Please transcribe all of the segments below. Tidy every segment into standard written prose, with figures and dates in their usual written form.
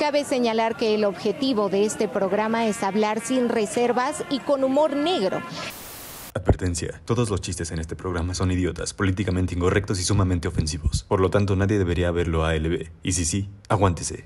Cabe señalar que el objetivo de este programa es hablar sin reservas y con humor negro. Advertencia, todos los chistes en este programa son idiotas, políticamente incorrectos y sumamente ofensivos. Por lo tanto, nadie debería verlo a ALB. Y si sí, aguántese.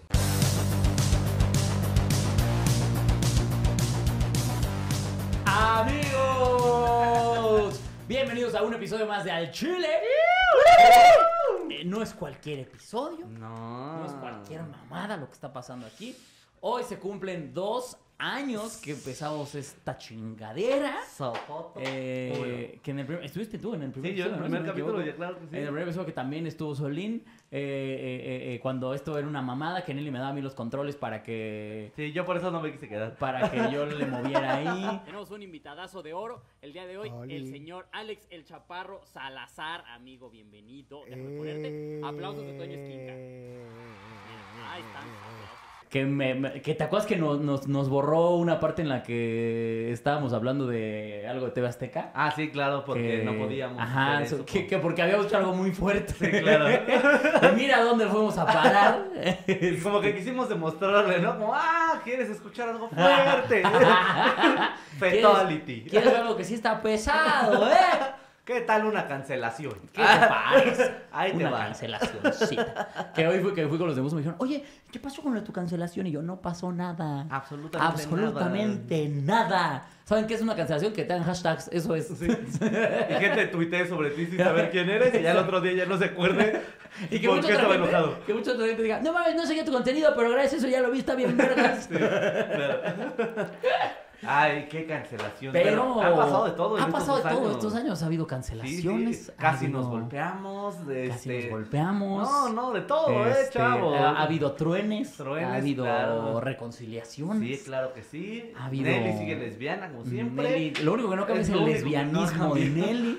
Amigos, bienvenidos a un episodio más de Al Chile. No es cualquier episodio, no es cualquier mamada lo que está pasando aquí. Hoy se cumplen 2 años que empezamos esta chingadera. Que en el estuviste tú en el primer episodio. Sí, yo en el primer capítulo, ya claro que sí. En el primer episodio que también estuvo Solín. Cuando esto era una mamada, que Nelly me daba a mí los controles para que... Sí, yo por eso no me quise quedar. Para que yo le moviera ahí. Tenemos un invitadazo de oro el día de hoy, el señor Alex El Chaparro Salazar. Amigo, bienvenido. Déjame ponerte aplausos de Toño Esquinca. Mira, ahí están los aplausos. Que te acuerdas que nos borró una parte en la que estábamos hablando de algo de TV Azteca. Ah, sí, claro, porque no podíamos. Ajá, hacer eso, que porque habíamos hecho algo muy fuerte. Sí, claro. Y mira dónde fuimos a parar. Como que quisimos demostrarle, ¿no? Como, ¿quieres escuchar algo fuerte? Fatality. ¿Quieres algo que sí está pesado, ¿Qué tal una cancelación? ¿Qué te parece? Ahí te una va. cancelacioncita. Que hoy que fui con los demás y me dijeron, oye, ¿qué pasó con tu cancelación? Y yo, no pasó nada. Absolutamente nada. ¿Saben qué es una cancelación? Que te hagan hashtags, eso es. Sí. Y gente tuitee sobre ti sin saber quién eres y ya el otro día ya no se acuerde y que por qué estaba enojado. Que mucha otra gente diga, no mames, no seguía tu contenido, pero gracias a eso ya lo vi, está bien vergas. Sí, claro. Ay, qué cancelación. Pero ha pasado de todo. Ha pasado de todo. Estos años ha habido cancelaciones. Sí. Casi nos golpeamos. Casi nos golpeamos. No, de todo, chavos. Ha habido truenes. Ha habido claro. reconciliaciones. Sí, claro que sí. Ha habido... Nelly sigue lesbiana, como siempre. Nelly, lo único que no cambia es el lesbianismo de Nelly.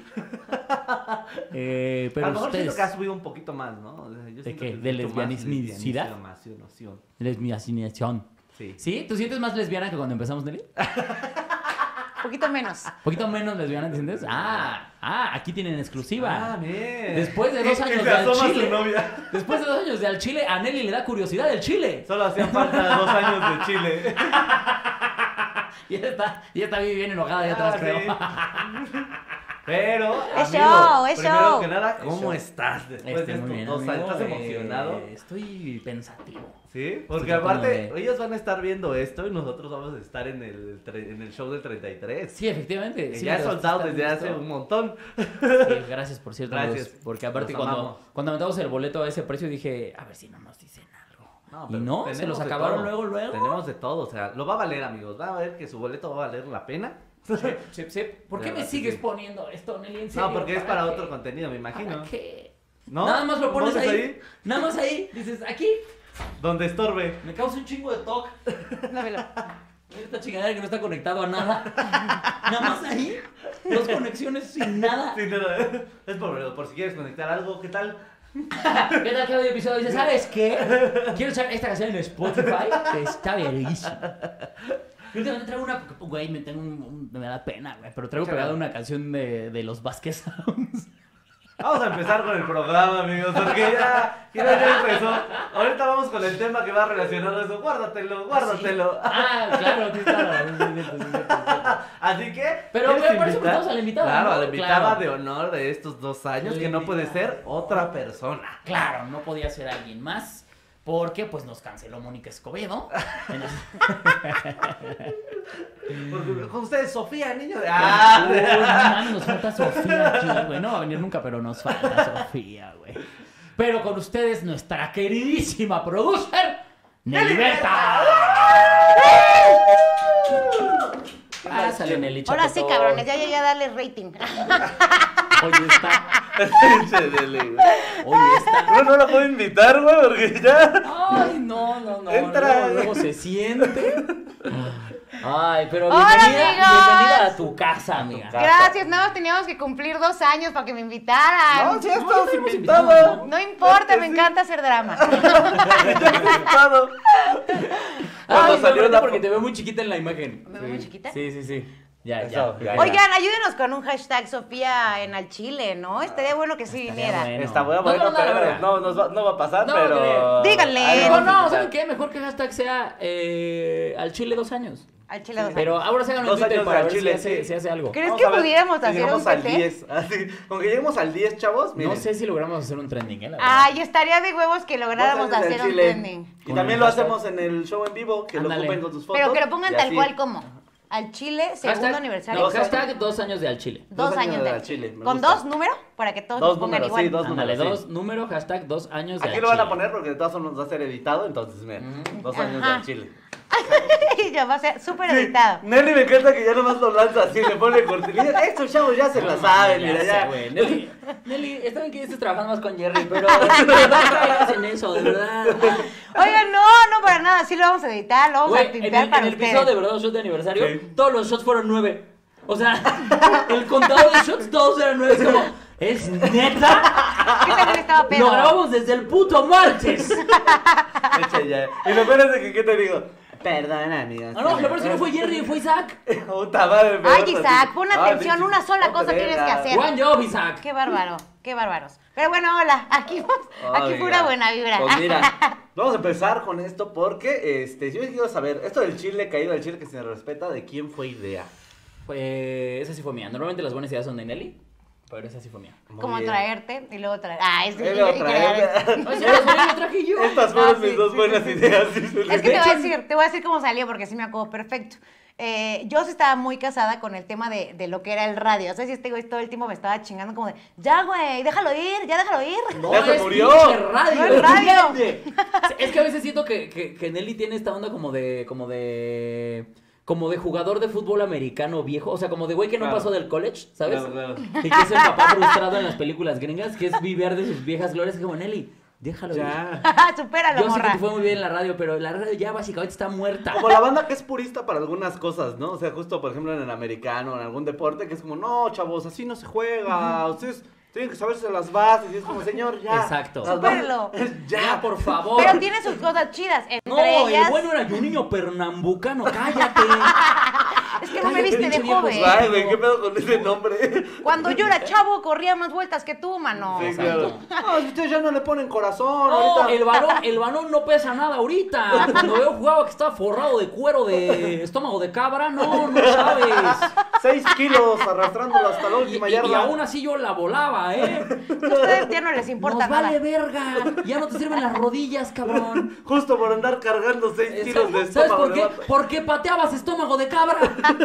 Pero a lo mejor ustedes... siento que ha subido un poquito más, ¿no? ¿De qué? ¿De lesbianismicidad? Lesbianización. Sí. ¿Tú sientes más lesbiana que cuando empezamos, Nelly? Poquito menos. ¿Poquito menos lesbiana, te sientes? Aquí tienen exclusiva. Bien. Después de 2 años de Al Chile. Después de 2 años de Al Chile, a Nelly le da curiosidad el Chile. Solo hacían falta 2 años de Chile. Y está bien enojada allá atrás, creo. Pero, primero que nada, ¿cómo estás después de estos 2 años? ¿Estás emocionado? Estoy pensativo. ¿Sí? Porque aparte, ellos van a estar viendo esto y nosotros vamos a estar en el show del 33. Sí, efectivamente. Sí, ya he soltado desde hace un montón. Sí, gracias, por cierto. Gracias. Amigos, porque aparte cuando aventamos el boleto a ese precio dije, a ver si no nos dicen algo. Y no, se los acabaron luego. Tenemos de todo, o sea, lo va a valer, amigos. Va a ver que su boleto va a valer la pena. Sí. ¿Por qué me sigues poniendo esto, Nelly? ¿En serio? No, porque es para otro contenido, me imagino. ¿Para qué? ¿No? Nada más lo pones ahí. Nada más ahí. Dices, aquí. Donde estorbe. Me causa un chingo de toque. Esta chingadera que no está conectado a nada. Nada más ahí. 2 conexiones sin nada. Sin nada. Es por si quieres conectar algo, ¿qué tal? ¿Qué tal que audio episodio? Dice, ¿sabes qué? Quiero usar esta canción en Spotify. Que está verguísima. Yo últimamente traigo una, güey, me da pena, güey, pero traigo pegada una canción de los Vázquez Sounds. Vamos a empezar con el programa, amigos, porque ya empezó. Ahorita vamos con el tema que va relacionado a eso. Guárdatelo. Claro, aquí está. Así que... Pero por eso presentamos a la invitada. Claro, a la invitada de honor de estos 2 años, que no puede ser otra persona. Claro, no podía ser alguien más. Porque pues nos canceló Mónica Escobedo. Porque con ustedes Sofía, niño de... Nos falta Sofía aquí, güey. No va a venir nunca, pero nos falta Sofía, güey. Pero con ustedes nuestra queridísima producer, Nelly Berta. Pásale, Nelly. Ahora sí, cabrones, ya llegué a darle rating. Oye, está. No la puedo invitar, güey, porque ya... Ay, no. Entra. Luego se siente. Ay, pero Hola, bienvenida a tu casa, amiga. Gracias, nada más teníamos que cumplir 2 años para que me invitaran. No, sí, estamos invitados. No importa, me encanta hacer drama. Cuando Ay, salió no, porque te veo muy chiquita en la imagen. ¿Me veo muy chiquita? Sí. Ya. Oigan, ayúdenos con un hashtag Sofía en al Chile, ¿no? Estaría bueno que sí viniera. bueno. Está bueno, No, pero no, no va a pasar, No, pero... creo. Díganle. Ahí No, vamos a no, intentar. ¿saben qué? Mejor que el hashtag sea al Chile 2 años. Al Chile 2 Pero ahora se hagan en 2 Twitter años para al ver Chile, si hace algo. ¿Crees Vamos que a ver pudiéramos si hacer un llegamos al PT? 10. Así, con que lleguemos al 10, chavos, miren. No sé si logramos hacer un trending, la verdad. Ay, estaría de huevos que lográramos 2 años hacer del un Chile. trending. Y Con también el lo hashtag. hacemos en el show en vivo, que Ándale. lo ocupen con sus fotos. Pero que lo pongan y tal así. cual como al Chile, segundo aniversario. No, hashtag 2 años de al Chile. 2 años de al al Chile. Chile, me ¿Con gusta. 2 números? Para que todos Dos nos pongan números, igual. sí, dos Ándale, números, 2 números, hashtag 2 años de Aquí al lo van a Chile. poner porque de todas formas va a ser editado, entonces, miren, 2 años Ajá. del Chile. Y ya va a ser súper editado. Nelly me encanta que ya nomás lo lanza así, le pone cortinilla. Estos chavos ya se la saben, mira, sé, ya. güey. Nelly, está bien que estés trabajando más con Jerry, pero no caigas en eso, de verdad. Oigan, no, para nada. Sí lo vamos a editar, lo vamos Güey, a en pintar el para episodio de ustedes. verdad shot de aniversario, Sí. todos los shots fueron 9. O sea, el contador de shots todos eran 9. Es como, ¿es neta? ¿Qué tal estaba pedo? Lo grabamos desde el puto martes. Echa ya. Y lo peor es de que, ¿qué te digo? Perdona, amiga. Ah, no, lo peor es que no fue Jerry, fue Isaac. Puta madre, Ay, peor, Isaac, así. pon Ay, atención, pinche- una sola cosa ponte tienes que verga. hacer. One job, Isaac. Qué bárbaro, qué bárbaros. Pero bueno, hola, aquí Ay, pura buena vibra. Pues mira, vamos a empezar con esto porque, yo quiero saber, esto del chile caído, del chile que se respeta, ¿de quién fue idea? Esa sí fue mía. Normalmente las buenas ideas son de Nelly, pero esa sí fue mía. Muy Como bien. traerte y luego traer. Ah, es Luego traer. No, si las buenas las traje yo. Estas fueron sí, mis dos sí, buenas sí, sí. ideas. dice. Es que te voy a decir cómo salió porque sí me acuerdo perfecto. Yo sí estaba muy casada con el tema de lo que era el radio. O sea, si este güey todo el tiempo me estaba chingando como de, ya güey, déjalo ir, ya déjalo ir. No, Ya se es murió. pinche radio. No es radio. ¿entiende? Es que a veces siento que Nelly tiene esta onda como de jugador de fútbol americano viejo, o sea, como de güey que no Claro. pasó del college, ¿sabes? Claro. Y que es el papá frustrado en las películas gringas, que es vivir de sus viejas glorias, es como Nelly, déjalo ir. Ya. Supéralo, Yo sé que morra. te fue muy bien en la radio, pero la radio ya básicamente está muerta. Como la banda que es purista para algunas cosas, ¿no? O sea, justo, por ejemplo, en el americano, en algún deporte, que es como, no, chavos, así no se juega. Ustedes tienen que saberse las bases. Y es como, señor, ya. Exacto. las bases- Supéralo. Ya, por favor. Pero tiene sus cosas chidas. Entre No, ellas. el bueno era yo, un niño pernambucano, cállate. Es que no me Cállate, viste de pinche viejo joven. Ay, güey, ¿qué pedo con ese nombre? Cuando yo era chavo, corría más vueltas que tú, mano. Sí, Exacto. claro. No, si ustedes ya no le ponen corazón No, ahorita. el balón no pesa nada ahorita. Cuando yo jugaba que estaba forrado de cuero de estómago de cabra, no sabes. 6 kilos arrastrándolo hasta la última yarda. Y aún así yo la volaba, ¿eh? A ustedes ya no les importa Nos nada. vale verga. Ya no te sirven las rodillas, cabrón. Justo por andar cargando 6 kilos de ¿Sabes estómago. por qué? Porque pateabas estómago de cabra.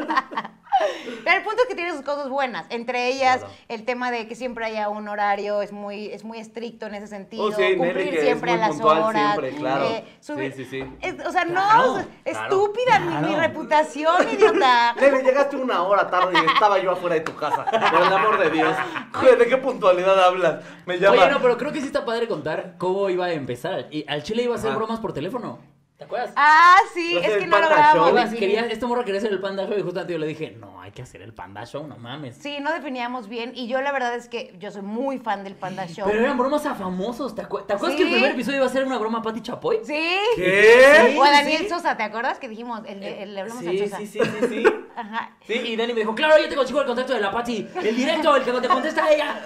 Pero el punto es que tiene sus cosas buenas. Entre ellas, Claro. el tema de que siempre haya un horario es muy estricto en ese sentido. Oh, sí, Nelly, cumplir que es siempre muy a las puntual horas. siempre, claro. subir- Sí, sí, sí. O sea, Claro, no, claro, estúpida mi claro. reputación, idiota. Nelly, llegaste 1 hora tarde y estaba yo afuera de tu casa. Por el amor de Dios. Joder, ¿de qué puntualidad hablas? Me llama. Oye, no, pero creo que sí está padre contar cómo iba a empezar. Y al Chile iba a hacer Ajá. bromas por teléfono. ¿Te acuerdas? Ah, sí, Va a es ser que el no Panda logramos. Show. Esta morra quería hacer el Panda Show y justamente yo le dije, no, hay que hacer el Panda Show, no mames. Sí, no definíamos bien. Y yo la verdad es que yo soy muy fan del Panda Show. Pero eran bromas a famosos. ¿Te acuerdas Sí. que el primer episodio iba a ser una broma a Pati Chapoy? Sí. ¿Qué? O a Daniel Sosa, ¿te acuerdas que dijimos? Le hablamos a Sí, Sosa. sí. Ajá. Sí, y Dani me dijo, claro, ya te consigo el contacto de la Pati. El directo, el que te contesta a ella.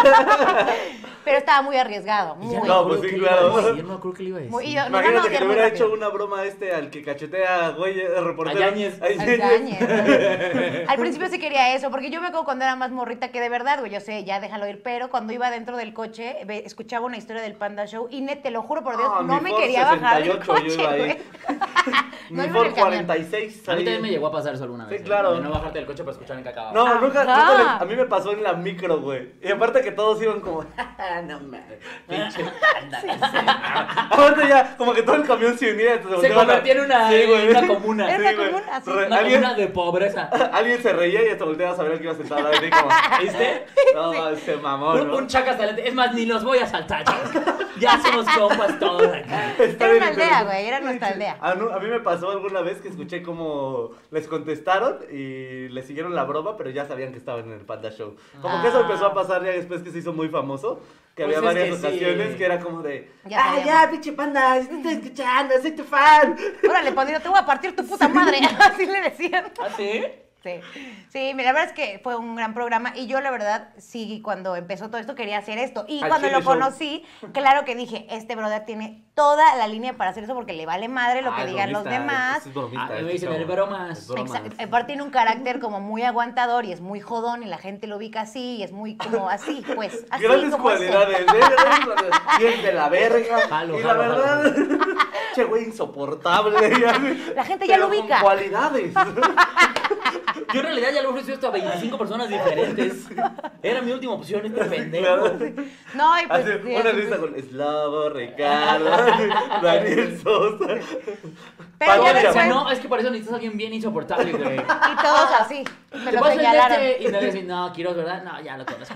Pero estaba muy arriesgado. Y ya Muy. No, me pues acuerdo sí, qué le iba a claro. decir, no me acuerdo qué le iba a decir. Muy- y yo- nos Imagínate vamos a que ir le muy hubiera rápido. hecho una broma al que cachetea, güey, el reportero. A Yáñez. Ay, Al Yáñez. Al principio sí quería eso, porque yo me acuerdo cuando era más morrita que de verdad, güey, yo sé, ya déjalo ir, pero cuando iba dentro del coche, escuchaba una historia del Panda Show y te lo juro por Dios, Ah, no mi me Ford quería bajar del 68 yo coche, iba ahí. güey. No Mi iba en Ford el camión. 46. A mí ahí. también me llegó a pasar eso alguna Sí, vez. claro. De no bajarte del coche para escuchar en cacao. No, nunca, Ajá. a mí me pasó en la micro, güey. Y aparte que todos iban como, no mames, pinche panda. Aparte ya, como que todo el camión se unía. Se volteaban a- convertía en una, Sí, güey. en una comuna. Era una Sí, güey. comuna, así. Re- Una ¿Alguien, comuna de pobreza. alguien se reía y hasta volteaba a saber el que iba sentado ahí como, ¿Viste? no, ese mamón, Un ¿no? chacas talente. Es más, ni los voy a saltar, chicos. Ya somos compas todos aquí. Está Era bien una aldea, interesante. güey, era nuestra aldea. A mí me pasó alguna vez que escuché como les contestaron y le siguieron la broma, pero ya sabían que estaban en el Panda Show. Como que eso empezó a pasar ya después que se hizo muy famoso, que Pues había es varias que ocasiones sí. que era como de, Ya sabíamos. ya, pinche panda, te estoy escuchando, soy tu fan. Órale, Pandito, te voy a partir tu puta madre. Así le decían. ¿Ah, sí? Sí, la verdad es que fue un gran programa y yo la verdad sí, cuando empezó todo esto quería hacer esto y Al cuando Chile lo Show. conocí, claro que dije, este brother tiene toda la línea para hacer eso porque le vale madre lo que es digan los bromista, demás. es bromista, Ah, me este dicen, chavo. el bromas. Es bromas. Exacto. Aparte tiene un carácter como muy aguantador y es muy jodón y la gente lo ubica así y es muy como así, pues, así Grandes como es él. cualidades, grandes cualidades. Bien de la verga. Jalo, y jalo, la verdad, che güey insoportable. La gente ya lo pero ubica. con cualidades. Yo en realidad ya lo he ofrecido esto a 25 personas diferentes. Era mi última opción este pendejo. No, y pues... Hace sí, una así, lista pues, con Eslavo, Ricardo, Daniel Sosa. Pero ya Paco O sea, después... no, es que para eso necesitas a alguien bien insoportable, güey. Y todos así, me Te lo vas a señalaron. y me decís, no, Quiroz, ¿verdad? No, ya lo conozco.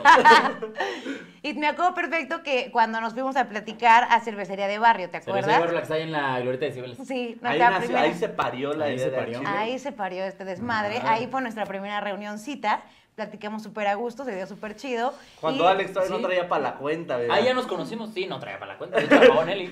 Y me acuerdo perfecto que cuando nos fuimos a platicar a Cervecería de Barrio, ¿te Se me acuerdas? la que está ahí en la glorieta de Cibeles. Sí, Ahí, nuestra nació, primera... ahí se parió la Ahí idea se de parió. Chile. Ahí se parió este desmadre. Ahí fue nuestra primera reunioncita. Platicamos súper a gusto, se dio súper chido. Cuando Y- Alex todavía sí. no traía para la cuenta, ¿verdad? Ahí ya nos conocimos, sí, no traía para la cuenta. De hecho, pagó Nelly.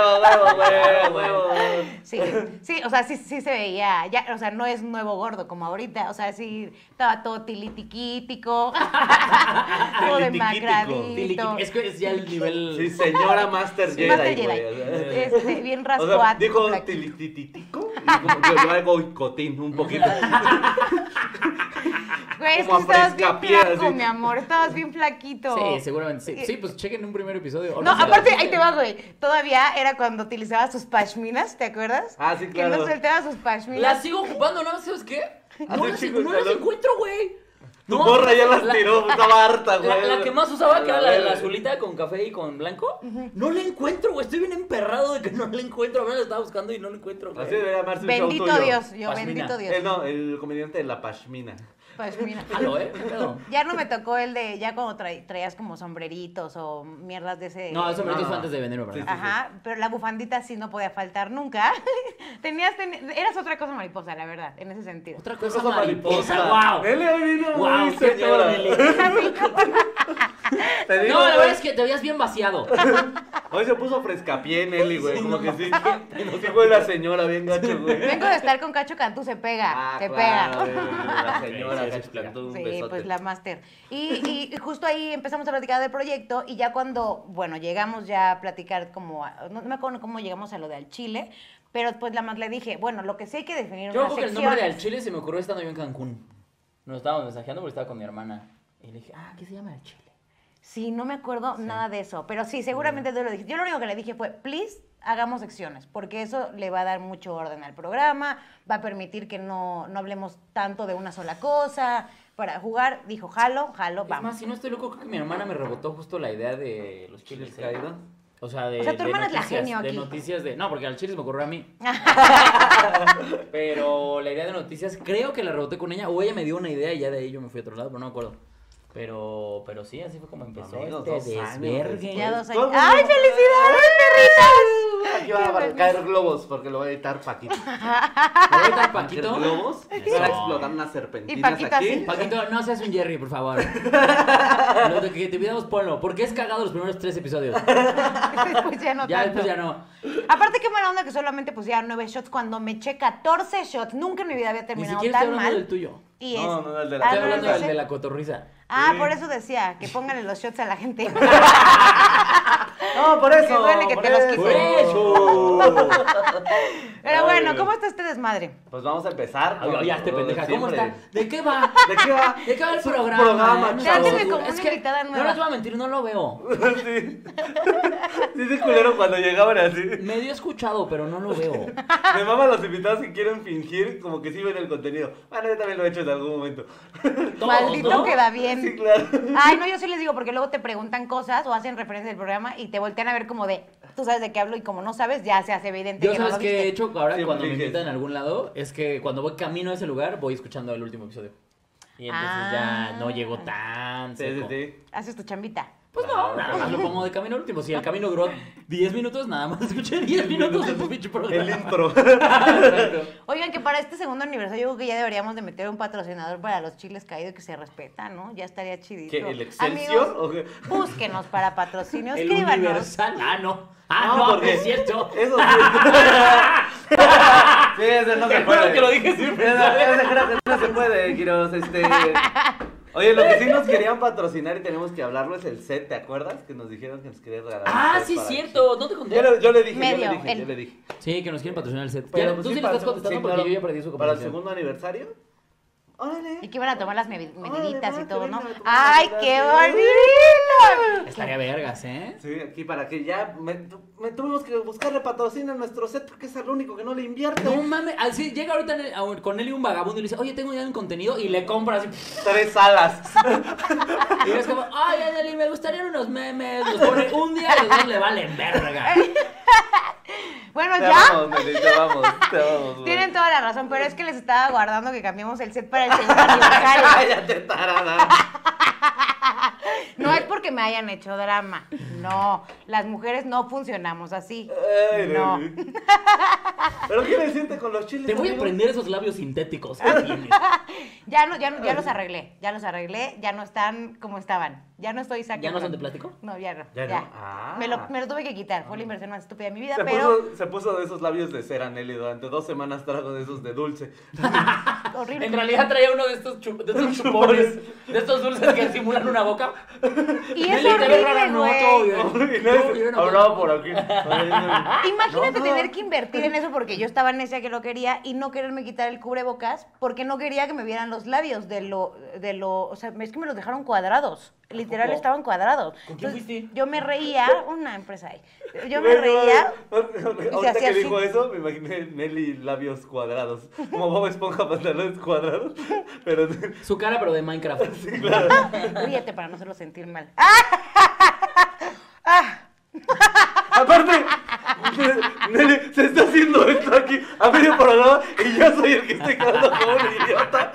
Huevo. Sí, o sea, sí se veía, ya, o sea, no es nuevo gordo como ahorita, o sea, sí, estaba todo tilitiquítico, todo demacradito. Es que es ya el nivel. Sí, señora Master Jedi, Master güey. Jedi. Bien O sea, rascuato. dijo flaquito. tilititico y como que yo hago boicotín un poquito. Güey, es que como a estabas bien frescapié, flaco, así. mi amor, estabas bien flaquito. Sí, seguramente sí. Sí, pues chequen un primer episodio. O No, sé, aparte, ahí te va, güey. Todavía era cuando utilizaba sus pashminas, ¿te acuerdas? Ah, sí, Que no claro. soltaba sus pashminas. Las sigo ocupando, ¿no? ¿Sabes qué? No, Hace las, chicos, no las salud. encuentro, güey. Tu No, morra ya las la- tiró, estaba harta, güey. La que más usaba, que era la verga. azulita con café y con blanco, no la encuentro, güey. Estoy bien emperrado de que no la encuentro. Ahora la estaba buscando y no la encuentro, güey. Así debería llamarse un show Bendito tuyo. Dios, yo, Pashmina. bendito Dios. No, el comediante de la pashmina. Pashmina. Jalo, ¿eh? ¿Qué pedo? Ya no me tocó el de, ya cuando traías como sombreritos o mierdas de ese. No, eso me No. fue antes de venirme, Sí, ¿verdad? sí. Ajá, pero la bufandita sí no podía faltar nunca. Eras otra cosa mariposa, la verdad, en ese sentido. Otra cosa mariposa, wow. Nelly hoy vino Wow, muy qué pedo, señora. Nelly. Te digo, No, la güey, verdad es que te veías bien vaciado. hoy se puso frescapié Nelly, güey. Sí, Como no que sí. mames. Sí fue la señora bien gacho, güey. Vengo de estar con Cacho Cantú, se pega, se claro, pega. güey, la señora Sí, sí, Gacho sí, Cantú, un Sí, besote. pues la máster. Y justo ahí empezamos a platicar del proyecto y ya cuando, bueno, llegamos ya a platicar como, no me acuerdo cómo llegamos a lo de al Chile, pero pues la más le dije, bueno, lo que sí hay que definir Yo unas creo que el nombre de Al secciones. Chile se me ocurrió estando yo en Cancún. Nos estábamos mensajeando porque estaba con mi hermana. Y le dije, ¿qué se llama Al Chile? Sí, no me acuerdo nada de eso, pero sí, seguramente tú lo dijiste. Yo lo único que le dije fue, please, hagamos secciones, porque eso le va a dar mucho orden al programa, va a permitir que no hablemos tanto de una sola cosa. Para jugar, dijo, jalo, Es vamos. más, si no estoy loco, creo que mi hermana me rebotó justo la idea de los chiles. ¿Chiles caídos? O sea, de. O sea, tu de hermana es la noticias, genio de aquí. noticias de. No, porque al chile se me ocurrió a mí. Pero la idea de noticias, creo que la reboté con ella. O ella me dio una idea y ya de ahí yo me fui a otro lado, pero no me acuerdo. Pero sí, así fue como empezó Amigos, este 2 años desvergue. Ya 2 Todo el años. mundo- ¡Ay, felicidades, perritas! Aquí van a caer globos porque lo va a editar Paquito. ¿Me voy a dar ¿Caer Paquito? globos? Eso. Van a explotar unas serpentinas Y Paquito aquí. así. Paquito, no seas un Jerry, por favor. Lo de que te pidamos ponlo. Porque es cagado los primeros 3 episodios. Después ya no Ya tanto. después ya no. Aparte, qué mala onda que solamente pusiera 9 shots cuando me eché 14 shots. Nunca en mi vida había Ni terminado siquiera estoy tan hablando mal. del tuyo. Y No, es... no, el de la- Ah, Estoy ¿no hablando lo del sé? de la cotorriza. Ah, Sí. por eso decía, que pónganle los shots a la gente. No, por eso. Que duele que por te los eso. quiten. ¡Por eso! Pero bueno, Ay, ¿cómo está este desmadre? Pues vamos a empezar. Ay, ya te con lo de pendeja. ¿Cómo siempre. está? ¿De qué va? ¿De qué va? ¿De qué va el Es un programa? programa, No, chavos. Tráteme como es una que invitada no nueva. les voy a mentir, no lo veo. Sí. Sí, sí, culero cuando llegaban así. Medio he escuchado, pero no lo veo. Me maman los invitados que quieren fingir como que sí ven el contenido. Bueno, yo también lo he hecho en algún momento. Todos, Maldito ¿no? queda bien. Sí, claro. Ay, no, yo sí les digo, porque luego te preguntan cosas o hacen referencia al programa y te voltean a ver como de, tú sabes de qué hablo y como no sabes, ya se hace evidente Yo que no sabes lo qué he viste. hecho ahora Sí, cuando me finges. invitan a algún lado, es que cuando voy camino a ese lugar voy escuchando el último episodio. Y entonces ya no llego tan Sí, sí, seco. sí. Haces tu chambita. Pues no, nada más lo pongo de camino al último. Si el camino duró 10 minutos, nada más escuché 10 minutos de tu pinche programa. El intro. Exacto. Oigan, que para este segundo aniversario yo creo que ya deberíamos de meter un patrocinador para los chiles caídos que se respeta, ¿no? Ya estaría chidito. ¿Qué, el Excelsior o qué? Búsquenos para patrocinio, El escríbanos. Universal. Ah, no. No, No, porque- es cierto. Eso sí. Sí, ese no se Te juro puede. que lo dije sin Ese pensar. creo que no se puede, Quiroz, Oye, lo que sí nos querían patrocinar y tenemos que hablarlo es el set, ¿te acuerdas? Que nos dijeron que nos querían regalar Ah, un set sí, para cierto. ¿No te conté? Yo le dije, Medio, yo le dije. Sí, que nos quieren patrocinar el set. Pero, Ya, pues, tú sí le para estás contestando sí, porque claro. yo ya perdí su Para el conversación. segundo aniversario. Órale. Y que iban a tomar las mediditas y todo, ¿no? venga, toma ¡Ay, las qué medidas. bonito! Estaría vergas, ¿eh? Sí, aquí para que ya me tuvimos que buscarle patrocinio a nuestro set porque es el único que no le invierte. No mames, así llega ahorita con él y un vagabundo y le dice, oye, tengo ya un contenido y le compra así. 3 salas. Y es como, ay, Anneli, me gustarían unos memes. Los pone un día y los dos le valen verga. Bueno, Te ya. vamos, Nelly, te vamos. Güey. Tienen toda la razón, pero es que les estaba guardando que cambiemos el set para el segundo aniversario. Cállate, tarada. No es porque me hayan hecho drama. No, las mujeres no funcionamos así. Ay, No. Nelly. ¿Pero qué le sientes con los chiles? Te voy a amigo? prender esos labios sintéticos que tienes. Ya los arreglé, ya no están como estaban. Ya no estoy sacando. ¿Ya no son de plástico? No, ya no. ¿Ya no? Ah. Me lo tuve que quitar, fue la inversión más estúpida de mi vida, Se pero puso de esos labios de cera, Nelly. Durante 2 semanas trajo de esos de dulce. horrible. En realidad traía uno de estos chupones, de estos dulces que simulan una boca. Y es Nelly, te ves rara, horrible, no, güey. todo bien. Todo bien, no, Hablaba por aquí. Imagínate No. tener que invertir en eso porque yo estaba necia que lo quería y no quererme quitar el cubrebocas porque no quería que me vieran los labios o sea, es que me los dejaron cuadrados. Literal poco? estaban cuadrados. ¿Con quién Entonces, fuiste? yo me reía, una empresa ahí. Yo me reía. Ahorita hacía que dijo así. eso, me imaginé Nelly labios cuadrados. Como Bob Esponja, pantalones cuadrados. Pero Su cara, pero de Minecraft. Ríete para no hacerlo sentir mal. aparte, Nelly se está haciendo esto aquí a medio programa y yo soy el que estoy quedando como un idiota.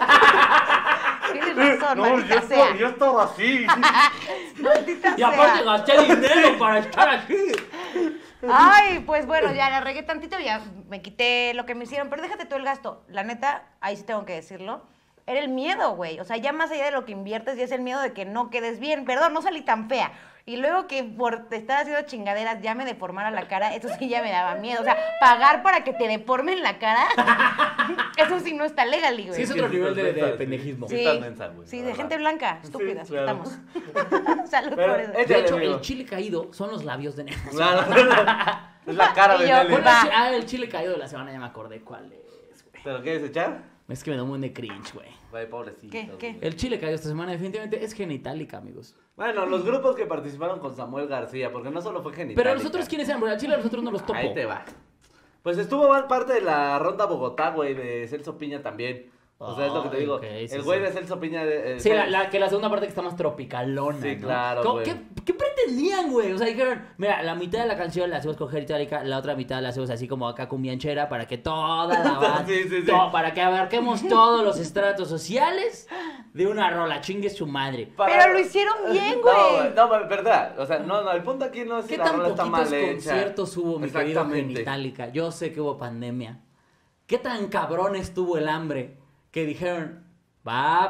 Tienes razón, No, maldita sea. yo estaba así. Maldita Y aparte sea. gasté dinero para estar aquí. Ay, pues bueno, ya la regué tantito, ya me quité lo que me hicieron, pero déjate todo el gasto. La neta, ahí sí tengo que decirlo, era el miedo, güey. O sea, ya más allá de lo que inviertes, ya es el miedo de que no quedes bien. Perdón, no salí tan fea. Y luego que por estar haciendo chingaderas ya me deformara la cara, eso sí ya me daba miedo. O sea, pagar para que te deformen la cara, eso sí no está legal, güey. Sí, es otro nivel de pendejismo. Sí, estás mensa, güey, sí, la de verdad. gente blanca, estúpidas, Sí, claro. estamos. Salud Pero, por eso. De échale, hecho, amigo. el chile caído son los labios de Nelly. Claro. Es la cara de Y yo, Nelly. pues, va. El chile caído de la semana ya me acordé cuál es, güey. ¿Te lo quieres echar? Es que me da un buen de cringe, güey. Güey, pobrecito. ¿Qué? güey. El chile caído esta semana definitivamente es Genitalica, amigos. Bueno, los grupos que participaron con Samuel García, porque no solo fue Genitalica. Pero los otros, ¿quiénes eran? Porque al chile a los otros no los topo. Ahí te va. Pues estuvo parte de la ronda Bogotá, güey, de Celso Piña también. O sea, es lo que te Ay, digo. ok, sí, el güey sí. de Celso Piña... Sí, la segunda parte que está más tropicalona. Sí, ¿no? claro, ¿Cómo- güey. ¿Qué pretendían, güey? O sea, dijeron, mira, la mitad de la canción la hacemos con Genitalica, la otra mitad la hacemos así como acá cumbianchera para que toda la banda, Sí, sí, sí. para que abarquemos todos los estratos sociales de una rola, chingue su madre. Pero lo hicieron bien, güey. No, verdad. O sea, no, el punto aquí no es si ¿Qué la tan rola está poquitos mal hecha. conciertos hubo, mi querido Exactamente. Genitalica? Yo sé que hubo pandemia. ¿Qué tan cabrón estuvo el hambre que dijeron, va,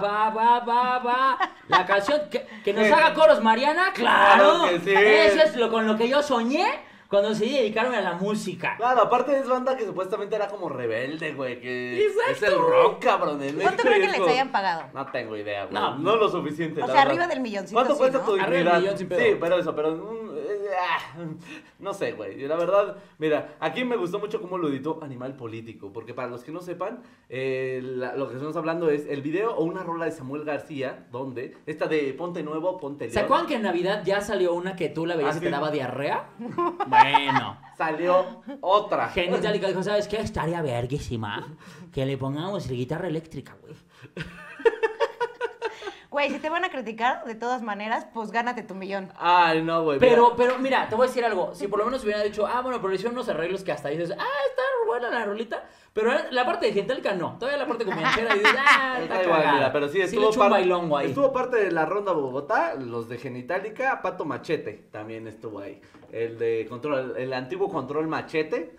la canción, que nos haga coros Mariana? ¡Claro! Claro que sí. Eso es con lo que yo soñé cuando decidí dedicarme a la música. Claro, aparte es banda que supuestamente era como rebelde, güey, que Exacto. es el rock, cabrón. en ¿Cuánto México, creen y que es les como- hayan pagado? No tengo idea, güey. No. No lo suficiente. O la sea, verdad. arriba del milloncito, ¿Cuánto sí, cuesta ¿no? tu Arriba del dignidad? millón, sin pedo. Sí, pero no sé, güey. La verdad, mira, aquí me gustó mucho cómo lo editó Animal Político, porque para los que no sepan, lo que estamos hablando es el video o una rola de Samuel García, donde esta de Ponte Nuevo, Ponte ¿Se León. acuerdan que en Navidad ya salió una que tú la veías Ah, y sí. te daba diarrea? Bueno. Salió otra. Genitalica dijo, ¿sabes qué? Estaría verguísima que le pongamos la guitarra eléctrica, güey. Güey, si te van a criticar de todas maneras, pues gánate tu millón. Ay, no, güey. Pero mira, te voy a decir algo. Si por lo menos hubiera dicho, bueno, pero le hicieron unos arreglos que hasta dices, está buena la rolita. Pero la parte de Genitalica no. Todavía la parte comianchera dices, está Está igual, cagada. mira, pero sí le estuvo, echó un bailongo ahí. estuvo parte de la ronda Bogotá, los de Genitalica, Pato Machete también estuvo ahí. El de control, el antiguo Control Machete.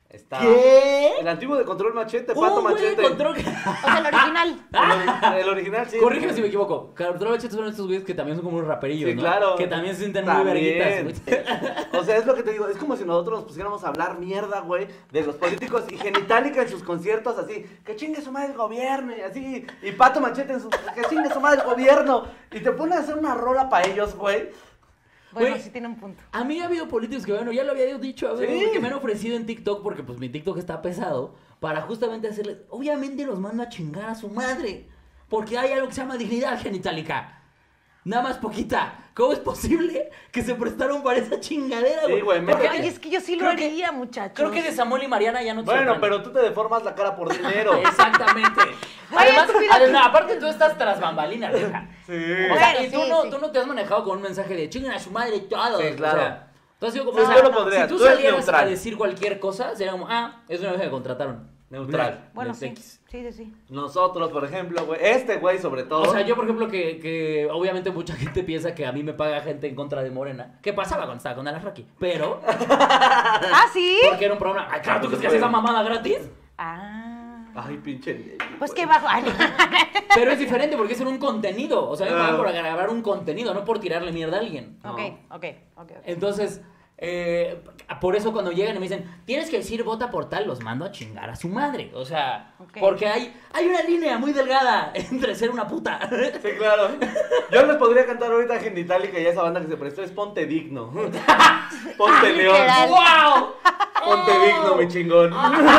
Está ¿Qué? el antiguo de Control Machete, Pato Machete. O sea, el original. El original, sí. Corrígeme si me equivoco. Control Machete son estos güeyes que también son como unos raperillos, Sí, ¿no? claro. Que también se sienten También. muy verguitas, güey. O sea, es lo que te digo, es como si nosotros nos pusiéramos a hablar mierda, güey, de los políticos y Genitalica en sus conciertos así, que chingue su madre el gobierno y así, y Pato Machete en su, que chingue su madre el gobierno, y te ponen a hacer una rola para ellos, güey. Bueno, Güey, sí tiene un punto. A mí ha habido políticos que, bueno, ya lo había dicho, Sí. que me han ofrecido en TikTok, porque pues mi TikTok está pesado, para justamente hacerles, obviamente los mando a chingar a su madre, porque hay algo que se llama dignidad genitálica. Nada más poquita. ¿Cómo es posible que se prestaron para esa chingadera, Sí, güey, Porque- Ay, es que yo sí lo creo que- haría, muchachos. Creo que de Samuel y Mariana ya no te Bueno, sorprende. pero tú te deformas la cara por dinero. Exactamente. Además, aparte tú estás tras bambalinas, deja. Sí. O sea, Bueno, y tú, sí, no, sí. tú no te has manejado con un mensaje de chinguen a su madre todos. Sí, claro. O sea, tú has sido como, Sí, o sea, tú lo podrías, si tú tú eres salieras neutral. a decir cualquier cosa, sería como, es una vez que me contrataron. Neutral. Bueno, Los sí. X. Sí. Nosotros, por ejemplo, güey, este güey sobre todo. O sea, yo por ejemplo que obviamente mucha gente piensa que a mí me paga gente en contra de Morena. ¿Qué pasaba cuando estaba con Alarraqui? Pero, Ah, ¿sí? porque era un programa. Ay, claro, ¿tú crees que hacía esa mamada gratis? Ah. Ay, pinche Nelly, Pues güey. qué bajo. Ay, Pero es diferente porque es en un contenido. O sea, me pagan Ah. por grabar un contenido, no por tirarle mierda a alguien. ok. Entonces, por eso cuando llegan y me dicen, tienes que decir vota por tal, los mando a chingar a su madre. O sea, Ok. porque hay una línea muy delgada entre ser una puta. Sí, claro. Yo les podría cantar ahorita Genitalica y esa banda que se prestó es Ponte Digno. Ponte León. literal. ¡Wow! Ponte digno, mi chingón.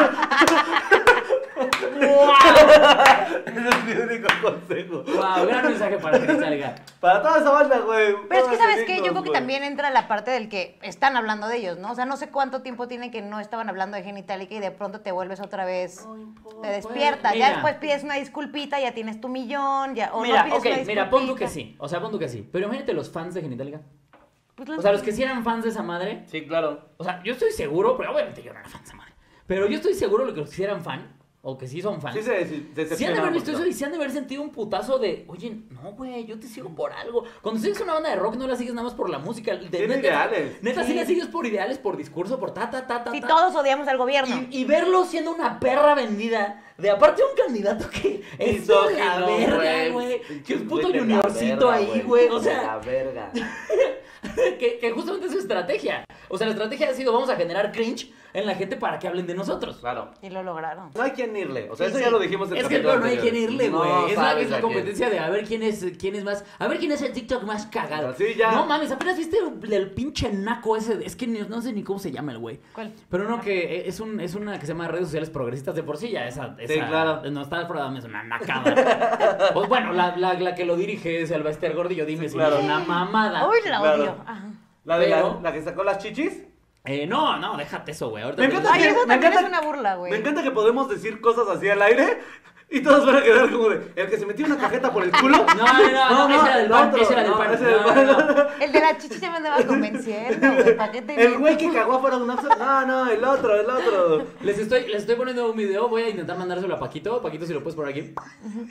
Ese es mi único consejo. ¡Wow! Gran mensaje para Genitalica. Para toda esa banda, güey. Pero es que, pónganse ¿sabes qué? dignos, Yo creo que güey. también entra la parte del que están hablando de ellos, ¿no? O sea, no sé cuánto tiempo tiene que no estaban hablando de Genitalica y de pronto te vuelves otra vez, te despiertas. Mira. Ya después pides una disculpita, ya tienes tu millón, ya, o Mira, no pides ok, una mira, pon tú que disculpita. sí. O sea, pon tú que sí. Pero imagínate los fans de Genitalica. Pues O sea, los que sí eran fans de esa madre. Sí, claro. O sea, yo estoy seguro, pero obviamente yo no era fan de esa madre. Pero yo estoy seguro de que los que sí eran fan, o que sí son fans. Sí, se Sí han de decepcionaron haber visto mucho. eso y se han de haber sentido un putazo de, oye, no, güey, yo te sigo por algo. Cuando sigues una banda de rock, no la sigues nada más por la música. Tiene ideales. Neta, sí Sí. la sigues por ideales, por discurso, por ta. Si todos odiamos al gobierno. Y verlo siendo una perra vendida, de aparte un candidato que es de la Misógino, verga, güey. Que es puto Güey, de la juniorcito verga, ahí, güey. O de la sea, verga. que justamente es su estrategia. O sea, la estrategia ha sido, vamos a generar cringe en la gente para que hablen de nosotros. Claro. Y lo lograron. No hay quien irle. O sea, Sí, eso sí. ya lo dijimos en Es que capítulos pero no hay quien anteriores. irle, güey. No es sabes la a quién. competencia de a ver quién es más. A ver quién es el TikTok más cagado. Sí, ya. No mames, apenas viste el pinche naco ese. Es que no sé ni cómo se llama el güey. ¿Cuál? Pero no, que es una que se llama redes sociales progresistas de por sí ya. Esa, claro. No está el programa, es una nacada. Pues bueno, la que lo dirige es Elbaester Gordillo. Dime si claro. no es una mamada. Uy, la Claro. odio. Ajá. La de Pero- la que sacó las chichis. No, déjate eso, güey. Ahorita Me te- encanta Ay, que- eso me también encanta- es una burla, güey. Me encanta que podemos decir cosas así al aire y todos van a quedar como de el que se metió una cajeta por el culo. No, ese era del pan, otro, ese era del pan. ese era del No, pan. no. El de la chichi se me andaba convenciendo, güey. ¿Para qué te El miento? güey que cagó afuera de un Oxxo. No, el otro. Les estoy poniendo un video, voy a intentar mandárselo a Paquito. Paquito, si lo puedes poner aquí.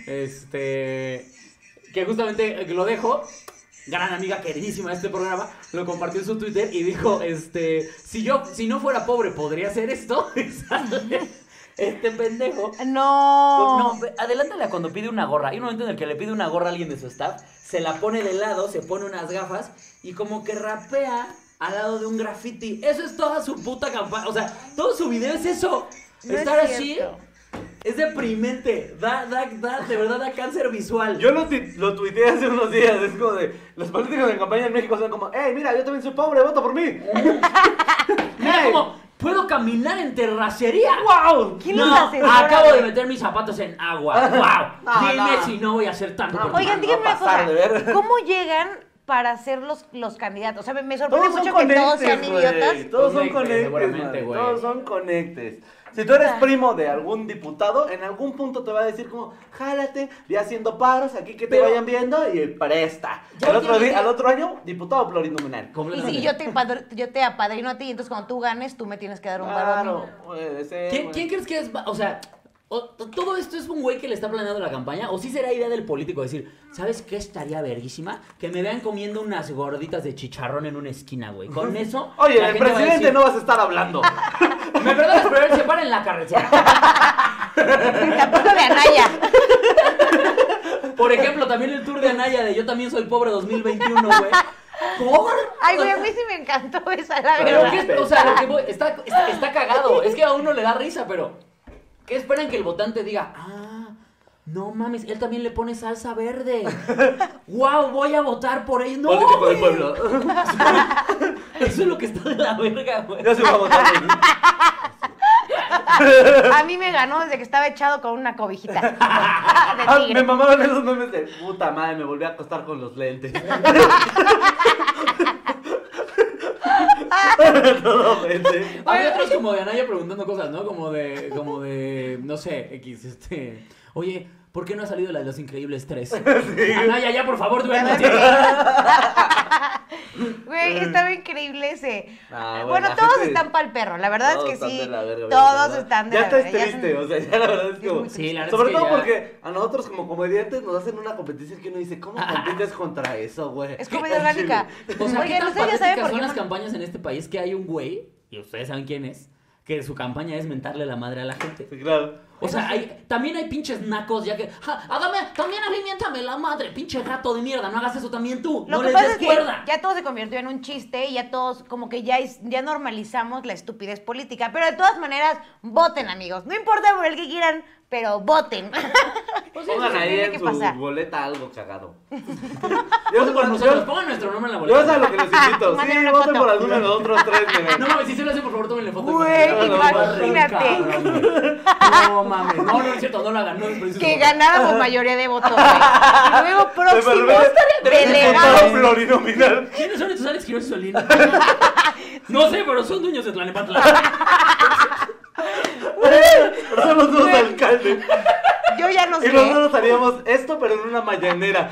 Que justamente lo dejo. Gran amiga queridísima de este programa, lo compartió en su Twitter y dijo, si no fuera pobre, ¿podría hacer esto? Y sale este pendejo. No. No, adelántale a cuando pide una gorra. Hay un momento en el que le pide una gorra a alguien de su staff, se la pone de lado, se pone unas gafas y como que rapea al lado de un graffiti. Eso es toda su puta campaña. O sea, todo su video es eso. No es Estar así cierto. es deprimente. De verdad da cáncer visual. Yo lo tuiteé hace unos días. Es como de los políticos en campaña en México son como, hey, mira, yo también soy pobre, vota por mí. Mira Hey. como, puedo caminar en terracería. ¡Wow! ¿Quién No, los asesora, acabo de güey? meter mis zapatos en agua. ¡Wow! No, Dime no. si no voy a hacer tanto por ti. Oigan, no díganme va a una pasar cosa. de ver. ¿Cómo llegan para ser los candidatos? O sea, me sorprende Todos son mucho que todos sean conectes, güey. idiotas. Todos son Conectes, conectes, seguramente, madre. güey. Todos son conectes. Si tú eres primo de algún diputado, en algún punto te va a decir como, jálate, ve haciendo paros aquí que te Pero- vayan viendo y presta. Ya Al otro año, diputado plurinominal. Y Completamente. yo te apadrino a ti, y entonces cuando tú ganes, tú me tienes que dar un varo a mí. Claro, puede ser, ¿Quién güey. crees que es? O sea, ¿todo esto es un güey que le está planeando la campaña? ¿O sí será idea del político decir, ¿sabes qué estaría verguísima? Que me vean comiendo unas gorditas de chicharrón en una esquina, güey. Con eso. Oye, la el gente va a presidente decir, no vas a estar hablando. Me perdonas, pero él se para en la carretera. Tampoco de Anaya. Por ejemplo, también el tour de Anaya de Yo también soy pobre 2021, güey. ¿Por? Ay, güey, a mí sí me encantó esa, la Pero verdad. qué, o sea, lo que voy, está cagado. Es que a uno le da risa, pero ¿qué esperan que el votante diga? Ah, no mames, él también le pone salsa verde. Wow, voy a votar por él. No, Político del güey. pueblo. Eso es lo que está de la verga, güey. Yo sí voy a votar. A mí me ganó desde que estaba echado con una cobijita de Me tigre. mamaban esos memes de puta madre, me volví a acostar con los lentes. Todo vende. Hay otros como de Anaya preguntando cosas, ¿no? Como de, no sé, X, oye, ¿por qué no ha salido la de Los Increíbles 3? Anaya, ya, por favor, duérmete. Güey, estaba increíble ese. Ah, bueno, la todos gente- están pa'l perro, la verdad Todos es que están sí. de la verga, Todos ¿verdad? están de ya la está verga. triste, o sea, ya la verdad es como... muy Sí, la verdad Sobre es que todo ya- porque a nosotros como comediantes nos hacen una competencia que uno dice, ¿cómo compites contra eso, güey? Es comedia orgánica. O sea, Oigan, ¿qué tan ustedes ya saben patéticas por son qué las campañas en este país que hay un güey, y ustedes saben quién es, que su campaña es mentarle la madre a la gente? Sí, claro. O sea, también hay pinches nacos ya que, también a mí miéntame la madre, pinche gato de mierda, no hagas eso también tú, Lo no que les pasa des es que cuerda. ya todo se convirtió en un chiste y ya todos como que ya normalizamos la estupidez política. Pero de todas maneras, voten, amigos. No importa por el que quieran, pero voten. Pongan eso ahí tiene en que su pasar. boleta algo cagado. Voten por nosotros, pongan nuestro nombre en la boleta. Yo sé a lo que les invito. Manden Sí, una voten foto. por alguno de los otros tres. miren. No mames, si se lo hacen, por favor, tómenle foto. Güey, imagínate. imagínate. No mames, no es cierto, no lo hagan, no desperdicies Que su voto. ganáramos mayoría de votos. Güey. Y luego próximos Todo delegados. plurinominal. ¿Quiénes son estos Alex Quiroz y Solín? No sé, pero son dueños de Tlalnepantla. Pero son los dos alcaldes. Yo ya no Y sé. nosotros haríamos esto, pero en una mañanera.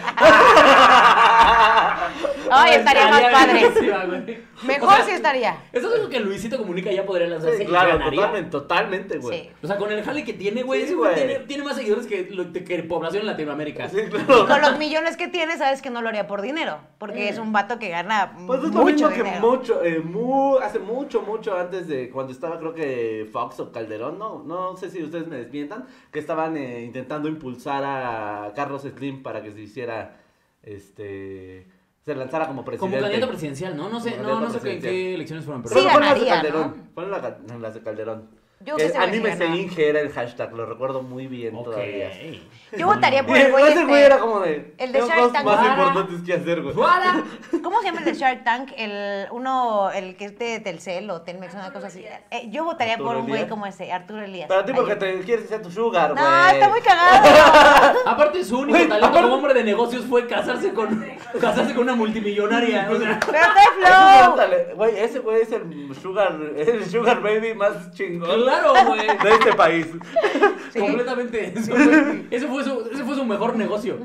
Ay, estaría más padre. buenísima, güey. Mejor O sea, sí estaría. Eso es algo que Luisito Comunica ya podría lanzarse y Claro, ganaría. totalmente, güey. Sí. O sea, con el jale que tiene, güey, Sí, ese güey güey. tiene más seguidores que población en Latinoamérica. Sí, Y claro. con los millones que tiene, sabes que no lo haría por dinero. Porque es un vato que gana Pues es lo mucho mismo que dinero. hace mucho antes de cuando estaba, creo que Fox o Calderón, no sé si ustedes me desmientan, que estaban intentando impulsar a Carlos Slim para que se hiciera, se lanzara como presidente. Como candidato presidencial, ¿no? No sé, Como no candidato sé en presidencial. qué elecciones fueron, pero... Sí, Fueron las de ganaría, Calderón. ¿no? Fueron las de Calderón. Yo sé si Anímese ganaba. Inge era el hashtag, lo recuerdo muy bien Ok. todavía. Yo votaría Y por el güey ese güey era como de... el de tengo Shark cosas Tank. más ¡Para! importantes que hacer, güey. ¡Fuera! ¿Cómo se llama el de Shark Tank? El que es de Telcel o Telmex, una cosa así. Yo votaría ¿Arturo por un güey Elías? como ese, Arturo Elías. Para ti porque Ay, te quieres ser tu sugar, güey. No, está muy cagado. Aparte, su único Güey, talento aparte- como hombre de negocios fue casarse con una multimillonaria. O sea, Pero trae flow. Güey, ese güey es el sugar baby más chingón claro, güey. de este país. Sí. Completamente. Ese fue su mejor negocio.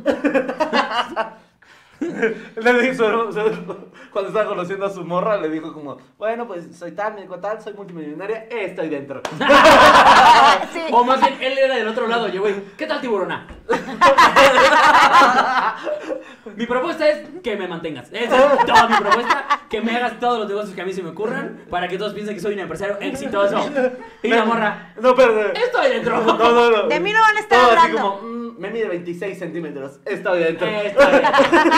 Le dijo, cuando estaba conociendo a su morra, le dijo como, bueno, pues soy tal, me dijo tal, soy multimillonaria, estoy dentro. Sí. O más bien, él era del otro lado. Yo, güey, ¿qué tal, tiburona? Mi propuesta es que me mantengas. Esa es toda mi propuesta. Que me hagas todos los negocios que a mí se me ocurran para que todos piensen que soy un empresario exitoso. Y la morra, No, pero... estoy dentro. No. De mí no van a estar Todo así hablando. como, me mide 26 centímetros, estoy dentro. Estoy dentro.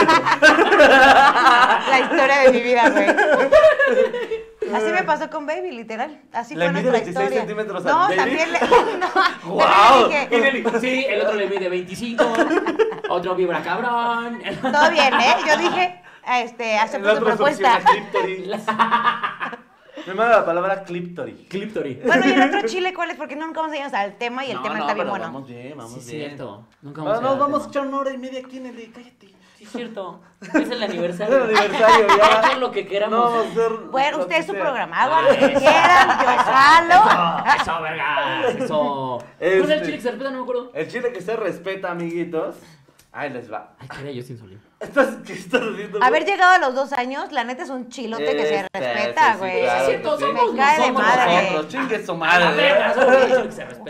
La historia de mi vida, güey. Así me pasó con Baby, literal. Así ¿Le fue mide nuestra 26 historia. centímetros a No, Baby? también le... No, ¡Guau! también Y le dije, Nelly, sí, el otro le mide 25. Otro vibra cabrón. todo bien, ¿eh? Yo dije, acepto La tu otra propuesta. opción, Cliptory. Me manda la palabra Cliptory. Cliptory. Bueno, y el otro chile, ¿cuál es? Porque nunca vamos a irnos al tema y el tema está bien pero bueno. Vamos bien, vamos Sí, bien. cierto. Nunca Vamos, vamos a vamos a echar una hora y media aquí en el... Cállate. Sí, cierto. Es el Es el aniversario. aniversario ya. Hagan lo que queramos. No vamos a hacer Bueno, lo usted que es su sea. programa. Hagan lo que quieran, yo jalo. Eso, verga. Eso. ¿Cuál es el chile que se respeta? No me acuerdo. El chile que se respeta, amiguitos. Ahí les va. Ay, qué era yo sin solín. ¿Qué estás haciendo? Haber llegado a los 2 años, la neta es un chilote que se respeta, güey. Es cierto, Me somos cae de nosotros, madre. Nosotros, chingue su A la verga, madre. somos el chile que se respeta.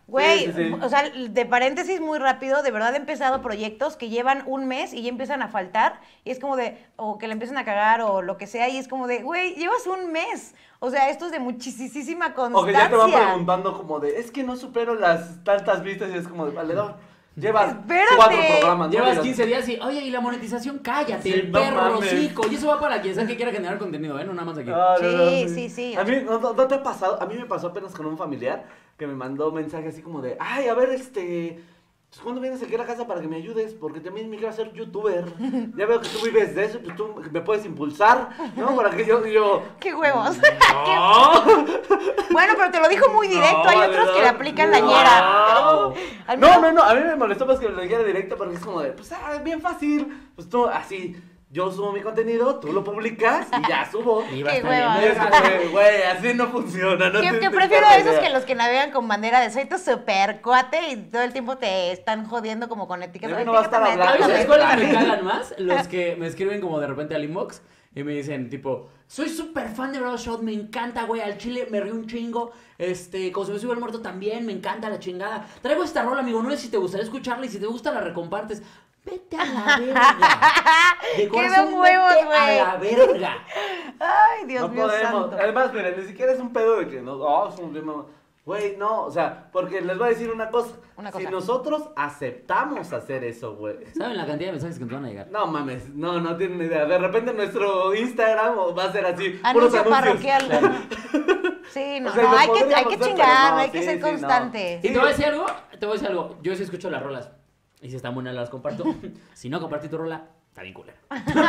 Güey, Sí, sí, sí. o sea, de paréntesis muy rápido, de verdad he empezado proyectos que llevan un mes y ya empiezan a faltar y es como de, o que le empiezan a cagar o lo que sea y es como de, güey, llevas un mes. O sea, esto es de muchísima constancia. O que ya te van preguntando como de, es que no supero las tantas vistas y es como de, valedor, llevas Espérate. 4 programas, ¿no? Llevas Digas, 15 días y, oye, y la monetización, cállate, Sí, el no perro mames. hocico. Y eso va para quien sea que quiera generar contenido, ¿eh? No nada más aquí. Ah, Sí. A mí, ¿no te ha pasado? A mí me pasó apenas con un familiar que me mandó un mensaje así como de, ay, a ver, pues, ¿cuándo vienes aquí a la casa para que me ayudes? Porque también me quiero hacer youtuber. Ya veo que tú vives de eso, pues tú me puedes impulsar, ¿no? Para que yo... ¡Qué huevos! No. Bueno, pero te lo dijo muy directo. No, Hay otros que le ¿verdad? aplican la ñera. No. Al menos- No, a mí me molestó más que lo dijera directo porque es como de, pues, bien fácil. Pues tú, así, yo subo mi contenido, tú lo publicas y ya subo. Y va a Qué estar bien hueva. Y es verga. como de, güey, así no funciona. No Que tienes prefiero dar a la esos idea. que los que navegan con bandera de soy tu super cuate y todo el tiempo te están jodiendo como con etiquetas. Debe no va a estar Etiquétame, hablando. ¿Sabes etiquétame. cuáles me cagan más? Los que me escriben como de repente al inbox y me dicen tipo, soy súper fan de Bravo Shot, me encanta, güey, al chile me río un chingo, como se me sube el muerto también, me encanta la chingada. Traigo esta rola, amigo, no sé si te gustaría escucharla y si te gusta la recompartes. Vete a la verga. De Qué corazón, dan huevos, vete güey. a la verga. Ay, Dios No mío podemos. santo. Además, mira, ni siquiera es un pedo de que no, es un tema. Güey, no, o sea, porque les voy a decir una cosa. Una Si cosa. nosotros aceptamos hacer eso, güey. ¿Saben la cantidad de mensajes que nos van a llegar? No mames, no tienen ni idea. De repente nuestro Instagram va a ser así, puros Anuncio anuncios. parroquial. Sí, no, O sea, no, lo hay que podríamos hacer, chingar, pero no, hay que sí, ser sí, no. constante. Y te voy a decir algo, yo sí escucho las rolas. Y si están buenas las comparto. Si no compartí tu rola, está bien culera.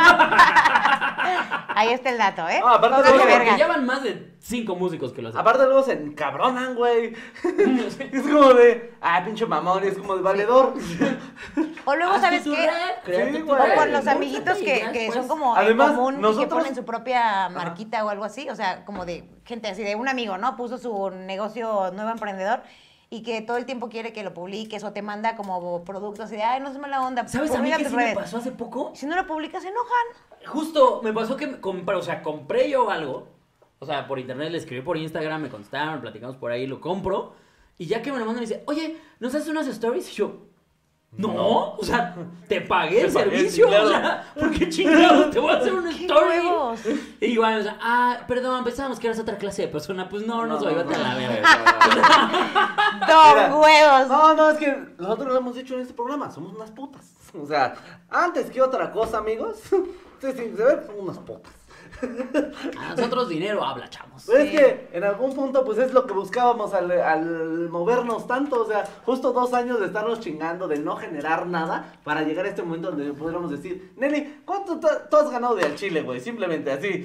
Ahí está el dato, ¿eh? Ah, aparte Póngale luego, verga. Porque ya van más de 5 músicos que lo hacen. Aparte luego se encabronan, güey. Es como de, pinche mamón, y es como de valedor. O luego, Hazte ¿sabes tu qué? red, créate Sí, tu güey. O red, con los impúlsate amiguitos y ya que después- son como Además, en común y que nosotros- ponen su propia marquita o algo así, o sea, como de gente así, de un amigo, ¿no? Puso su negocio nuevo emprendedor y que todo el tiempo quiere que lo publiques o te manda como productos y de, ay, no es mala onda. ¿Sabes a mí publica qué tus sí me redes. pasó hace poco? Si no lo publicas, se enojan. Justo me pasó que compré yo algo. O sea, por internet le escribí por Instagram, me contestaron, platicamos por ahí, lo compro. Y ya que me lo mandan, me dice, oye, ¿nos haces unas stories? Y yo, no, o sea, te pagué el Te pagué, servicio. sí, claro. O sea, ¿por qué chingados te voy a hacer una ¡Qué story? huevos! Y igual, o sea, perdón, pensábamos que eras otra clase de persona. Pues no soy, vete a la verga. Don Mira. huevos. No, es que nosotros lo hemos dicho en este programa, somos unas putas. O sea, antes que otra cosa, amigos, ustedes sin saber, somos unas putas. A nosotros dinero habla, chamos. Pero es que en algún punto, pues es lo que buscábamos al movernos tanto. O sea, justo 2 años de estarnos chingando, de no generar nada, para llegar a este momento donde pudiéramos decir, Nelly, ¿cuánto tú has ganado de al chile, güey? Simplemente así.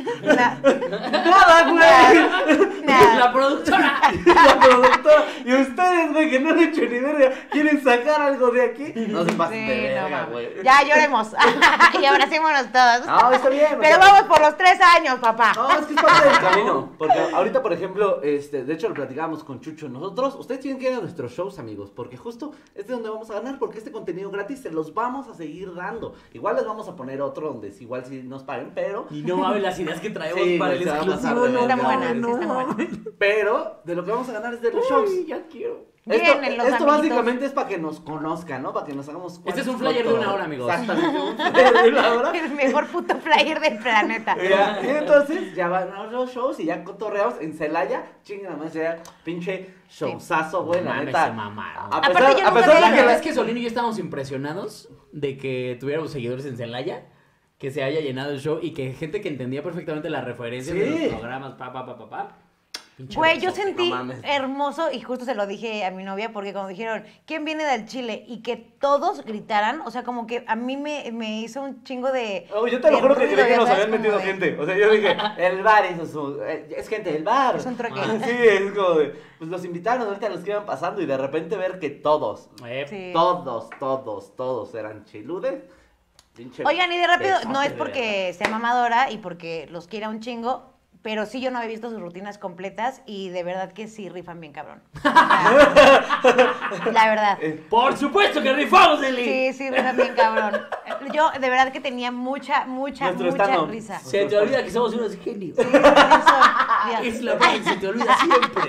¡Nada, güey! Nada. La productora. La productora. Y ustedes, güey, que no han hecho ni verga, ¿quieren sacar algo de aquí? No se pasen de Sí, no, verga, mames. güey. Ya lloremos. Y abracémonos todos. No, está bien. o Pero sea, vamos por los 3 años, papá. No, es que es parte del camino. Porque ahorita, por ejemplo, de hecho lo platicábamos con Chucho. Nosotros, ustedes tienen que ir a nuestros shows, amigos. Porque justo este es donde vamos a ganar. Porque este contenido gratis se los vamos a seguir dando. Igual les vamos a poner otro donde igual sí nos paguen, pero. Y no mames las ideas que traemos Sí, para güey, el se va a pasar exclusivo. de No, Están verga, buenas, güey. sí, están buenas. Pero de lo que vamos a ganar es de los shows. Ay, ya quiero. Vienen los Esto amiguitos. básicamente es para que nos conozcan, ¿no? Para que nos hagamos. Este es un cuentas flyer con de una todo. hora, amigos. Exactamente, un flyer de una hora. El mejor puto flyer del planeta. Y entonces ya van a los shows y ya cotorreamos en Celaya. Chinga, más ya pinche showzazo, güey, la Mames, neta. se mamaron. A Aparte, pesar, yo a nunca pesar había de que La verdad la es que Solín y yo estábamos impresionados de que tuviéramos seguidores en Celaya, que se haya llenado el show y que gente que entendía perfectamente las referencias de Sí. los programas, Pinche Güey, yo besote. sentí no mames. hermoso y justo se lo dije a mi novia porque cuando dijeron, ¿quién viene del Chile? Y que todos gritaran, o sea, como que a mí me hizo un chingo de... Oh, yo te lo de juro que ruido, creí que ya nos sabes, habían como metido de- gente. O sea, yo dije, el bar hizo su. Es gente del bar. Es un troque. Sí, es como de. Pues los invitaron ahorita los que iban pasando y de repente ver que todos, Sí. todos eran chiludes. Pinche Oigan, y de rápido, besote no es de porque sea mamadora y porque los quiera un chingo, pero sí yo no había visto sus rutinas completas y de verdad que sí rifan bien cabrón. O sea, la verdad. Por supuesto que rifamos, Eli. Sí, sí, rifan bien cabrón. Yo de verdad que tenía mucha Nuestro stand-up. risa. Se te olvida que somos unos genios. Sí, eso, Dios. Es la frase que se te olvida siempre.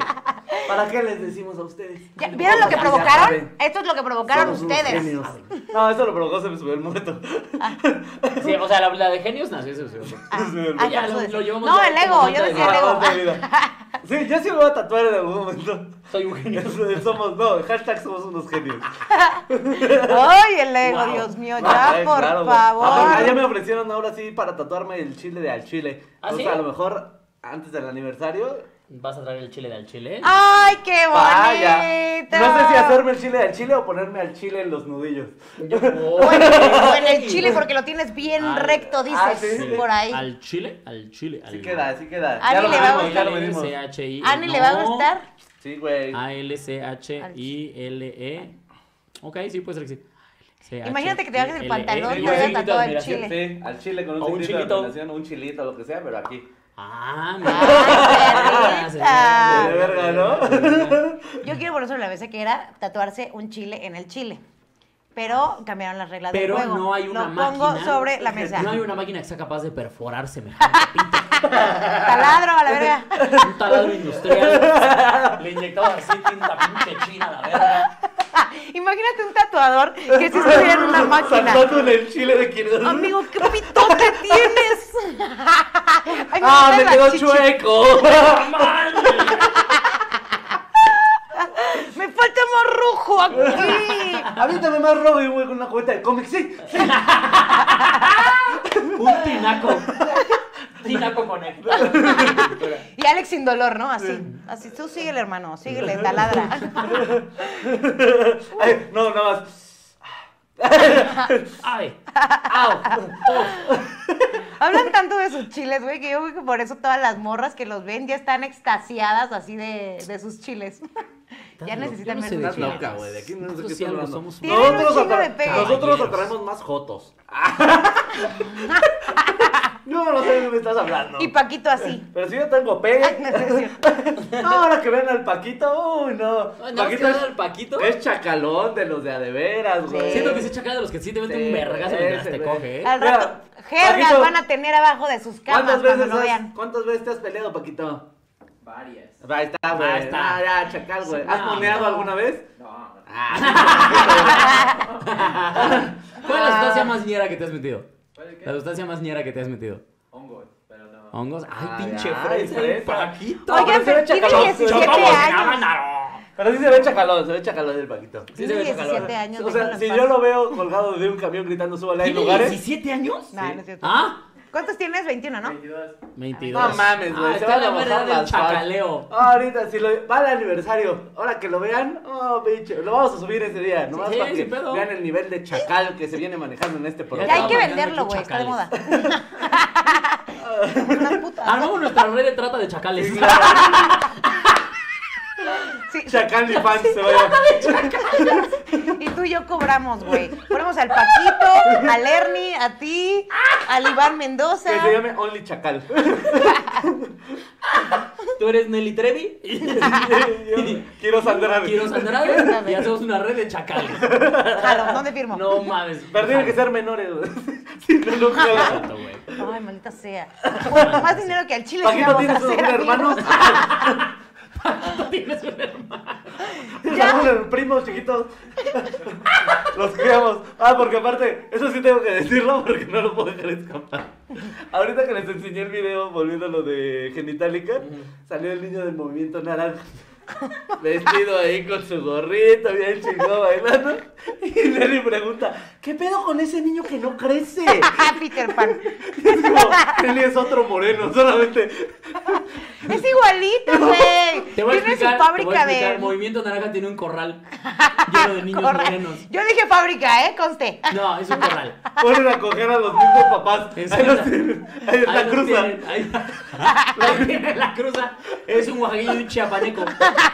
¿Para qué les decimos a ustedes? ¿Vieron lo que Ya provocaron? saben. Esto es lo que provocaron Somos unos ustedes. genios. No, eso lo provocó, se me subió el muerto. Sí, o sea, la de genios nació ese. Ya, por eso lo llevamos no, ya el ego, como yo nota de decía el ego. de vida. Sí, yo sí me voy a tatuar en algún momento. Soy un genio. Hashtag somos unos genios. Ay, el ego, Wow. Dios mío, ya, Ay, por claro, güey. favor. Ya me ofrecieron ahora sí para tatuarme el chile de al chile. ¿Ah, Entonces, sí? a lo mejor antes del aniversario. ¿Vas a traer el chile del chile? Ay, qué Vaya. bonito. No sé si hacerme el chile al chile o ponerme al chile en los nudillos. O en el chile porque lo tienes bien Ah, recto, dices, sí. por ahí. Al chile. Así queda, así queda. A Ya Ani lo le va a medimos, ya lo gustar. medimos. A-L-C-H-I. ¿Ani le va a gustar? Sí, güey. A-L-C-H-I-L-E. Ok, sí, puede ser que sí. Imagínate que te bajes el pantalón y Y te veas un tatuado el admiración. chile. Sí, al chile con O un un chilito de chilito. admiración, o un chilito, lo que sea, pero aquí. Ah, Ay, mira. perrita. De verga, ¿no? Yo quiero por eso la vez que era tatuarse un chile en el chile. Pero cambiaron las reglas del Pero juego. no hay una Lo pongo máquina. sobre la mesa. No hay una máquina que sea capaz de perforar semejante pinta. Taladro a la verga. Un taladro industrial. Le inyectaba así tinta pinche china a la verga. Imagínate un tatuador que si estuviera en una máquina. Saltando en el chile de quien. Amigo, ¿qué pitote tienes? Ay, ¡Ah, me gusta la quedó chichi. chueco! Me falta más rojo aquí. Avíntame más robo y güey con una cubeta de cómics. Sí, sí. Un tinaco. Tinaco conectado. Y Alex sin dolor, ¿no? Así. Así. Tú síguele, hermano. Síguele, taladra. Ay, no, nada más. Ay. Au. Oh. Hablan tanto de sus chiles, güey, que yo creo que por eso todas las morras que los ven ya están extasiadas así de sus chiles. Ya necesitan Yo no ver sé sus de Estás chiles. chiles. loca, güey. De aquí no sé Nosotros qué sí estás algo hablando. somos. Tienen un chingo de pegue. Nosotros atraemos más jotos. No sé de qué me estás hablando. Y Paquito así. Pero si yo tengo Ay, pegue. no es cierto. No, ahora que vean al Paquito, uy, no. Ay, ¿no has quedado al Paquito? Es chacalón de los de a de veras, güey. Siento que ese chacal de los que sí te meten Sí, un vergazo mientras ese, te güey. coge, ¿eh? Al Mira, rato, jergas Paquito, van a tener abajo de sus camas cuando lo vean. ¿Cuántas veces te has peleado, Paquito? Varias. Ahí está, güey. Ahí está. Ah, ya, chacal, güey. ¿Has No, moneado no. alguna vez? No. ¿Cuál es la sustancia más ñera que te has metido? ¿Cuál es qué? La sustancia más ñera que te has metido. Hongos, pero no. ¿Hongos? Ay, Ah, pinche ya, fresa, ay, el fresa. Paquito. Oigan, pero se ve pero tiene chacalón. 17 años. Pero sí se ve chacalón el Paquito. Sí se Tiene ve 17 chacalón. años. O sea, déjenlo si en yo paz. lo veo colgado de un camión gritando súbale, hay ¿Tiene lugares. 17 años? No, no es cierto. ¿Ah? ¿Cuántos tienes? 21, ¿no? 22. 22. No mames, güey. Ah, se está van la a verdad bajar del las faldas. chacaleo. Ahorita, si lo va al aniversario, ahora que lo vean, oh, pinche, lo vamos a subir ese día, nomás Sí, para que sin pedo. vean el nivel de chacal que se viene manejando en este Ya programa. hay que Estaba venderlo, güey. bailando Está de moda. Una puta. Armamos nuestra red de trata de chacales. Sí. Chacal y fans se vaya. Y tú y yo cobramos, güey. Ponemos al Paquito, al Ernie, a ti, al Iván Mendoza. Que se llame Only Chacal. ¿Tú eres Nelly Trevi? Yo quiero Sandra. Quiero Andrade y hacemos una red de chacales. Jalo, ¿dónde firmo? No mames. Pero tienen que ser menores, güey. Si no, no juegan. Exacto, güey. Ay, maldita sea. Bueno, más dinero que al chile. sí Paquito, vamos a ¿tienes un hacer, hermano? amigos. Tú tienes un hermano. ¿Tienes algunos primos chiquitos? Los criamos. Ah, porque aparte, eso sí tengo que decirlo porque no lo puedo dejar escapar. Ahorita que les enseñé el video, volviendo a lo de Genitalica, salió el niño del movimiento naranja. Vestido ahí con su gorrito, bien chingón bailando. Y Nelly pregunta, ¿qué pedo con ese niño que no crece? Peter Pan. Es como, Nelly es otro moreno, solamente. Es igualito, güey. Te voy a Tiene explicar. su fábrica te voy a explicar. de. Movimiento Naranja tiene un corral lleno de niños Corral. morenos. Yo dije fábrica, conste. No, es un corral. Ponen a coger a los mismos papás. Ahí Exacto. los tienen. Ahí es la Ahí los cruza. tienen, ahí tiene la cruza. Es un oaxaqueño y un chiapaneco.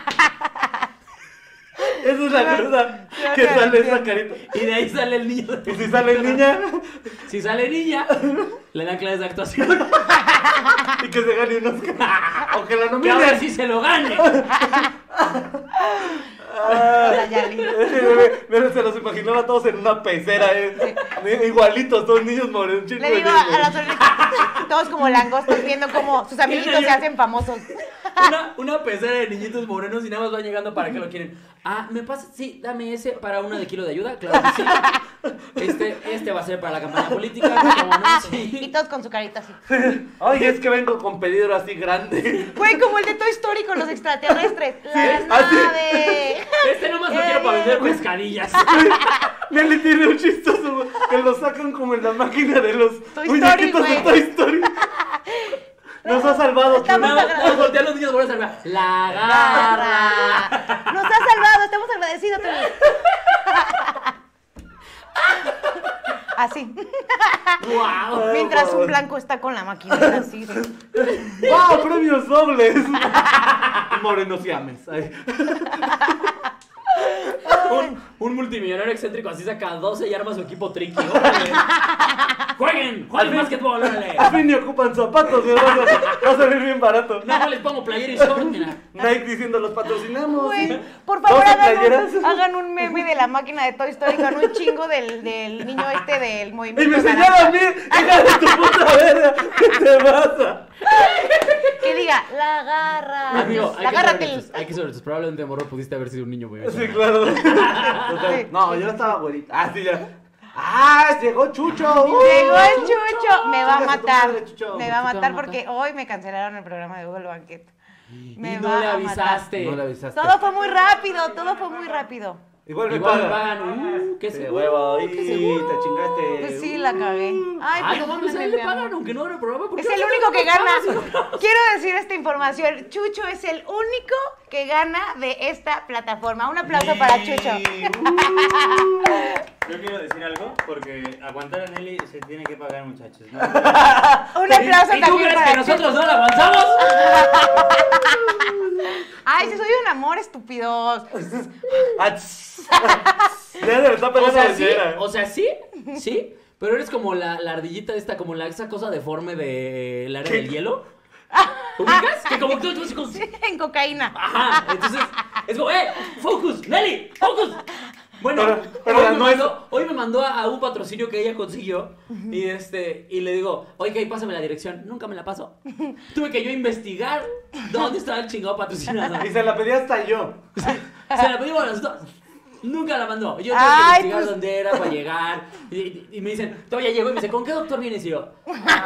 Esa es la cruza que sale esa carita. Y de ahí sale el niño. Y si sale niña, Si sale niña, le dan clases de actuación. y que se gane un Oscar. O que la Que a ver nominen. si se lo gane. La Yali. Pero se los imaginaba todos en una pecera, igualitos, todos niños morenos. Le digo a las ornitas, todos como langostos viendo cómo sus amiguitos se hacen famosos. una pecera de niñitos morenos y nada más van llegando para que lo quieren. Ah, ¿me pasa? Sí, dame ese para 1 kilo de ayuda, claro que sí. Este va a ser para la campaña política, ¿cómo no? Y Sí. todos con su carita así. Ay, es que vengo con pedido así grande. Güey, como el de Toy Story con los extraterrestres. Las así. naves. Este nomás lo quiero para vender pescadillas. Nelly tiene un chistoso, güey, que lo sacan como en la máquina de los Toy muñequitos Story, de güey. Toy Story. Nos ha salvado, Estamos Chulo. agradecidos. Nos voltean los niños por salvar. La garra. Nos has salvado, estamos agradecidos. Así. Wow. Mientras un blanco está con la máquina así. ¡Wow! ¡Premios dobles! Morenos Siames. Ay. Un multimillonario excéntrico así saca 12 y arma su equipo tricky. ¡Órale! ¡Jueguen! ¡Jueguen básquetbol! ¡Órale! Al fin ni ocupan zapatos, ¿no? Va a salir bien barato. Nada más les pongo playera y short, mira. Nike diciendo los patrocinamos. Güey, por favor 12 playeras. hagan un meme de la máquina de Toy Story con un chingo del niño este del Y movimiento me señala a mí, hija de tu puta verga, ¿qué te pasa? que diga, la garra. Amigo, la garra del... hay que ser honestos. Probablemente de morro pudiste haber sido un niño muy bien. Sí, claro. Total. No, yo estaba güerita. Ah, sí, ya. ¡Ah! Llegó Chucho. Llegó el Chucho, me va a Chingas a tu matar. madre, Chucho. Me va a Chucho matar va a porque hoy me cancelaron el programa de Hugo el Banquete. Me Y va no le a matar. avisaste. No le avisaste. Todo fue muy rápido, todo fue muy rápido. Igual me Igual me pagan. pagan. ¿Qué Sí, se huevo. Y ¿Qué te seguro? chingaste. Pues sí, la cagué. Ay, no mames, a él le mi amor. pagan aunque no haga el programa. ¿por Es qué el no único que le gana. pagas? Quiero decir esta información. Chucho es el único que gana de esta plataforma. Un aplauso para Chucho. Yo quiero decir algo, porque aguantar a Nelly se tiene que pagar, muchachos, ¿no? Un aplauso ¿Y tú también crees para que nosotros no la avanzamos? Ay, si soy un amor, estúpidos. Ah, tss. Ya se me está O pegando sea, la sí, cera. o sea, sí, pero eres como la ardillita esta, como esa cosa deforme del área del hielo. ¿Ubicas? Que como tú así como... En cocaína. Ajá, entonces es como, ¡focus! ¡Nelly! ¡Focus! Bueno, Pero hoy, la me nuez- hoy me mandó a un patrocinio que ella consiguió y le digo, oye, pásame la dirección. Nunca me la pasó. Tuve que yo investigar dónde estaba el chingado patrocinador. Y se la pedí hasta yo. Se la pedimos a los dos. Nunca la mandó. Yo tuve que Ay, investigar pues- dónde era para llegar. Y me dicen, todavía llegó y me dice, ¿con qué doctor vienes? Y yo,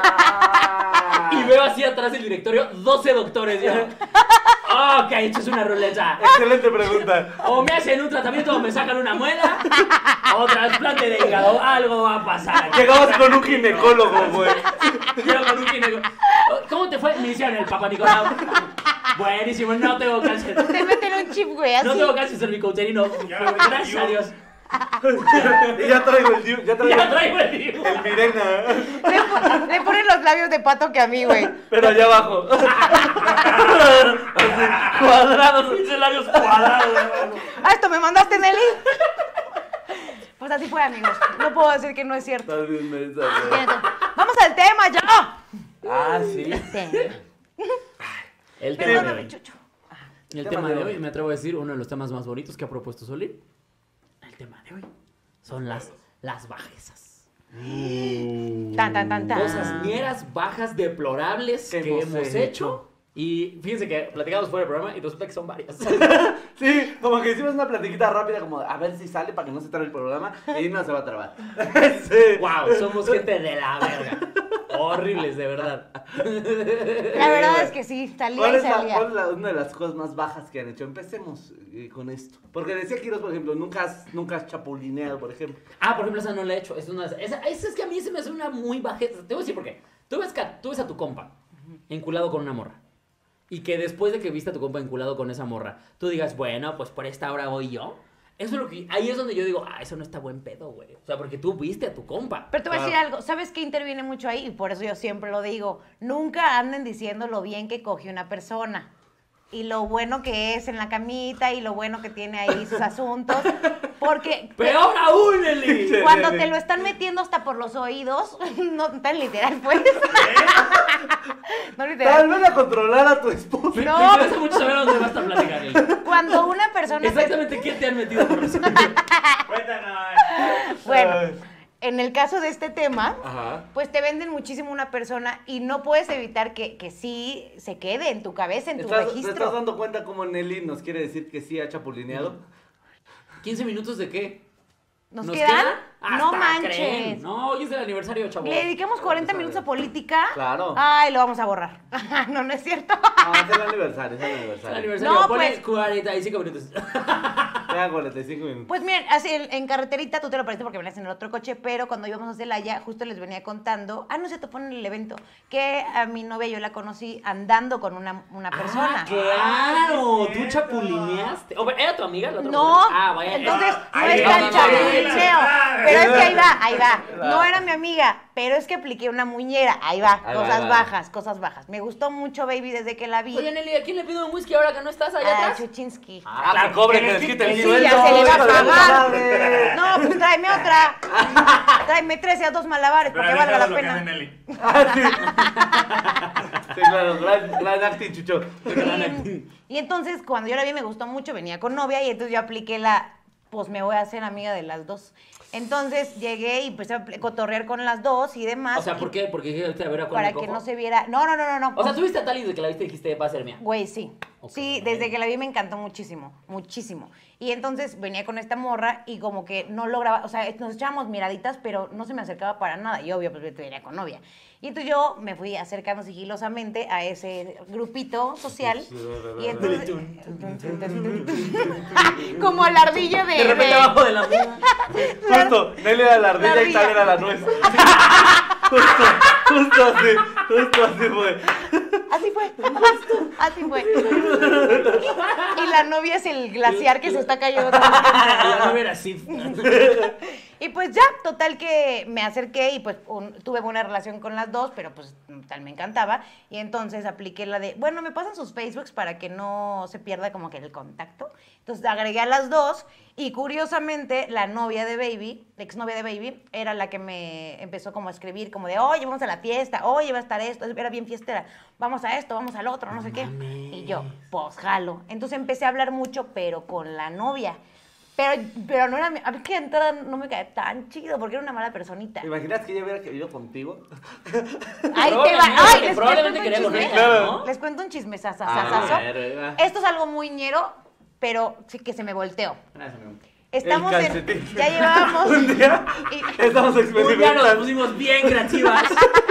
y veo así atrás del directorio 12 doctores. Y yo, ok, esto es una ruleta. Excelente pregunta. O me hacen un tratamiento o me sacan una muela, o trasplante de hígado. Algo va a pasar aquí. Llegabas con un ginecólogo, güey. Llego con un ginecólogo. ¿Cómo te fue? Me hicieron el Papa Nicolau. Buenísimo, no tengo cáncer. Te meten un chip, güey, así. No tengo cáncer cervicouterino. Gracias a Dios. Y ya traigo el Diu, ya traigo Ya traigo el digo. el Mirena. Le ponen los labios de pato que a mí, güey. Pero allá abajo. Así, cuadrados. Pinches labios cuadrados. Ah, ¿esto me mandaste, Nelly? Pues así fue, amigos. No puedo decir que no es cierto. Estás bien mensa, güey. Vamos al tema, ya. Ah, sí. El tema de Perdóname, hoy. Chucho. El tema de hoy, me atrevo a decir, uno de los temas más bonitos que ha propuesto Solín. El tema de hoy son las bajezas. Tan, tan, tan, tan. Cosas ñeras, bajas, deplorables Que que hemos hemos hecho. Y fíjense que platicamos fuera del programa y resulta que son varias. Sí, como que hicimos una platiquita rápida, como a ver si sale para que no se trabe el programa. Y no se va a trabar. Sí. Wow, somos gente de la verga. Horribles, de verdad. La verdad es que sí, salía ¿Cuál y es, salía. una de las cosas más bajas que han hecho? Empecemos con esto. Porque decía Quiroz, por ejemplo, nunca has chapulineado, por ejemplo. Ah, por ejemplo, esa no la he hecho. Esa es que a mí se me hace una muy bajeza. Te voy a decir por qué. Tú ves a tu compa enculado con una morra. Y que después de que viste a tu compa enculado con esa morra, tú digas, bueno, pues por esta hora voy yo. Eso es lo que... Ahí es donde yo digo, eso no está buen pedo, güey. O sea, porque tú viste a tu compa. Pero te voy a decir algo, ¿sabes qué interviene mucho ahí? Y por eso yo siempre lo digo, nunca anden diciendo lo bien que coge una persona. Y lo bueno que es en la camita y lo bueno que tiene ahí sus asuntos. Porque ¡Peor aún, Eli! cuando te lo están metiendo hasta por los oídos, no tan literal, pues. No Tal literal. vez a controlar a tu esposa. Me No. interesa mucho saber a dónde vas a platicar, Eli. Cuando una persona... Exactamente qué te han metido por eso. Cuéntanos. Bueno, en el caso de este tema, Ajá. pues te venden muchísimo una persona y no puedes evitar que sí se quede en tu cabeza, en tu ¿Te registro. estás dando cuenta cómo Nelly nos quiere decir que sí ha chapulineado? ¿15 minutos de qué? ¿Nos quedan? No Hasta manches. creen. No, hoy es el aniversario, chavo. Le dedicamos 40 minutos a política. Claro. Ay, lo vamos a borrar. No, no es cierto. No, es el aniversario, es el Es el aniversario. aniversario. No, Pones pues. 45 minutos. Ya 45 minutos. Pues miren, así en carreterita tú te lo perdiste porque venías en el otro coche, pero cuando íbamos a Celaya, justo les venía contando, no se topó en el evento, que a mi novia yo la conocí andando con una persona. Ah, claro. Tú chapulineaste. ¿Era tu amiga? La otra No, persona? Ah, vaya. entonces no Ay, es tan ay, chapulineo. ay, Pero es que ahí va. No era mi amiga, pero es que apliqué una muñera. Ahí va, Ahí va, cosas ahí va. bajas, cosas bajas. Me gustó mucho, baby, desde que la vi. Oye, Nelly, ¿a quién le pido un whisky ahora que no estás allá A atrás? Chuchinsky. Ah, cobre que les quite el Sí, sueldo. ya se le va a hijo de pagar. madre. No, pues tráeme otra. Tráeme 13 a 2 malabares para que valga la pena. Sí, claro, gran acting, Chucho. Y entonces, cuando yo la vi, me gustó mucho, venía con novia y entonces yo apliqué pues me voy a hacer amiga de las dos. Entonces llegué y empecé a cotorrear con las dos y demás. O sea, ¿por qué? Porque dijiste a ver a cuál Para me que cojo. no se viera. No. O sea, tuviste a Tali desde que la viste y dijiste, va a ser mía. Güey, sí. Ok. Sí, desde que la vi me encantó muchísimo, muchísimo. Y entonces venía con esta morra y como que no lograba, o sea, nos echábamos miraditas, pero no se me acercaba para nada. Y obvio, pues venía con novia. Y entonces yo me fui acercando sigilosamente a ese grupito social. Y entonces... como la ardilla de... De repente abajo de la mía. Justo, Nelly era la ardilla y tal era la nuez. Justo así fue. Así fue. Y la novia es el glaciar que se está cayendo. La novia era así. Y pues ya, total que me acerqué y pues tuve buena relación con las dos, pero pues tal me encantaba. Y entonces apliqué la de, bueno, me pasan sus Facebooks para que no se pierda como que el contacto. Entonces agregué a las dos y curiosamente la novia de Baby, la exnovia de Baby, era la que me empezó como a escribir como de, oye, vamos a la fiesta, oye, va a estar esto, era bien fiestera, vamos a esto, vamos al otro, no sé qué. Y yo, pues jalo. Entonces empecé a hablar mucho, pero con la novia. Pero no era a mí que de entrada no me cae tan chido porque era una mala personita. ¿Te imaginas que ella hubiera querido contigo? Ahí te va. Ay, les Probablemente cuento quería un con chisme. ella, ¿no? Les cuento un chisme, A sasasazo. ver, Esto es algo muy ñero, pero sí que se me volteó. Gracias, amigo. Estamos El en... calcetín. Ya llevábamos... Un día y- estamos Un día nos experimentando. pusimos bien creativas.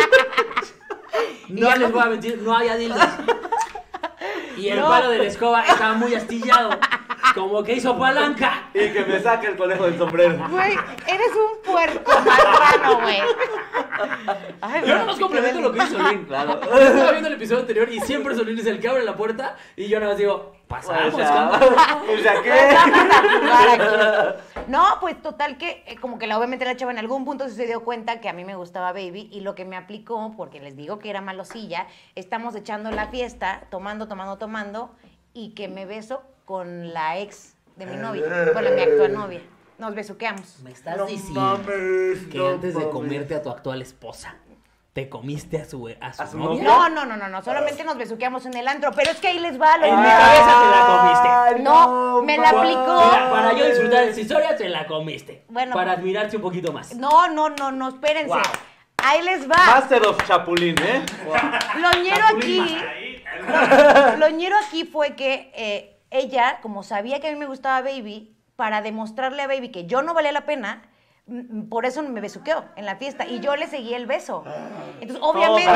No les voy a mentir, no había dildos. Y el No. palo de la escoba estaba muy astillado. Como que hizo palanca. Y que me saque el conejo del sombrero. Güey, eres un puerco marrano, güey. Ay, Yo güey, nomás complemento qué lo que hizo Solín. Claro. Yo estaba viendo el episodio anterior y siempre Solín es el que abre la puerta y yo nada más digo, pasamos. Pues ya, ¿qué? Vamos a jugar aquí. No, pues total que como que obviamente la chava en algún punto se dio cuenta que a mí me gustaba Baby y lo que me aplicó, porque les digo que era malosilla, estamos echando la fiesta, tomando y que me beso con la ex de mi novia, con mi actual novia. Nos besuqueamos. Me estás diciendo que antes de comerte a tu actual esposa, te comiste a su novia. No, solamente nos besuqueamos en el antro, pero es que ahí les va lo En mi ñero. cabeza te la comiste. No, me la aplicó. Mira, para yo disfrutar de esa historia, te la comiste. Bueno, para admirarte un poquito más. No, espérense. Wow. Ahí les va. Master of Chapulín, ¿eh? Lo ñero aquí. Lo ñero aquí fue que ella, como sabía que a mí me gustaba Baby, para demostrarle a Baby que yo no valía la pena, por eso me besuqueó en la fiesta y yo le seguí el beso. Entonces, obviamente.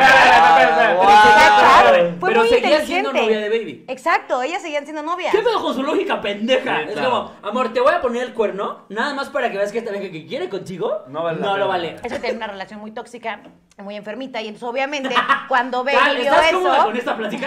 Wow. Fue Pero muy seguía inteligente. siendo novia de Baby. Exacto, ellas seguían siendo novias. ¿Qué pedo con su lógica pendeja? Sí, Es claro. como, amor, te voy a poner el cuerno, nada más para que veas que esta vieja que quiere contigo No vale la lo pena. vale. Es que tenía una relación muy tóxica, muy enfermita, y entonces obviamente cuando Baby Tal, vio ¿estás cómoda eso, con esta plática?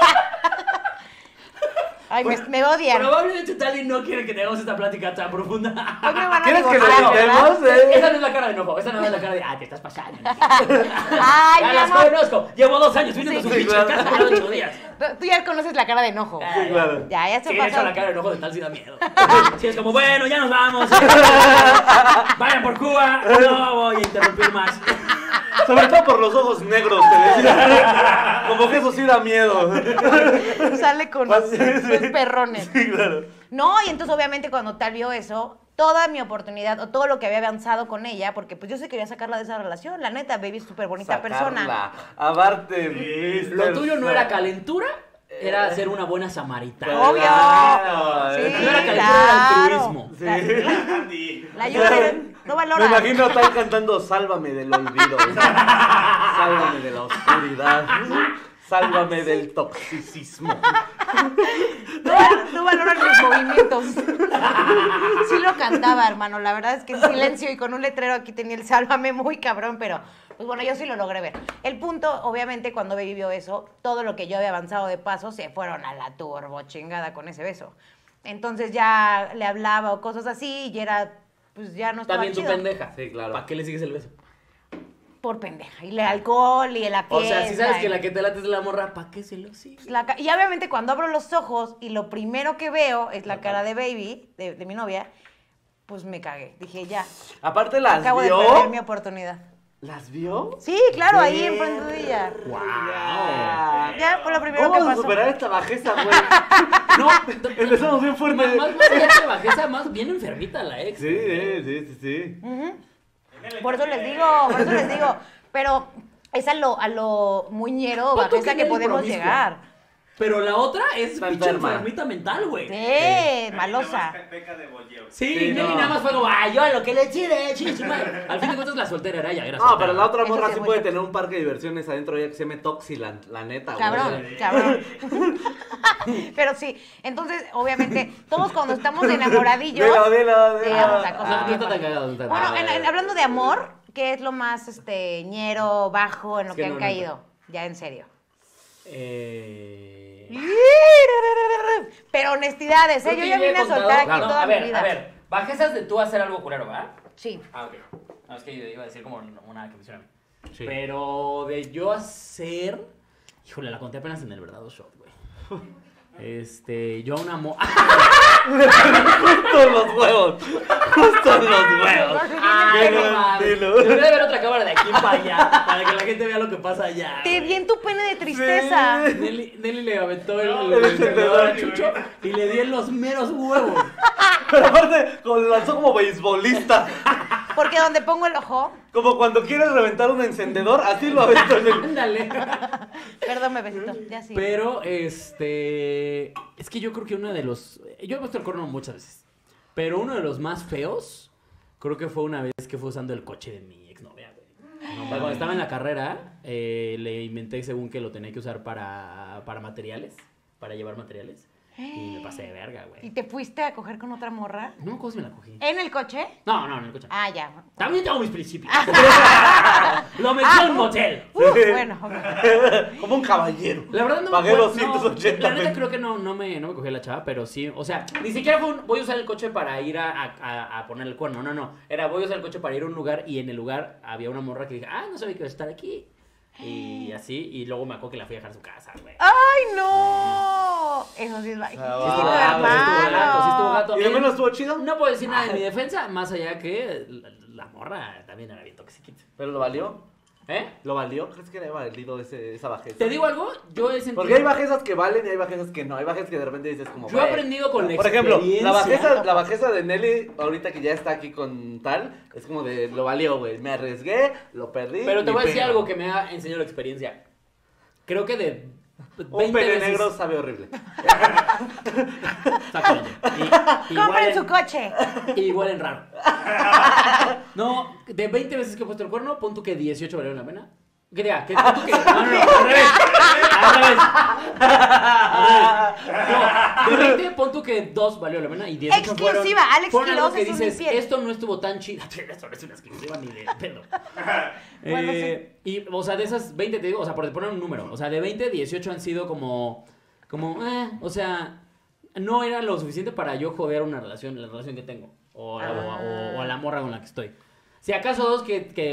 ay, me odian. Probablemente Tali no quiere que tengamos esta plática tan profunda. Hoy me van a ¿Quieres que divorciar, lo ¿verdad? quitemos? Esa no es la cara de enojo, esa no es la cara de, te estás pasando. Ay, Ya mi las amor. conozco, llevo 2 años viniendo a su Sí, pinche claro. casa cada 8 días. Tú ya conoces la cara de enojo. Sí, claro. Ya se Sí, de hecho pasó. la cara de enojo de Tal sí da miedo. Sí, es como, bueno, ya nos vamos. Vayan por Cuba, no voy a interrumpir más. Sobre todo por los ojos negros, te decía. Como que eso sí da miedo. Sale con Sí, los sí. perrones. Sí, claro. No, y entonces obviamente cuando Tal vio eso, toda mi oportunidad o todo lo que había avanzado con ella, porque pues yo sí quería sacarla de esa relación. La neta, baby es súper bonita persona. Aparte, Lo tuyo no era calentura, era ser una buena samaritana. Obvio. Claro. Sí, No era calentura, claro. era altruismo. La ayuda no valora. Me imagino a Tal cantando Sálvame del olvido. Sálvame de la oscuridad. Sálvame del toxicismo. No valoran mis movimientos. Sí lo cantaba, hermano. La verdad es que en silencio y con un letrero aquí tenía el Sálvame muy cabrón, pero pues bueno, yo sí lo logré ver. El punto, obviamente, cuando Baby vio eso, todo lo que yo había avanzado de paso se fueron a la turbo chingada con ese beso. Entonces ya le hablaba o cosas así y era, pues ya no estaba También tu chido. pendeja. Sí, claro. ¿Para qué le sigues el beso? Por pendeja. Y el alcohol y la fiesta. O sea, si sabes que la que te late es la morra, ¿para qué se lo sigues? Y obviamente cuando abro los ojos y lo primero que veo es la cara de Baby, de mi novia, pues me cagué. Dije, ya, Aparte las acabo de vio. perder mi oportunidad. ¿Las vio? Sí, claro, ahí enfrente de ella. ¡Wow! Ya fue lo primero ¿Cómo que pasó. superar esta bajeza, güey? No, Empezamos bien fuerte. más allá de bajeza, más bien enfermita la ex. Sí. Por eso les digo. Pero es a lo muñero Pon tú bajeza que que Nelly podemos promiscua. llegar. Pero la otra es Está pinche enferma. enfermita mental, güey. Sí, malosa. Sí, Sí, Nelly no. nada más fue como, ay, yo a lo que le chile, madre. Al fin de cuentas la soltera era ella, era No, soltera. pero la otra Eso morra sí sí es puede muy tener un parque de diversiones adentro de ella que se llame Toxiland, la neta, güey. Cabrón. Pero sí, entonces, obviamente, todos cuando estamos enamoradillos. Dilo. llegamos a cosas No bien está tan fuertes. cagado. no está tan Bueno, cagado. hablando de amor, ¿qué es lo más ñero, bajo en lo Es que que no, han no, caído? Ya en serio. Pero honestidades, Creo yo que ya ya he vine a contado- soltar aquí Claro, toda a ver, mi vida. A ver, bajezas de tú hacer algo culero, ¿verdad? Sí. Ah, ok. No, es que yo iba a decir como una que menciona. Sí. Pero de yo hacer... Híjole, la conté apenas en el verdadero shot, güey. Yo a una Justo en los huevos. Ay, Dilo, no mames. dilo. Debería haber otra cámara de aquí para allá, para que la gente vea lo que pasa allá. Te vi en tu pene de tristeza. Nelly le aventó el encendedor a Chucho y le di en los meros huevos. Pero aparte, como lo lanzó como beisbolista. Porque donde pongo el ojo. Como cuando quieres reventar un encendedor, así lo aventó en el... Ándale. Perdón, bebecito. Ya sí. Pero, es que yo creo que uno de los... Yo he puesto el cuerno muchas veces. Pero uno de los más feos, creo que fue una vez que fue usando el coche de mi exnovia, güey. O sea, cuando estaba en la carrera, le inventé según que lo tenía que usar para materiales, para llevar materiales. Y me pasé de verga, ¿Y güey. te fuiste a coger con otra morra? No me acuerdo si me la cogí. ¿En el coche? No, en el coche. Ah, ya. También tengo mis principios. Lo metí en un motel. Bueno, ok. Como un caballero. La verdad no Pagué me acuerdo, 280 la neta pesos. creo que no me cogí a la chava, pero sí, o sea, ni siquiera fue un voy a usar el coche para ir a poner el cuerno, no, era voy a usar el coche para ir a un lugar y en el lugar había una morra que dije, no sabía que iba a estar aquí. Y así, y luego me acuerdo que la fui a dejar a su casa, güey. ¡Ay, no! Eso sí es bajito, Ah, Sí estuvo gato. ¿Y de menos estuvo chido? No puedo decir nada de mi defensa, más allá que la morra también era bien toxiquita. ¿Pero lo valió? ¿Eh? ¿Lo valió? ¿Crees que le haya valido esa bajeza? ¿Te digo algo? Yo he sentido... Porque hay bajezas que valen y hay bajezas que no. Hay bajezas que de repente dices como... Yo he güey. aprendido con la Por ejemplo, experiencia. la bajeza de Nelly, ahorita que ya está aquí con Tal, es como de, lo valió, güey. Me arriesgué, lo perdí. Pero te ni voy a decir pedo. algo que me ha enseñado la experiencia. Creo que de 20 Un pene veces... negro sabe horrible. Exactamente. ¡Compren su coche! Igual en raro. No, de 20 veces que he puesto el cuerno, pon tú que 18 valieron la pena. ¿Qué diga? ¿Qué pon tú que? No, al revés. No, de 20 pon tú que 2 valió la pena y 18 Exclusiva, Alex fueron algo Quiroz que es un dices, infiel. esto no estuvo tan chido. Esto no es una exclusiva ni de pedo. Bueno, Y, o sea, de esas 20 te digo, o sea, por poner un número, o sea, de 20, 18 han sido como, o sea, no era lo suficiente para yo joder la relación que tengo, o a la morra con la que estoy. Si acaso dos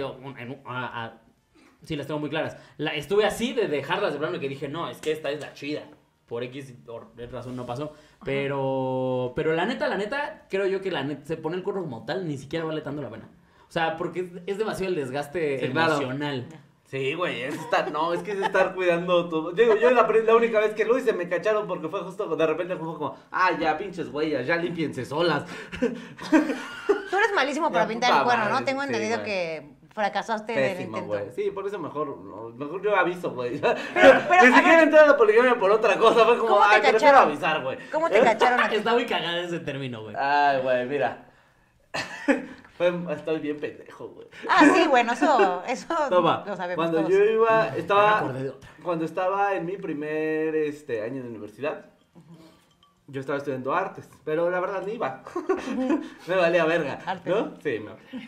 sí las tengo muy claras. Estuve así de dejarlas de plano y que dije, no, es que esta es la chida. Por X razón no pasó. Pero la neta, creo yo que la neta se pone el cuerno como tal, ni siquiera vale tanto la pena. O sea, porque es demasiado el desgaste Sí, claro. emocional. Sí, güey, es estar, no, es que es estar cuidando todo. Digo, yo la única vez que lo hice me cacharon porque fue justo, de repente fue como, ya, pinches güeyes, ya límpiense solas. Tú eres malísimo para Ya, pintar el puta cuerno, ¿no? madre, Tengo sí, entendido güey. que fracasaste en el Pésimo, intento. güey. Sí, por eso mejor yo aviso, güey. pero, Ni a siquiera ver. entré a la poligamia por otra cosa, fue como, ¿Cómo te te prefiero cacharon? avisar, güey. ¿Cómo te cacharon a ti? Está muy cagada ese término, güey. Ay, güey, mira. Estoy bien pendejo, güey. Ah, sí, bueno, eso Toma, lo sabemos cuando todos. yo iba, Me acordé de otra. cuando estaba en mi primer año de universidad, yo estaba estudiando artes, pero la verdad ni iba. Me valía verga, Artes. ¿no? Sí, me valía.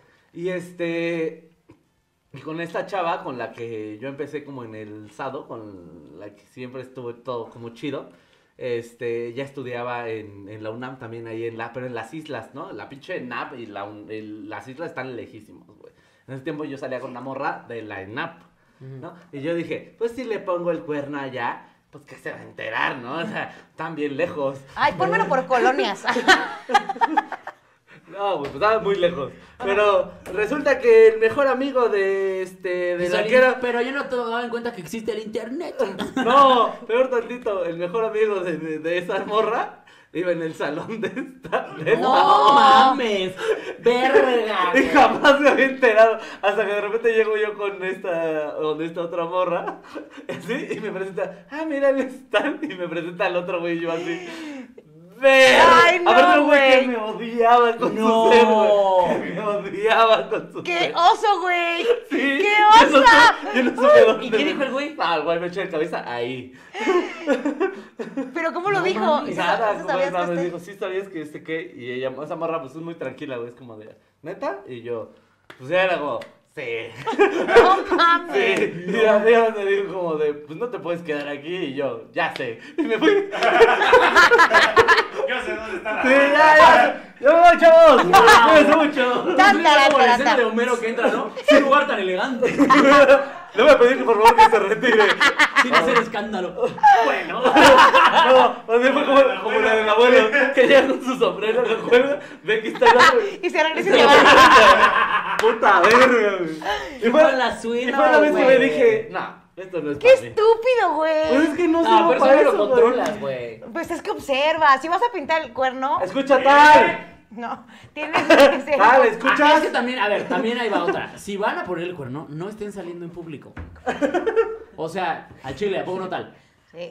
Y con esta chava con la que yo empecé como en el SADO, con la que siempre estuve todo como chido, ya estudiaba en la UNAM también ahí pero en las islas, ¿no? La pinche ENAP y las islas están lejísimos, güey. En ese tiempo yo salía con una morra de la ENAP, ¿no? Y yo dije, pues si le pongo el cuerno allá, pues que se va a enterar, ¿no? O sea, están bien lejos. Ay, pónmelo por colonias. No, güey, pues estaba muy lejos. Pero resulta que el mejor amigo de la que era... Pero yo no te daba en cuenta que existe el internet. No, peor tantito, el mejor amigo de esa morra iba en el salón de esta. No mames. Verga. Y jamás me había enterado. Hasta que de repente llego yo con esta otra morra. Así, y me presenta, mira, él está. Y me presenta al otro güey y yo así. Ay, no, Aparte un güey que güey. me odiaba con No. su ser, güey. Que me odiaba con su ¡Qué ser. oso, güey! Sí, ¡Qué yo no osa! supe- Yo no supe dónde. ¿Y qué dijo el güey? El güey me echó de cabeza ahí. ¿Pero cómo lo No dijo? mames. ¿Sí Nada, sabías como nada, que me dijo, sí sabías que qué, y ella, esa morra pues es muy tranquila, güey, es como de, ¿neta? Y yo, pues ya era como, sí, No sí, mames. y ella me dijo como de, pues no te puedes quedar aquí, y yo, ya sé, y me fui, Yo sé dónde está la sí, ya me voy, chavos, cuídense mucho, Tan, Es taran, como la taran, escena de taran. Homero que entra, ¿no? Qué lugar tan elegante. le voy a pedir que por favor que se retire, Sin hacer escándalo. Bueno. no, más bien fue como la del abuelo, que llega con su sombrero, lo cuelga, ve que está el otro, Y se regresa y se va. puta verga, güey, y fue Con la suite, y fue la vez que me güey. dije, no, esto no es ¡Qué para mí. estúpido, Pues güey! es que no No, sirvo pero para eso eso, lo güey. controlas, güey. Pues es que observa. Si vas a pintar el cuerno, Escucha tal. no. Tienes que ser. Tal, Es que escuchas. también, a ver, también ahí va otra. Si van a poner el cuerno, no estén saliendo en público. O sea, al chile, ¿a poco no tal? Sí.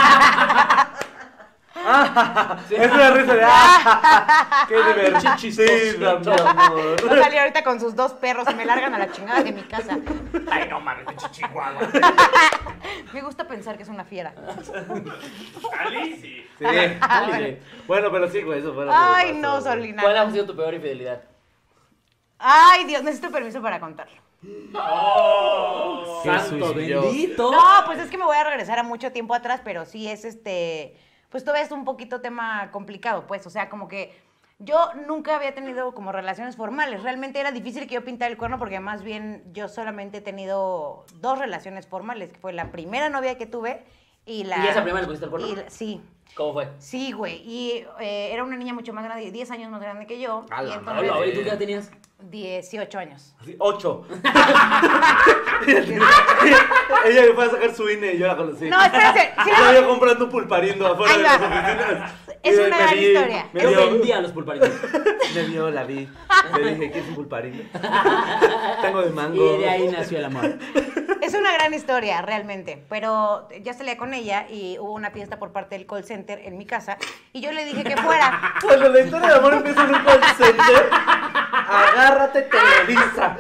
Es una risa de qué divertido, mi amor. Va a salir ahorita con sus dos perros y me largan a la chingada de mi casa. Ay, no mames, pinche chihuahua. Me gusta pensar que es una fiera. Ali, sí. Sí. Dale. Bueno, pero sí, güey, eso fue lo que Ay, me no, pasó, güey. Solina. ¿Cuál ha sido tu peor infidelidad? Ay, Dios, necesito permiso para contarlo. Oh. Santo sucio. bendito. No, pues es que me voy a regresar a mucho tiempo atrás, pero sí es pues todavía es un poquito tema complicado, pues, o sea, como que yo nunca había tenido como relaciones formales, realmente era difícil que yo pintara el cuerno porque más bien yo solamente he tenido 2 relaciones formales, que fue la primera novia que tuve y la... ¿Y esa primera le pusiste el cuerno? Sí. ¿Cómo fue? Sí, güey, y era una niña mucho más grande, 10 años más grande que yo. A Y la entonces, Hola, ¿y tú qué edad tenías? 18 años. Así, 8. Ella me fue a sacar su INE y yo la conocí. No, espérense, sí, Estaba yo comprando un pulparindo afuera Ahí de va. las oficinas. Es Y una me gran vi- historia. Me Yo vio, vendía los pulparitos. me vio, la vi. Le dije, ¿qué es un pulparindo? Tengo de mango. Y de ahí nació el amor. Es una gran historia, realmente, pero ya salía con ella y hubo una fiesta por parte del call center en mi casa y yo le dije que fuera. Cuando la historia de amor empieza en un call center, agárrate Televisa.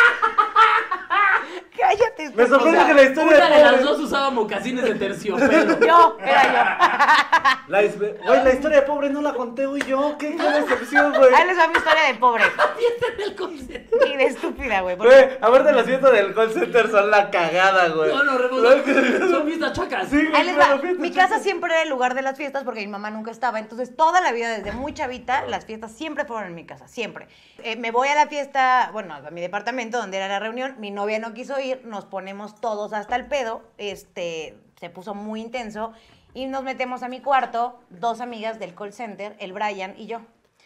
Cállate. Me sorprende que la historia Una de las pobre- dos usaba mocasines de terciopelo. Era La historia de pobre no la conté hoy yo. ¿Qué decepción, güey? yo. Ahí les va mi historia de pobre Fiesta en el concierto. y de estúpida, güey. porque- Güey, aparte las fiestas del call center son la cagada, güey. No, son fiestas chacas. Sí, güey, Ahí les claro, va. fiestas Mi chicas. casa siempre era el lugar de las fiestas porque mi mamá nunca estaba. Entonces, toda la vida, desde muy chavita, las fiestas siempre fueron en mi casa, siempre. Me voy a la fiesta, bueno, a mi departamento donde era la reunión. Mi novia no quiso ir, nos ponemos todos hasta el pedo. Se puso muy intenso y nos metemos a mi cuarto, 2 amigas del call center, el Brian y yo.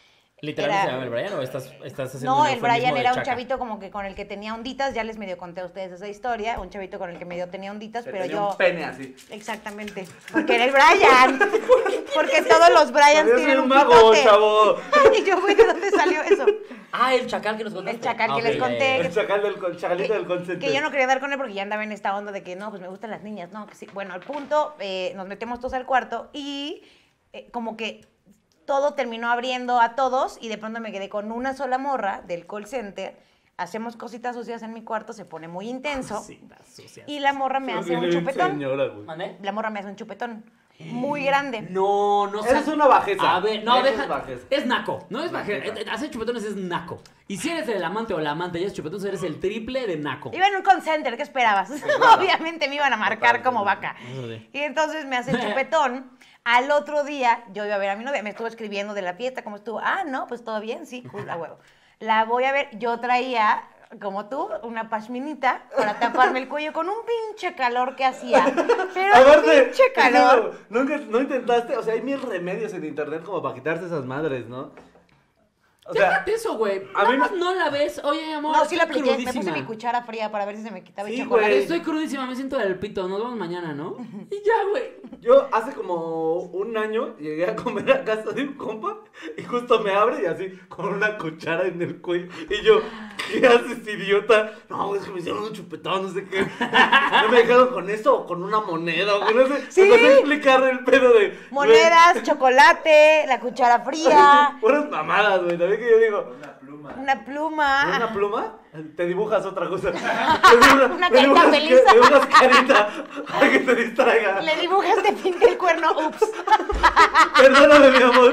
¿Literalmente se llama el Brian o estás haciendo No, un el eufemismo Brian de era un chaca? chavito como que con el que tenía onditas, ya les medio conté a ustedes esa historia, un chavito con el que medio tenía onditas, Que pero tenía yo... un pene así. Exactamente, porque era el Brian, porque todos los Bryans Yo soy tienen un un mago, pitote. chavo. Y yo, güey, ¿de dónde salió eso? Ah, el chacal que nos contaste. El chacal que Ah, les ok, conté. El chacalito del consente. Que yo no quería andar con él porque ya andaba en esta onda de que no, pues me gustan las niñas, no, que sí. Bueno, al punto, nos metemos todos al cuarto y como que todo terminó abriendo a todos y de pronto me quedé con una sola morra del call center. Hacemos cositas sucias en mi cuarto, se pone muy intenso. Cositas sucias. Y la morra me hace un Viene bien chupetón. señora, güey. ¿Mande? La morra me hace un chupetón muy grande. No Esa es una bajeza. A ver, no, Esa es deja. bajeza. Es naco. No es Bajeza. bajeza. Hacer chupetones es naco. Y si eres el amante o la amante y es chupetón, eres el triple de naco. Iba en un call center, ¿qué esperabas? claro. Obviamente me iban a marcar como vaca. Órale. Y entonces me hace el chupetón. Al otro día, yo iba a ver a mi novia, me estuvo escribiendo de la fiesta, ¿cómo estuvo? Ah, no, pues todo bien, sí, cool, a huevo. La voy a ver, yo traía, como tú, una pashminita para taparme el cuello con un pinche calor que hacía. Pero un pinche calor. ¿No intentaste? O sea, hay mil remedios en internet como para quitarse esas madres, ¿no? O sea, Déjate eso, güey. a Nada mí más no la ves. Oye, amor. No, sí la estoy apliqué, me puse crudísima. mi cuchara fría para ver si se me quitaba el Sí, chocolate. güey. Estoy crudísima, me siento del pito. Nos vemos mañana, ¿no? Y ya, güey. yo hace como un año llegué a comer a casa de un compa y justo me abre y así con una cuchara en el cuello. Y yo, ¿qué haces, idiota? No, es que me hicieron un chupetón, no sé qué. No me dejaron con esto o con una moneda o con no sé. Sí. Me empecé a explicar el pedo de... Monedas, chocolate, la cuchara fría, Unas mamadas, güey. También que yo digo... una pluma. ¿Una pluma? Te dibujas otra cosa. Una carita feliz. Te dibujas carita para que te distraiga. Le dibujas, te pinté el cuerno, ups. Perdóname, mi amor.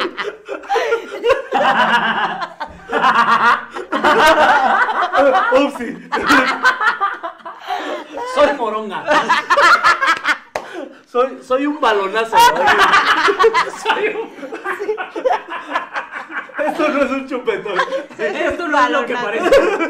Upsi. Soy moronga. Soy un balonazo. Soy un... Esto no es un chupetón. Esto no es lo que parece.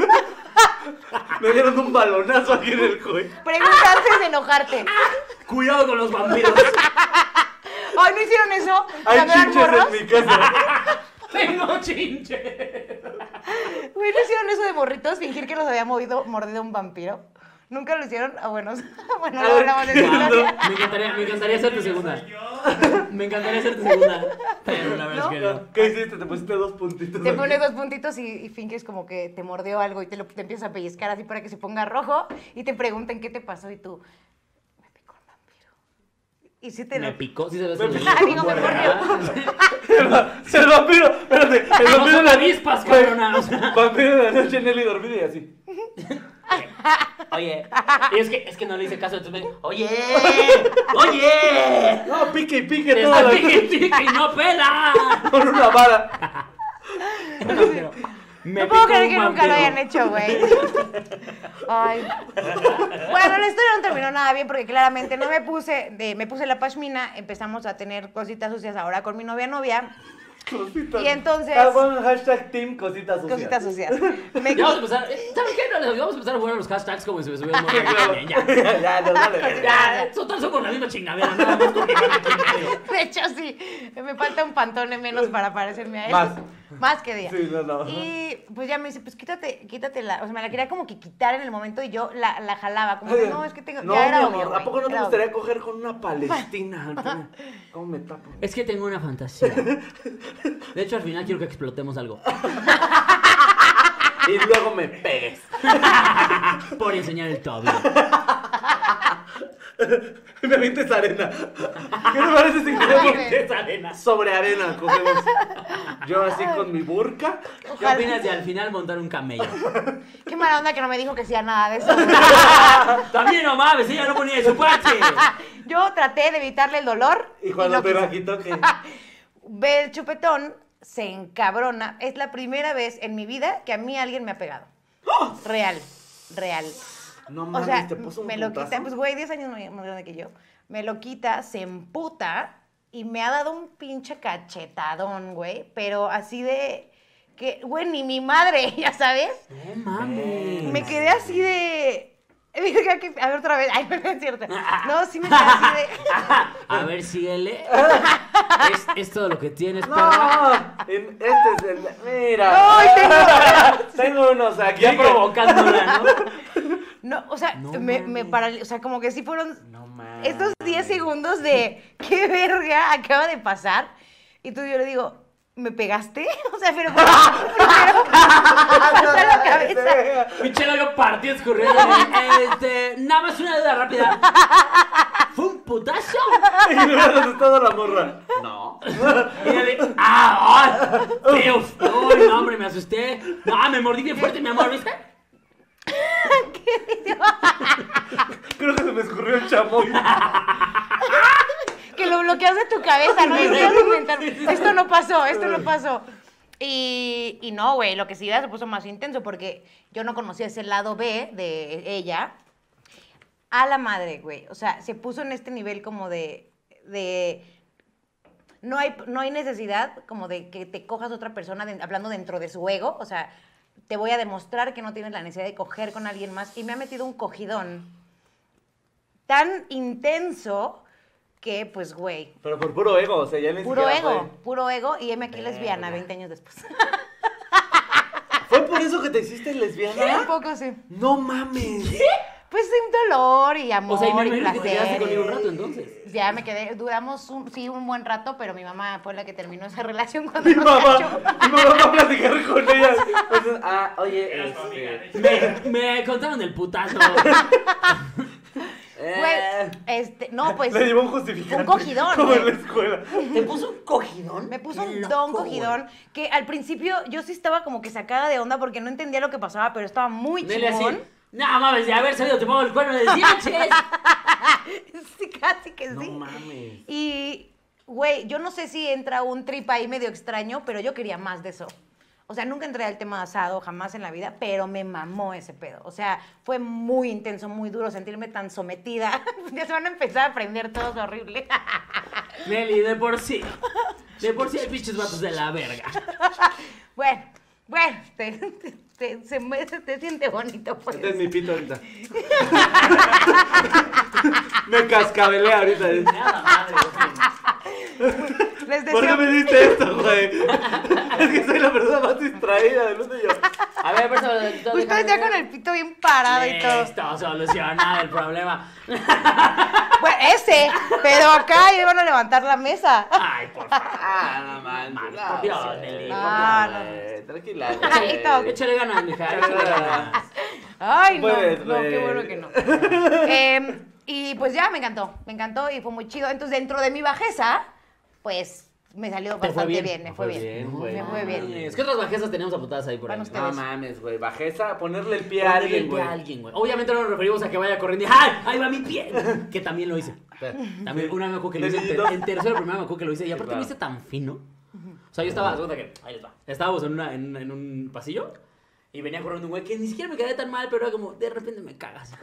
Me dieron un balonazo aquí en el cuello. Pregunta antes de enojarte. Cuidado con los vampiros. Ay, ¿no hicieron eso? Hay ¿Cuando eran chinches morros? en mi casa. Tengo chinche. Güey, ¿no hicieron eso de morritos? Fingir que los había mordido un vampiro. ¿Nunca lo hicieron? Ah, bueno, bueno, A no ver, hablamos de Wow, historia. me encantaría ser tu segunda. Me encantaría ser tu segunda. Pero la verdad es que no. ¿Qué hiciste? Te pusiste 2 puntitos. Te aquí. pones 2 puntitos y finges como que te mordió algo y te empiezas a pellizcar así para que se ponga rojo y te preguntan qué te pasó y tú, me picó un vampiro. Y si te Me lo... picó, sí se ve Me Ah, digo, me mordió. El vampiro, espérate. El No vampiro son de la avispas, cabrona. O sea, vampiro de la noche, Nelly dormida y así. oye, y es que no le hice caso, entonces me dijo, oye, oye, No, pique y pique te toda está la pique y no pela. con una vara. Me No puedo picó creer un que nunca lo vampiro. hayan hecho, güey. Ay. Bueno, la historia no terminó nada bien porque claramente no me puse la pashmina, empezamos a tener cositas sucias ahora con mi novia. Cositas. Y entonces- Hashtag team cositas sucias. Cositas sucias. Me- Ya vamos a empezar, ¿sabes qué? No, vamos a empezar a jugar a los hashtags como si se subieran Sí, claro. ya. Ya, no, dale. Ya, todos somos la misma chingadera, nada más porque van aquí en medio. De hecho, sí, me falta un pantone menos para parecerme a él. Más. Más que día. Sí, no. Y pues ya me dice, pues quítate la... O sea, me la quería como que quitar en el momento y yo la jalaba. Como que no, es que tengo... No, ya era mi obvio, amor, ¿a güey, poco no te era gustaría obvio. coger con una palestina? ¿Cómo me tapo? Es que tengo una fantasía. De hecho, al final quiero que explotemos algo. Y luego me pegues. Por enseñar el tobillo. Me avientes arena. ¿Qué te parece si cogemos Esa arena. sobre arena? Cogemos. Yo así con mi burka. ¿Qué opinas de al final montar un camello? Qué mala onda que no me dijo que hacía nada de eso. También no mames, ella no ponía de su parte. Yo traté de evitarle el dolor. Y cuando no te quise. la quito, ¿qué? Ve el chupetón, se encabrona. Es la primera vez en mi vida que a mí alguien me ha pegado. Real. No O mames, sea, te puso un me lo putazo. quita, pues güey, 10 años más grande que yo. Me lo quita, se emputa y me ha dado un pinche cachetadón, güey. Pero así de que, güey, ni mi madre, ya sabes. No mames. Me quedé así de... A ver, otra vez. Ay, no es cierto. No, sí me quedé así de... A ver, síguele. Es todo lo que tienes, No, perra. este es el... Mira. Ay, Tengo unos aquí. Ya provocándola, ¿no? No, o sea, No me mames. paralizó. O sea, como que sí fueron No mames. estos 10 segundos de ¿qué verga acaba de pasar? Y entonces yo le digo, ¿me pegaste? O sea, pero primero pasa la cabeza. Pinche labio partido escurriendo. Nada más una duda rápida. ¿Fue un putazo? Y me hubiera asustado la morra. No. Y él, Dios, uy, no, hombre, me asusté. No, me mordí bien fuerte, mi amor, ¿viste? Creo que se me escurrió el chamoy. Que lo bloqueas de tu cabeza, no necesitas inventar. Esto no pasó, esto no pasó. Y no, güey, lo que sí se puso más intenso porque yo no conocía ese lado B de ella. A la madre, güey. O sea, se puso en este nivel como de no hay necesidad como de que te cojas a otra persona hablando dentro de su ego. O sea, te voy a demostrar que no tienes la necesidad de coger con alguien más. Y me ha metido un cogidón tan intenso que, pues, güey. Pero por puro ego, o sea, ya ni Puro siquiera ego, puro ego. Y heme aquí lesbiana, 20 años después. ¿Fue por eso que te hiciste lesbiana? Un poco, sí. No mames. Pues un dolor y amor O sea, y me y imagino que te quedaste placer. conmigo un rato, entonces. Ya me quedé, duramos un buen rato, pero mi mamá fue la que terminó esa relación cuando Mi nos mamá cachó. va a platicar con ella. Entonces, oye, Me contaron el putazo. Güey, no, pues. Le llevó un justificante. Un cogidón, Como en güey. la escuela. ¿Te puso un cogidón? Me puso Qué un loco, don güey. cogidón que al principio yo sí estaba como que sacada de onda porque no entendía lo que pasaba, pero estaba muy Nelly así, chingón. no mames, de haber salido te pongo el cuerno de dientes. Sí, casi que sí. No mames. Y, güey, yo no sé si entra un trip ahí medio extraño, pero yo quería más de eso. O sea, nunca entré al tema asado, jamás en la vida, pero me mamó ese pedo. O sea, fue muy intenso, muy duro sentirme tan sometida. Ya se van a empezar a aprender todos horrible. Nelly, de por sí hay pinches vatos de la verga. Bueno, te siente bonito, pues. Este es mi pito ahorita. Me cascabelé ahorita. Nada madre, Les ¿Por qué deseo... me diste esto, güey? Es que soy la persona más distraída del mundo y yo. A ver, pero Ustedes ya con el pito bien parado y todo. Listo, solucionado el problema. Bueno, ese, pero acá iban a levantar la mesa. Ay, por favor. No mames. Por Dios, Nelly. Tranquila. Tranquilito. Échale ganas, mija, échale ganas. Ay, no, Puedes, no, güey. qué bueno que no. Y pues ya me encantó y fue muy chido. Entonces, dentro de mi bajeza, pues me salió Te fue bastante bien. bien, me fue bien. güey. Me fue bien. Es que otras bajezas teníamos apuntadas ahí por ahí. Van ustedes. No mames, güey. Bajeza, ponerle el pie a Ponerle el alguien, pie a güey. alguien, güey. Obviamente no nos referimos a que vaya corriendo y ¡ay! ¡Ahí va mi pie! Que también lo hice. También una me acuerdo que lo hice en tercero, primero me acuerdo que lo hice. Y aparte lo hice tan fino. O sea, yo estaba, segunda que, ahí les va. Estábamos en un pasillo y venía corriendo un güey que ni siquiera me quedé tan mal, pero era como, de repente me cagas.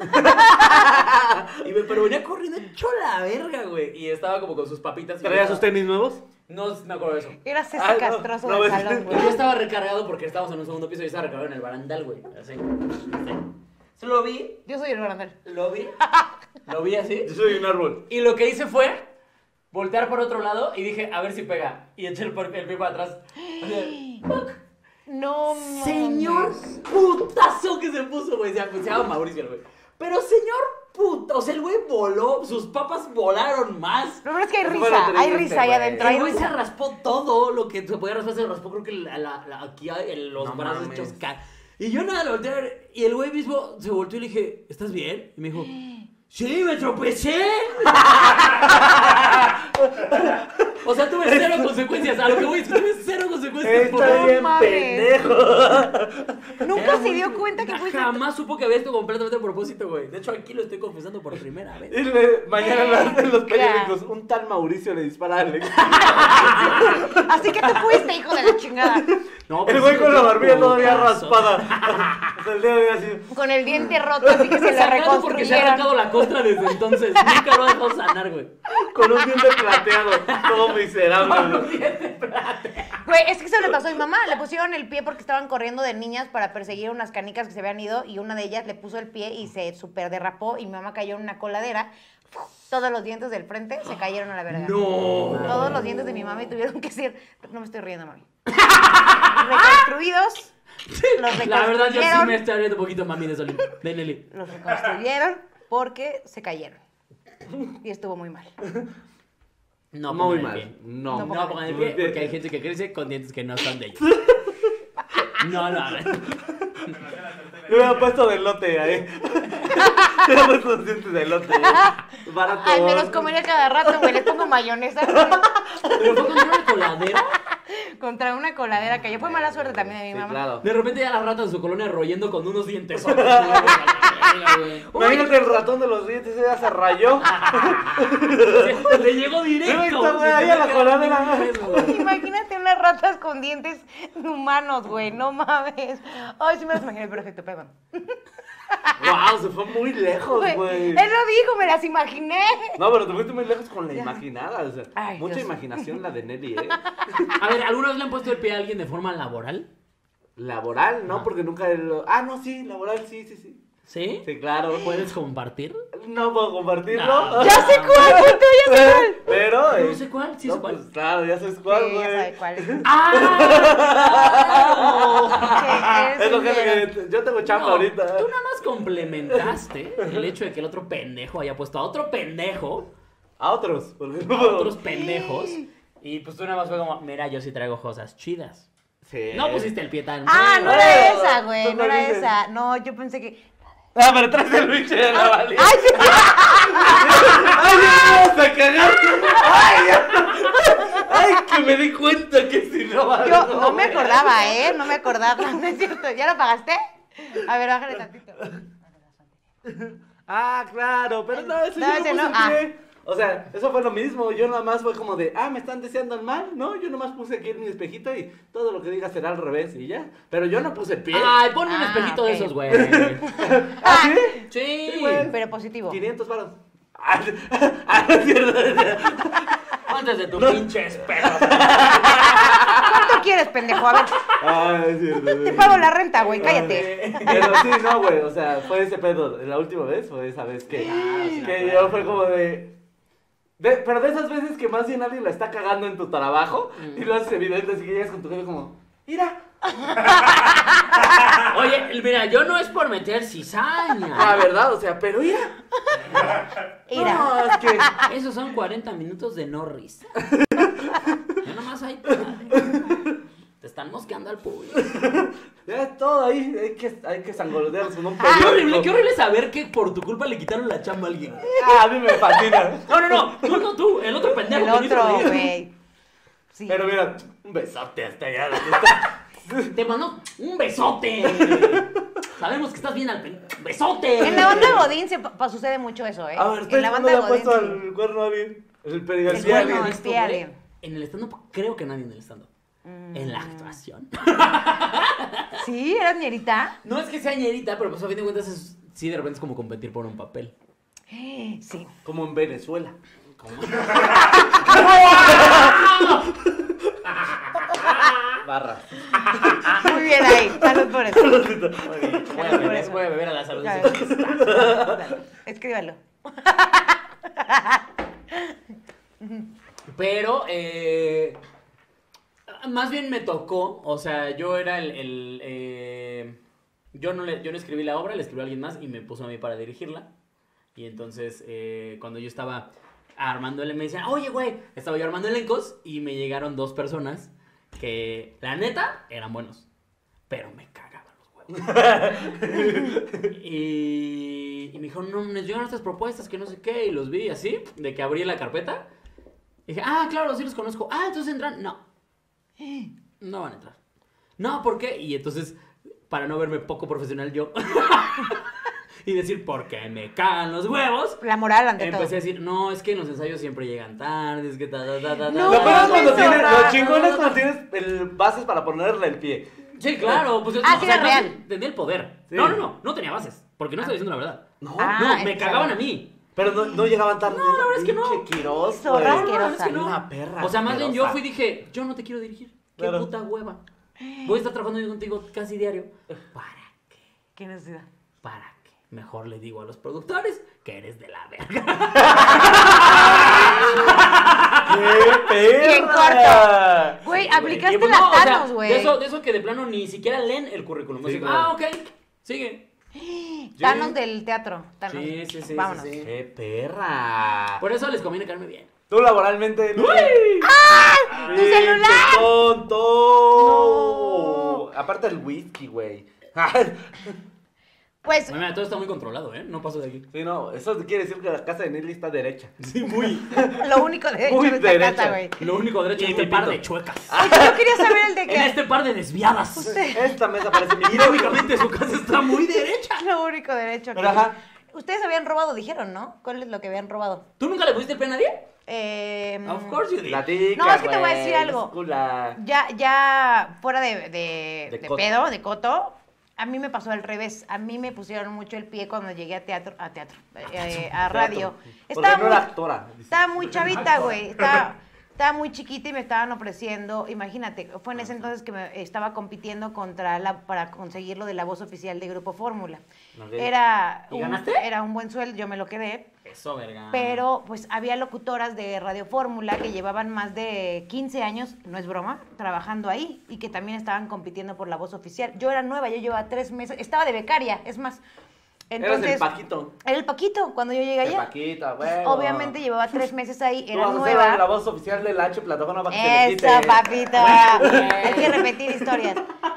Pero venía corriendo hecho la verga, güey. Y estaba como con sus papitas. ¿Traía sus tenis nuevos? No me acuerdo de eso. Era ese Ah, no, castroso no, del es- salón, Yo güey. estaba recargado porque estábamos en un segundo piso y estaba recargado en el barandal, güey. Así. Se lo vi, Yo soy el barandal. lo vi así. Yo soy un árbol. Y lo que hice fue voltear por otro lado y dije, a ver si pega. Y eché el pie para atrás. Así, ¡puc! No mames. Señor putazo que se puso, güey. Se llama Mauricio, güey. Pero señor puta, o sea, el güey voló, sus papas volaron más. Lo peor es que hay Eso risa, fue lo hay triste, risa ahí güey. adentro, El hay güey se risa. raspó todo lo que se podía raspar, se raspó creo que aquí en los No brazos mames. hechos Y yo nada, lo volteé a ver, y el güey mismo se volteó y le dije, ¿estás bien? Y me dijo, ¡sí, me tropecé! O sea, tuve cero consecuencias, a lo que voy, tuve cero consecuencias. por Está favor. bien mames. pendejo. Nunca Era se muy- dio cuenta que fuiste... Jamás supo que había esto completamente a propósito, güey. De hecho, aquí lo estoy confesando por primera vez. Mañana en los Venga. periódicos, un tal Mauricio le dispara a Alex. Así que tú fuiste, hijo de la chingada. No, El pues güey sí, con la dio barbilla todavía putazo. raspada. Hasta el día de hoy así. Con el diente roto, así que se le Sangrando porque se ha arrancado reconstruyeron. la costra desde entonces. Nunca lo ha dejado sanar, güey. Con un diente plateado. Todo miserable. Güey, es que eso le pasó a mi mamá. Le pusieron el pie porque estaban corriendo de niñas para perseguir unas canicas que se habían ido y una de ellas le puso el pie y se súper derrapó y mi mamá cayó en una coladera. Todos los dientes del frente se cayeron a la verga. No. Todos los dientes de mi mami tuvieron que ser... No me estoy riendo, mami. Reconstruidos. Los La verdad, yo sí reconstruyeron. me estoy riendo un poquito, mami, de Solín. De Nelly. Los reconstruyeron porque se cayeron. Y estuvo muy mal. No, Muy pongan el mal. pie. No. No pongan el pie porque hay gente que crece con dientes que no son de ellos. No, no, a ver. Le hubiera puesto de lote ahí. Le hubiera puesto los dientes de lote. Barato. Ay, me los comería cada rato, güey. Les pongo mayonesa Pero fue contra una coladera. contra una coladera que yo fue mala suerte también de mi Sí, mamá. claro. De repente ya las ratas de su colonia royendo con unos dientes. Imagínate el ratón de los dientes, ya se rayó. Le llegó directo. Sí, está, güey, ahí a la coladera. Imagínate unas ratas con dientes humanos, güey. No mames. Ay, sí me las imaginé perfecto, perdón. Wow, se fue muy lejos, güey. Él lo dijo, me las imaginé. No, pero te fuiste muy lejos con la imaginada. O sea, Ay, mucha Dios. imaginación la de Nelly, ¿eh? A ver, ¿alguna vez le han puesto el pie a alguien de forma laboral? Laboral, ¿no? Porque nunca... Ah, no, sí, laboral, sí. ¿Sí? Sí, claro. ¿Puedes compartir? No puedo compartirlo. No. Ya sé cuál, tú ya sé cuál. Pero... No sé cuál, sí sé no, cuál. pues, claro, ya sabes cuál, Sí, ya güey. sabe cuál. ¡Ah! Sí, Es lo eres que yo tengo chamba No, ahorita. tú nada más complementaste el hecho de que el otro pendejo haya puesto a otro pendejo, A otros, porque no a puedo. otros pendejos, y pues tú nada más fue como, mira, yo sí traigo cosas chidas. Sí. No pusiste el pie tan Ah, no feo. era Bueno, esa, tú güey. No no era dices. esa. No, yo pensé que. Ah, pero traes el bicho de la valía. ¡Ay, sí! ¡Ay, ya me vas a cagar! ¡Ay, que me di cuenta que si no va Yo no me acordaba, ¿eh? No me acordaba. No es cierto. ¿Ya lo pagaste? A ver, bájale tantito. Ah, claro, pero no, eso No, yo ese no no. puse el pie. O sea, eso fue lo mismo. Yo nada más fue como de, me están deseando el mal, ¿no? Yo nomás puse aquí en mi espejito y todo lo que diga será al revés y ya. Pero yo no puse el pie. Ay, ponme un Ah, espejito ok. de esos, güey. ¿Ah, sí? Sí. Sí, güey. Pero positivo. 500 varos. Ah, no es cierto. Antes de tu pinche espejo. ¿Cuánto quieres, pendejo? A ver, Ah, es cierto. te pago la renta, güey. Cállate. Pero sí, no, güey, o sea, fue ese pedo. La última vez fue esa vez que yo fue como pero de esas veces que más bien alguien la está cagando en tu trabajo y lo haces evidente, así que llegas con tu jefe como, mira. Oye, mira, yo no es por meter cizaña. Ah, ¿verdad? O sea, pero mira. Mira. No, es que... Esos son 40 minutos de no risa. Yo nomás ahí te están mosqueando al público. Ya todo ahí, hay que sangolotearlos con un Qué horrible, periódico. qué horrible saber que por tu culpa le quitaron la chamba a alguien. Ah, a mí me fascina. No, tú, el otro pendejo. El que me hizo otro, reír. güey. Sí. Pero mira, un besote hasta allá. Te mandó un besote. Sabemos que estás bien al besote. En la banda Godín sucede mucho eso, ¿eh? A ver, en ¿ustedes la cuándo banda le han Godín. puesto Sí. al cuerno a alguien? El El pie cuerno, alien. el pie alien. En el stand-up, creo que nadie en el stand-up. En la actuación. ¿Sí? ¿Eras ñerita? No es que sea ñerita, pero pues a fin de cuentas sí, de repente es como competir por un papel. Sí. Como en Venezuela. Barra. Muy bien ahí. Salud por eso. Voy a beber a la salud. Escríbalo. Pero, más bien me tocó, o sea, yo era yo no escribí la obra, le escribió a alguien más y me puso a mí para dirigirla. Y entonces, cuando yo estaba armando me decían, oye, güey, estaba yo armando elencos y me llegaron 2 personas que, la neta, eran buenos, pero me cagaban los huevos. Y me dijo, no, me llegaron estas propuestas que no sé qué, y los vi así, de que abrí la carpeta. Y dije, claro, sí los conozco. Entonces entran. No. No van a entrar. No, ¿por qué? Y entonces, para no verme poco profesional yo, y decir, porque me cagan los huevos. La moral ante todo. Empecé a decir, no, es que los ensayos siempre llegan tarde, es que No, Lo peor es cuando tienes, no, lo chingón es cuando tienes bases para ponerle el pie. Sí, claro, pues sí, o sea, era real. tenía el poder. Sí. No tenía bases, porque no estaba diciendo la verdad. No, Ah, me es cagaban que- a mí. pero no llegaban tarde. No, la verdad es que no. Pinche Quirós, Zorra güey. asquerosa. es que no. Una perra O sea, más bien yo asquerosa. fui y dije, yo no te quiero dirigir. Qué Claro. puta hueva. Voy a estar trabajando contigo casi diario. ¿Para qué? ¿Qué necesidad? ¿Para qué? Mejor le digo a los productores que eres de la verga. ¡Qué Bien perra! corto. Güey, aplicaste Y pues la no, o sea, Thanos, güey. de eso que de plano ni siquiera leen el currículum. Sí, Así, claro. ok, sigue. Thanos del teatro. Thanos. Sí. Vámonos. Sí. ¡Qué perra! Por eso les conviene caerme bien. Tú laboralmente. ¡Tu ¡Tu celular! ¡Tonto! Aparte el whisky, güey. Pues, Mira, todo está muy controlado, ¿eh? No paso de aquí. Sí, no, eso quiere decir que la casa de Nelly está derecha. Sí, muy. lo único derecho Muy de esta derecha. casa, güey. Lo único derecho Y es este mi par pito. de chuecas. Oye, yo quería saber el de En que... este par de desviadas. Esta mesa parece mi Irónicamente su casa está muy derecha. Lo único derecho que... Pero ajá. Ustedes habían robado, dijeron, ¿no? ¿Cuál es lo que habían robado? ¿Tú nunca le pusiste el pie a nadie? Of course you did. Platica, No, es que te voy a güey, decir algo. escula. Ya fuera de De coto. pedo, de coto, a mí me pasó al revés. A mí me pusieron mucho el pie cuando llegué a a radio. Porque no era actora. Estaba muy chavita, güey. Estaba muy chiquita y me estaban ofreciendo, imagínate, fue en ese entonces que me estaba compitiendo para conseguir lo de la voz oficial de Grupo Fórmula. Ok. ¿Y ganaste? Era un buen sueldo, yo me lo quedé. Eso, verga. Pero pues había locutoras de Radio Fórmula que llevaban más de 15 años, no es broma, trabajando ahí y que también estaban compitiendo por la voz oficial. Yo era nueva, yo llevaba 3 meses, estaba de becaria, es más. Entonces, Eras el Paquito. Era el Paquito cuando yo llegué El allá. Paquito, güey. Obviamente llevaba 3 meses ahí, Tú era vas a ser nueva. la voz oficial del H plataforma para que se le quite. Eso, papito. Güey. Hay que repetir historias.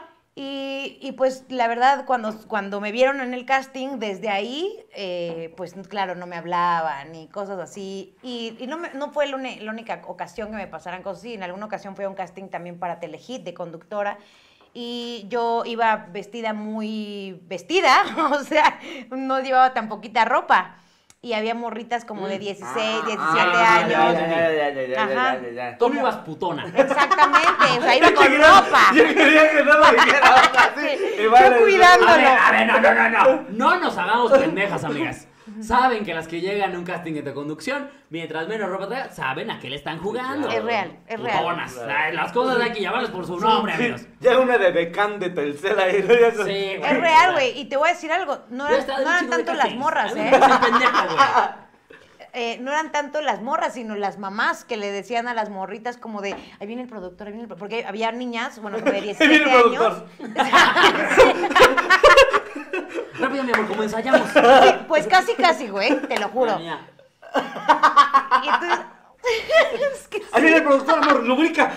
Y pues la verdad, cuando me vieron en el casting, desde ahí, pues claro, no me hablaban ni cosas así. Y no fue la única ocasión que me pasaran cosas así. En alguna ocasión fue un casting también para Telehit de conductora. Y yo iba vestida muy vestida, o sea, no llevaba tan poquita ropa. Y había morritas como de 16, 17 años. Ajá. Tú no ibas putona. Exactamente, o sea, iba con ropa. Yo quería que no lo dijera así. Sí, Y vale, yo cuidándolo. A ver, no. No nos hagamos pendejas, amigas. Saben que las que llegan a un casting de conducción, mientras menos ropa traigan, saben a qué le están jugando. Es real, es real. Putonas. Las cosas hay que llamarlas por su nombre, amigos. Ya una de Becán de Telcel ahí. ¿No? Ya Sí, güey. Es real, güey. Y te voy a decir algo, no Yo eran, estaba de no un eran chingo de tanto las castings. morras, A mí ¿eh? me parece pendeja, güey. No eran tanto las morras, sino las mamás que le decían a las morritas como de, ahí viene el productor, ahí viene el productor. Porque había niñas, bueno, como de Ahí 17 viene el años. productor. Rápido, mi amor, como ensayamos. Sí, pues casi, güey, te lo juro. Mira, Y entonces... es que sí. Ahí viene el productor, amor. Lubrica.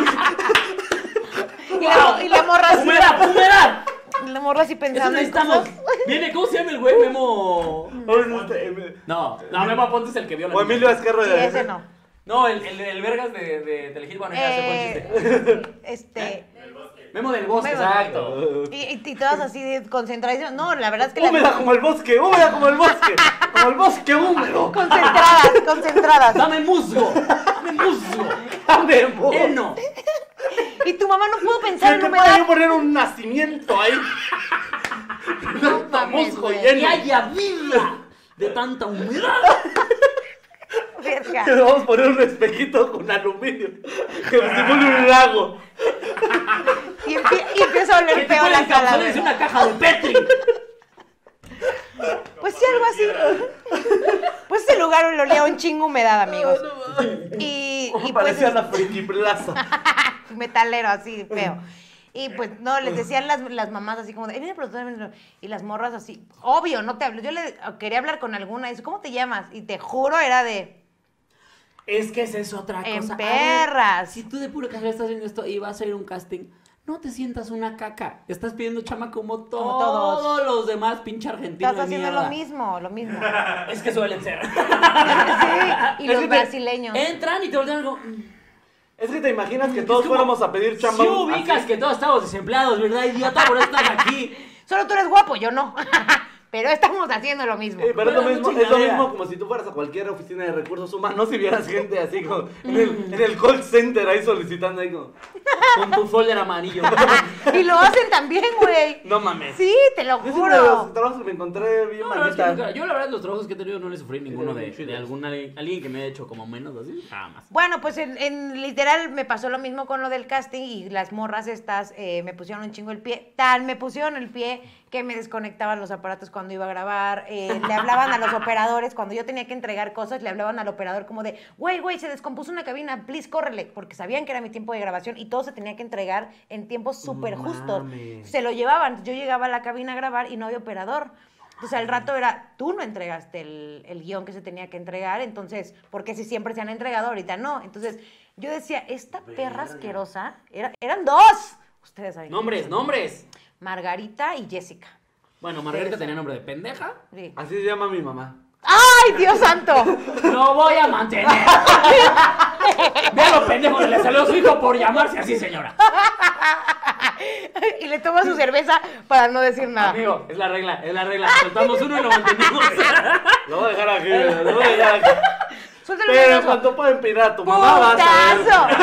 Y la morra así. ¡Humedad! La morra así Eso pensando en necesitamos. cosas. Viene, ¿cómo se llama el güey? Memo. No, Memo Aponte es el que vio la O Emilio Azcarro. Sí, ese no. No, el vergas de Telehit, bueno, ya se fue el chiste. Memo del Bosque, Memo. exacto. Y todas así de concentración. No, la verdad es que Húmeda como el bosque, húmeda como el bosque. Como el bosque húmedo. concentradas. Dame musgo. Dame musgo. Dame, mo. Heno. Y tu mamá no pudo pensar Se en te humedad. puede poner un nacimiento ahí. No mames, Musgo güey. lleno. Que haya vida de tanta humedad. Verga. Le vamos a poner un espejito con aluminio. Que simule un lago. Y empieza a Que oler te feo la pueden sala. causar una caja de Petri. Pues sí, algo así. Pues ese lugar le olía un chingo humedad, amigos. Y pues Parecía la Friki Plaza. metalero así, feo. Y pues no, les decían las mamás así como de, viene el productor, viene el productor", y las morras así, obvio, no te hablo. Yo le quería hablar con alguna y dice, ¿cómo te llamas? Y te juro, era de, Es que esa es otra cosa. en A ver, perras. si tú de puro casualidad estás viendo esto y vas a ir a un casting, no te sientas una caca. Estás pidiendo chama como todos. todos los demás, pinche argentinos Estás de haciendo mierda. lo mismo. Es que suelen ser. Sí, y los brasileños. Entran y te voltean algo. Es que te imaginas que todos Es como, fuéramos a pedir chamba. Si ubicas así. que todos estamos desempleados, ¿verdad, idiota? Por eso estás aquí. Solo tú eres guapo, yo no. pero estamos haciendo lo mismo. Pero es lo Bueno, mismo, es lo chingadera. mismo como si tú fueras a cualquier oficina de recursos humanos y vieras gente así como en el call center ahí solicitando ahí como... Con tu folder amarillo. Y lo hacen también, güey. No mames. Sí, te lo Yo sí de los juro. trabajos que me encontré bien No, la verdad es que manita. nunca- yo la verdad los trabajos que he tenido no le sufrí ninguno de chidos. alguien que me haya hecho como menos así, nada más. Bueno, pues en literal me pasó lo mismo con lo del casting y las morras estas me pusieron un chingo el pie. Tal, me pusieron el pie que me desconectaban los aparatos cuando iba a grabar. Le hablaban a los operadores cuando yo tenía que entregar cosas, le hablaban al operador como de, güey, se descompuso una cabina, please, córrele. Porque sabían que era mi tiempo de grabación y todo se tenía que entregar en tiempos súper justos. mames. Se lo llevaban. Yo llegaba a la cabina a grabar y no había operador. Entonces al rato era, tú no entregaste el guión que se tenía que entregar, entonces, porque si siempre se han entregado, ahorita no. Entonces yo decía, esta perra asquerosa, eran dos. Ustedes saben. Nombres. Margarita y Jessica. Bueno, Margarita tenía nombre de pendeja. Sí. Así se llama mi mamá. ¡Ay, Dios santo! Lo voy a mantener. Vea lo pendejo que le salió a su hijo por llamarse así, señora. Y le toma su cerveza para no decir nada. Amigo, es la regla. Soltamos uno y lo mantenemos. Lo voy a dejar aquí, lo voy a dejar aquí. Suéltalo, Pero manoso. cuando pueda empinar a tu mamá vas a ver.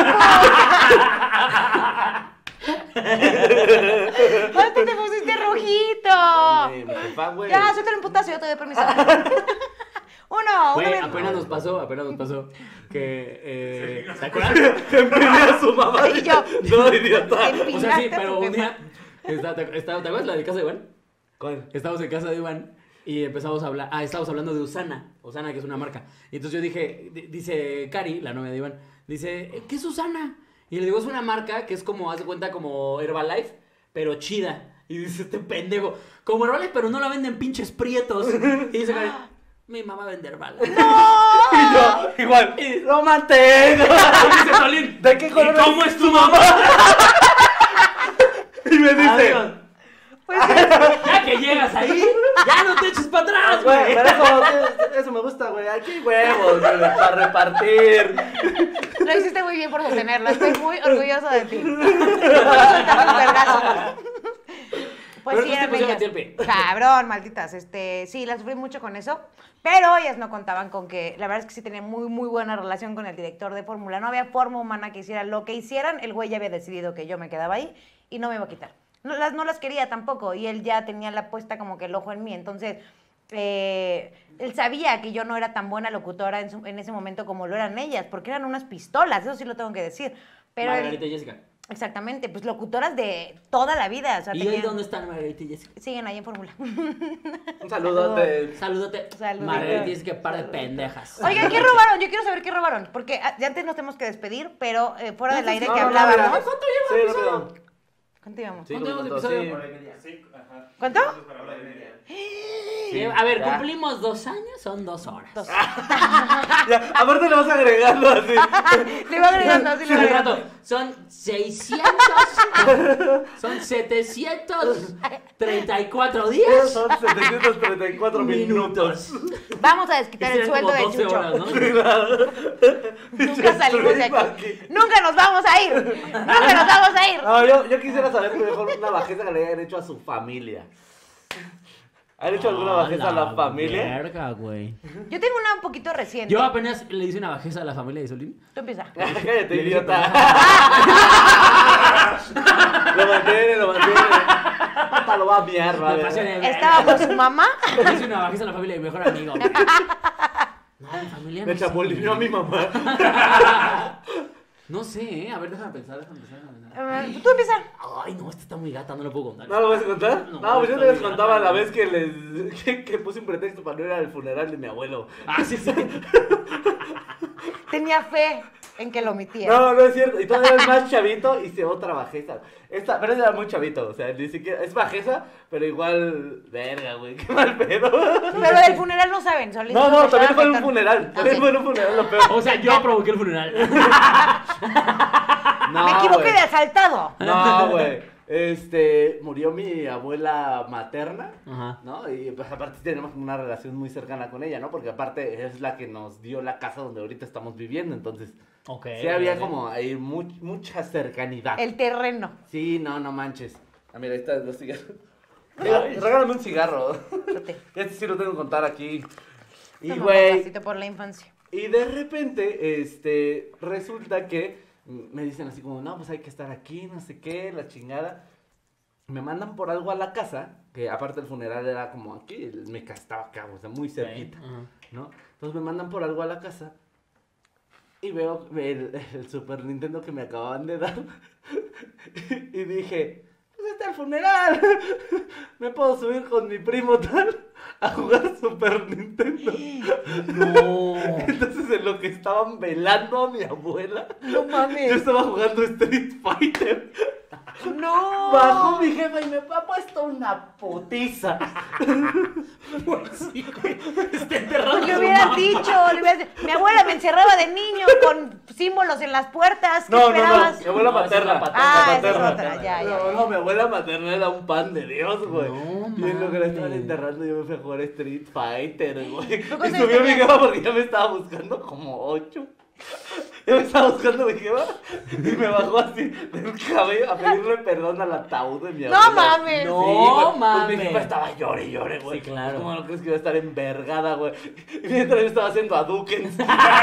¡Putazo! ¡Ay, te pusiste rojito! Mi jefa, güey. Ya, suéltalo un putazo, yo te doy permiso. Uno Güey, bien. apenas nos pasó que... ¿te acuerdas? Que empine a su mamá. Y yo. No, idiota. O sea, sí, Empinaste a pero tu un día... ¿Te acuerdas la de casa de Iván? ¿Cuál? Estábamos en casa de Iván y empezamos a hablar. Estábamos hablando de Usana. Usana, que es una marca. Y entonces yo dije, dice Cari, la novia de Iván, dice, ¿qué es Usana? Y le digo, es una marca que es como, haz de cuenta, como Herbalife, pero chida. Y dice este pendejo, como Herbalife, pero no la venden pinches prietos. Y dice Cari, mi mamá vende Herbalife. Y yo, igual, lo mantengo. Y dice Solín, ¿De qué color ¿y cómo es tu mamá? Y me dice, Adiós. Ya que llegas ahí, ya no te eches para atrás, güey, güey. pero eso me gusta, güey. Aquí hay huevos, güey, para repartir. Lo hiciste muy bien por sostenerlo. Estoy muy orgulloso de ti. No puedo soltar los vergazos. Pues Pero sí, tú te eran pusieron bellas. a ti el pie. Cabrón, malditas. Sí, las sufrí mucho con eso. Pero ellas no contaban con que... La verdad es que sí tenía muy, muy buena relación con el director de Fórmula. No había forma humana que hiciera lo que hicieran. El güey ya había decidido que yo me quedaba ahí y no me iba a quitar. No las quería tampoco. Y él ya tenía la puesta como que el ojo en mí. Entonces... él sabía que yo no era tan buena locutora en ese momento como lo eran ellas, porque eran unas pistolas, eso sí lo tengo que decir. Pero Margarita y Jessica. exactamente, pues locutoras de toda la vida. O sea, ¿Y hoy dónde están Margarita y Jessica? siguen ahí en Fórmula. Un saludote. Salúdate. Saludito. Margarita y Jessica, par de pendejas. Oigan, ¿qué robaron? Yo quiero saber qué robaron, porque ya antes nos tenemos que despedir, pero fuera del aire que hablábamos. ¿Cuánto Sí, lleva? rápido. ¿Cuánto íbamos? Sí, ¿Cuánto como llevamos de todo, episodio? sí. ¿Cuánto? A ver, ya. cumplimos 2 años, son 2 horas. Ya, aparte le vas agregando así. Le iba agregando, sí, le Hace iba agregando. rato, son 600, son 734 días. Son 734 minutos. Vamos a desquitar el Hicieron sueldo como de 12 Chucho. horas, ¿no? Nunca salimos de aquí. Nunca nos vamos a ir. Nunca nos vamos a ir. No, yo quisiera saber mejor una bajeza que le hayan hecho a su familia. ¿Han hecho alguna bajeza a la familia? Verga, güey. Yo tengo una un poquito reciente. Yo apenas le hice una bajeza a la familia de Solín. Tú empieza. Cállate, idiota. Lo mantiene. Hasta lo va a miar, Me vale. pasé de verga. Estaba por su mamá. Le hice una bajeza a la familia de mi mejor amigo. No, mi familia Me no sé. chapulineó a mi mamá. No sé, a ver, déjame pensar. Tú empieza. Ay, no, esta está muy gata, no lo puedo contar. ¿No lo vas a contar? No, No, pues yo está les bien, contaba no, la no. vez que puse un pretexto para no ir al funeral de mi abuelo. Ah, sí, sí. Tenía fe en que lo omitía. No, no es cierto. Y todavía es más chavito hice otra bajeza. Pero ese era muy chavito. O sea, ni siquiera. Es bajeza, pero igual. Verga, güey. Qué mal pedo. Pero del funeral no saben. Solís No, me también estaba fue en un afectando. funeral. También Ok. fue en un funeral lo peor. O sea, yo provoqué el funeral. No, Me equivoqué güey. de asaltado. No, güey. Murió mi abuela materna, Ajá. ¿no? Y pues aparte tenemos una relación muy cercana con ella, ¿no? Porque aparte es la que nos dio la casa donde ahorita estamos viviendo, entonces Ok. sí había como ahí mucha cercanidad. El terreno. Sí, no manches. Ah, mira, ahí está los cigarros. Mira, regálame un cigarro. Date. Este sí lo tengo que contar aquí. Y Toma, güey, papacito por la infancia. y de repente, resulta que me dicen así como, no, pues hay que estar aquí, no sé qué, la chingada. Me mandan por algo a la casa, que aparte el funeral era como aquí, mi casa estaba acá, o sea, muy cerquita, ¿no? Entonces me mandan por algo a la casa y veo el Super Nintendo que me acababan de dar y dije, pues está el funeral, me puedo subir con mi primo tal a jugar Super Nintendo. No. Entonces en lo que estaban velando a mi abuela, No yo mames. estaba jugando Street Fighter. No. Bajó mi jefa y me ha puesto una putiza. Pues sí, güey. Está enterrado. Pues le su hubieras mamá. dicho, mi abuela me encerraba de niño con símbolos en las puertas. ¿Qué No, esperabas? mi abuela No, esa es la materna. paterna. Ah, esa es Materna. otra, ya. No, mi abuela materna era un pan de Dios, güey. No, y en lo que la estaban mames. enterrando yo me fui a jugar Street Fighter, güey. ¿Tú cuántos Y subió años mi tenías? jefa porque ya me estaba buscando como 8. Ya me estaba buscando mi jefa y me bajó así del cabello a pedirle perdón al ataúd de mi abuela. No mames. No. Güey, pues mames. mi jefa estaba llore y llore, güey. Sí, claro. ¿Cómo no crees que iba a estar envergada, güey? Y mientras yo estaba haciendo Hadouken.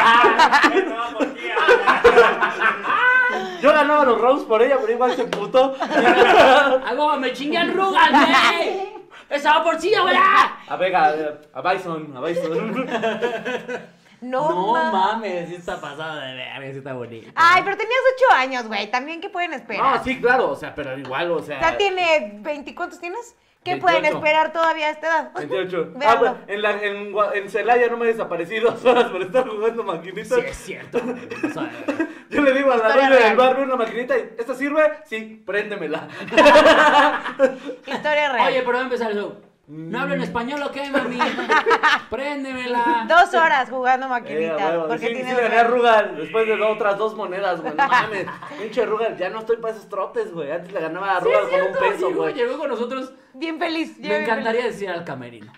Yo ganaba los rounds por ella, pero igual se putó. Algo me chingué al Rugal, güey. Esa va por sí, abuela. A Vega, a Bison, a Bison. No, mames, sí está pasada de verga, sí está bonito. Ay, pero tenías 8 años, güey. También, ¿qué pueden esperar? No, sí, claro, o sea, pero igual, o sea. Ya tiene 20, ¿cuántos tienes? ¿Qué 28. pueden esperar todavía a esta edad? 28. Ah, Véanlo. bueno, en Celaya no me desaparecí 2 horas por estar jugando maquinitas. Sí, es cierto. O sea, Yo le digo a la Historia doña del real. bar, veo una maquinita y ¿esta sirve? Sí, préndemela. Historia real. oye, pero va a empezar eso. ¿No hablo en español o qué, mami? Préndemela. 2 horas jugando maquinitas. Huevo. porque Sí, tiene sí le gané a Rugal después de otras 2 monedas, güey. No mames. Pinche Rugal, ya no estoy para esos trotes, güey. Antes le ganaba a Rugal con un peso, Llegó, güey. llegó con nosotros. bien feliz. Me encantaría decir al camerino.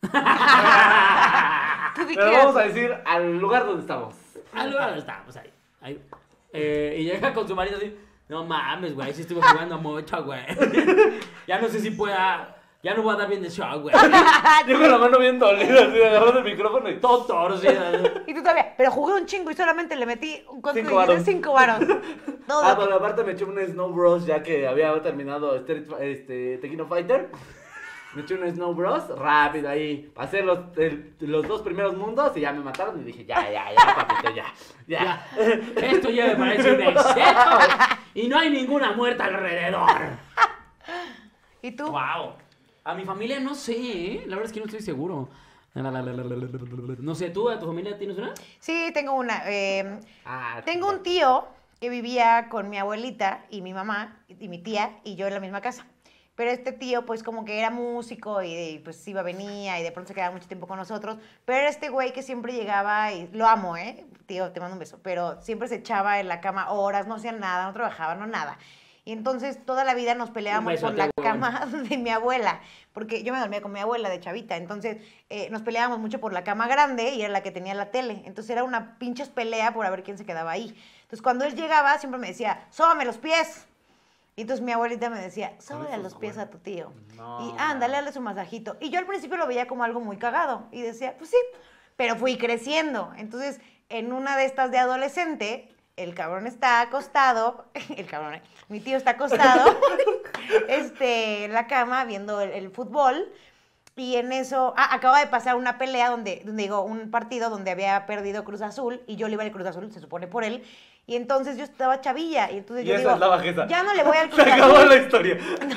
Tú di Pero que vamos a haces. decir al lugar donde estamos. Al lugar donde estábamos ahí. Y llega con su marido así. No mames, güey, sí estuve jugando mucho, güey. Ya no sé si pueda. Ya no voy a dar bien de show, güey. Yo con la mano bien dolida, así agarrando el micrófono y todo. Todo torcido. Y tú todavía, pero jugué un chingo y solamente le metí, ¿cuánto 5 dijiste? varos. 5 varos. Todo. Ah, bueno, aparte me eché un Snow Bros ya que había terminado Tekkino Fighter. Me eché un Snow Bros rápido ahí. Pasé los 2 primeros mundos y ya me mataron y dije, ya, papito, ya. Ya. Esto ya me parece un exceso. Y no hay ninguna muerta alrededor. ¿Y tú? Wow. A mi familia no sé, ¿eh? La verdad es que no estoy seguro. No sé, ¿tú a tu familia tienes una? Sí, tengo una. Ah, Tengo un tío que vivía con mi abuelita y mi mamá y mi tía y yo en la misma casa. Pero este tío, pues, como que era músico y pues iba, venía y de pronto se quedaba mucho tiempo con nosotros. Pero era este güey que siempre llegaba y lo amo, ¿eh? Tío, te mando un beso. Pero siempre se echaba en la cama horas, no hacía nada, no trabajaba, no nada. Y entonces toda la vida nos peleábamos beso por a la tu abuela. cama de mi abuela, porque yo me dormía con mi abuela de chavita, entonces nos peleábamos mucho por la cama grande y era la que tenía la tele, entonces era una pinches pelea por a ver quién se quedaba ahí. Entonces cuando él llegaba siempre me decía, sóbame los pies. Y entonces mi abuelita me decía, sóbale los pies a tu tío. Y ándale, dale su masajito. Y yo al principio lo veía como algo muy cagado y decía, pues sí, pero fui creciendo. Entonces en una de estas de adolescente, el cabrón está acostado, mi tío está acostado en la cama viendo el fútbol y en eso, acaba de pasar una pelea donde digo, un partido donde había perdido Cruz Azul y yo le iba al Cruz Azul, se supone por él, y entonces yo estaba chavilla y entonces Y yo esa digo, es la bajeza. ya no le voy al Cruz Se Azul. acabó la historia.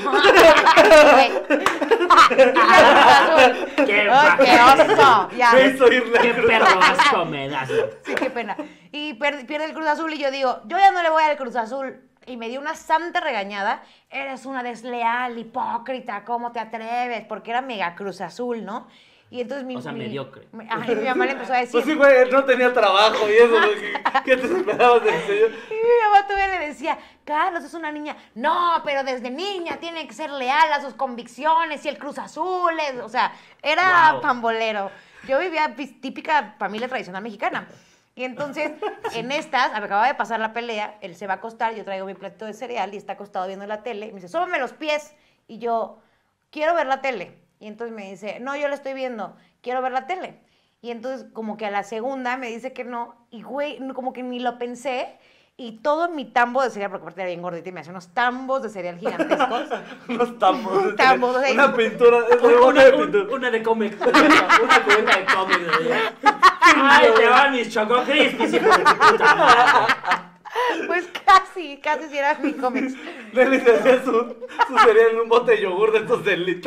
¡Qué ¡Qué oso! Ya. Me hizo irle. ¡Qué perro asco me das! Sí, qué pena. Y pierde el Cruz Azul y yo digo, yo ya no le voy al Cruz Azul. Y me dio una santa regañada. Eres una desleal, hipócrita, ¿cómo te atreves? Porque era mega Cruz Azul, ¿no? Y entonces O sea, mediocre. mi mamá le empezó a decir... Pues sí, güey, él no tenía trabajo y eso, güey. ¿Qué te esperabas del señor? Y mi mamá todavía le decía, Carlos, es una niña. No, pero desde niña tiene que ser leal a sus convicciones y el Cruz Azul es... O sea, era Wow. pambolero. Yo vivía típica familia tradicional mexicana. Y entonces, en estas, acababa de pasar la pelea, él se va a acostar, yo traigo mi platito de cereal y está acostado viendo la tele, y me dice, sóbame los pies. Y yo, quiero ver la tele. Y entonces me dice, no, yo la estoy viendo, quiero ver la tele. Y entonces como que a la segunda me dice que no, y güey, como que ni lo pensé, y todo mi tambo de cereal, porque aparte era bien gordita y me hacía unos tambos de cereal gigantescos. Unos tambos. Tambos, o sea, Una pintura. Es una boca de pintura. Una de cómic. Una cubeta de cómic. Ay, te van mis Choco Crispies, hijo de tu puta madre. pues casi si era mi cómics. Nelly se hacía su cereal en un bote de yogur de estos de litro.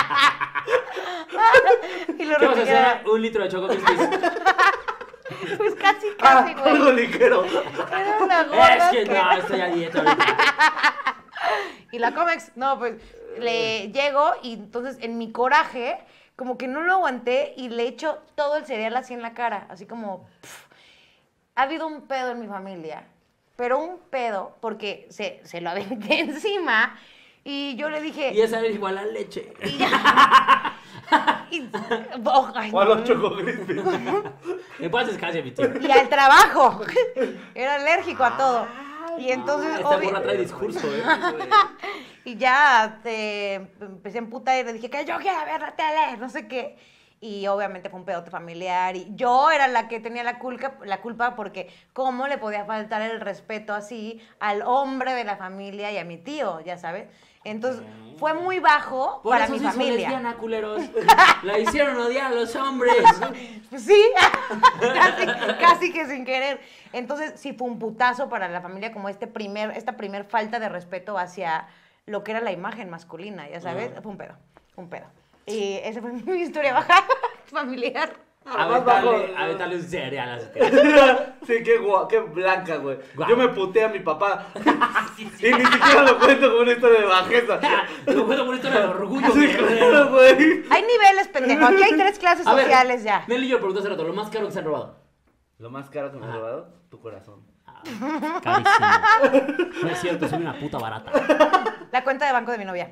Y lo ¿Qué vas a refrigeraba. hacer? Un litro de Choco Crispies. Pues casi, Algo güey. ligero. Era una gorda. Es que no, estoy a dieta ahorita. Y la cómics, no, pues le llego y entonces en mi coraje, como que no lo aguanté y le echo todo el cereal así en la cara, así como... pff. Ha habido un pedo en mi familia, pero un pedo porque se lo aventé encima y yo le dije... Y esa es igual a leche. Y ya. Ay, O a no. los Choco Crispies. En paz descanse, mi tío. Y al trabajo. Era alérgico a todo. Y entonces... Esta morra trae discurso, Y ya empecé a emputar y le dije que yo quiero ver la tele, no sé qué. Y obviamente fue un pedote familiar y yo era la que tenía la culpa porque cómo le podía faltar el respeto así al hombre de la familia y a mi tío, ya sabes. Entonces fue muy bajo Por para eso mi se hizo familia. lesbiana, culeros. La hicieron odiar a los hombres. Pues sí, casi que sin querer. Entonces sí fue un putazo para la familia como esta primer falta de respeto hacia lo que era la imagen masculina, ya sabes. Fue un pedo. Y esa fue mi historia baja familiar. Aventarle un cereal a su tía. Sí, qué blanca, güey. Guau. Yo me puté a mi papá. Y ni siquiera lo cuento como una historia de bajeza. Lo cuento por una historia de orgullo. Sí, guerrero. claro, güey. Hay niveles, pendejo. Aquí hay 3 clases A ver, sociales ya. Nelly y yo pregunté hace rato, lo más caro que se han robado. Lo más caro que me has robado, tu corazón. Carísimo. No es cierto, soy una puta barata. La cuenta de banco de mi novia.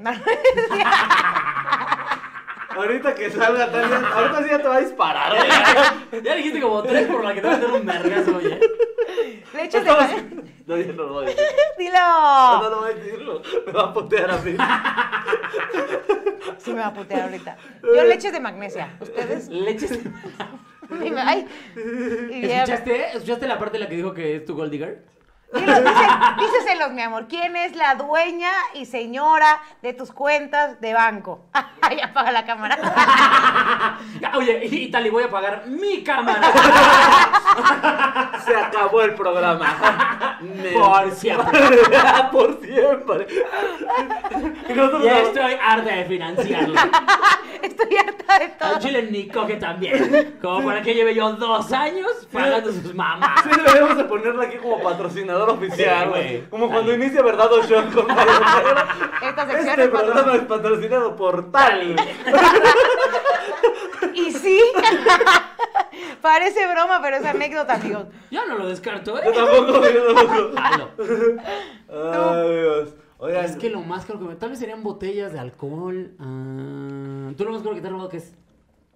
Ahorita que salga Talia, ahorita sí ya te va a disparar, güey. Ya dijiste como 3 por la que te va a meter un mergazo, oye. Leches de... No, ya no lo voy a decir. Dilo. No lo voy a decirlo. Me va a putear a mí. Sí me va a putear ahorita. Yo leches de magnesia. ¿Ustedes? Leches. Dime, ay. Y ya- ¿Escuchaste la parte en la que dijo que es tu gold digger? Dilo, díceselos, mi amor. ¿Quién es la dueña y señora de tus cuentas de banco? Ay, apaga la cámara. Oye, y tal, y voy a apagar mi cámara. Se acabó el programa. Por siempre. Por siempre. Y nosotros Ya estoy harta de financiarlo. Estoy harta de Al todo. chile ni coque también. Como para que lleve yo 2 años pagando sus mamás. Sí, deberíamos de ponerlo aquí como patrocinador oficial, Sí, güey. güey. Como cuando inicia Verdad o Shock con Mario Herrera. Esta sección Este es programa es patrocinado por tal. Y sí. Parece broma, pero es anécdota, amigos. Yo no lo descarto, Yo tampoco, yo tampoco. Jalo. Ay, Dios. Oigan, Es que lo más caro que me... Tal vez serían botellas de alcohol. ¿Tú lo más caro que te has robado qué es?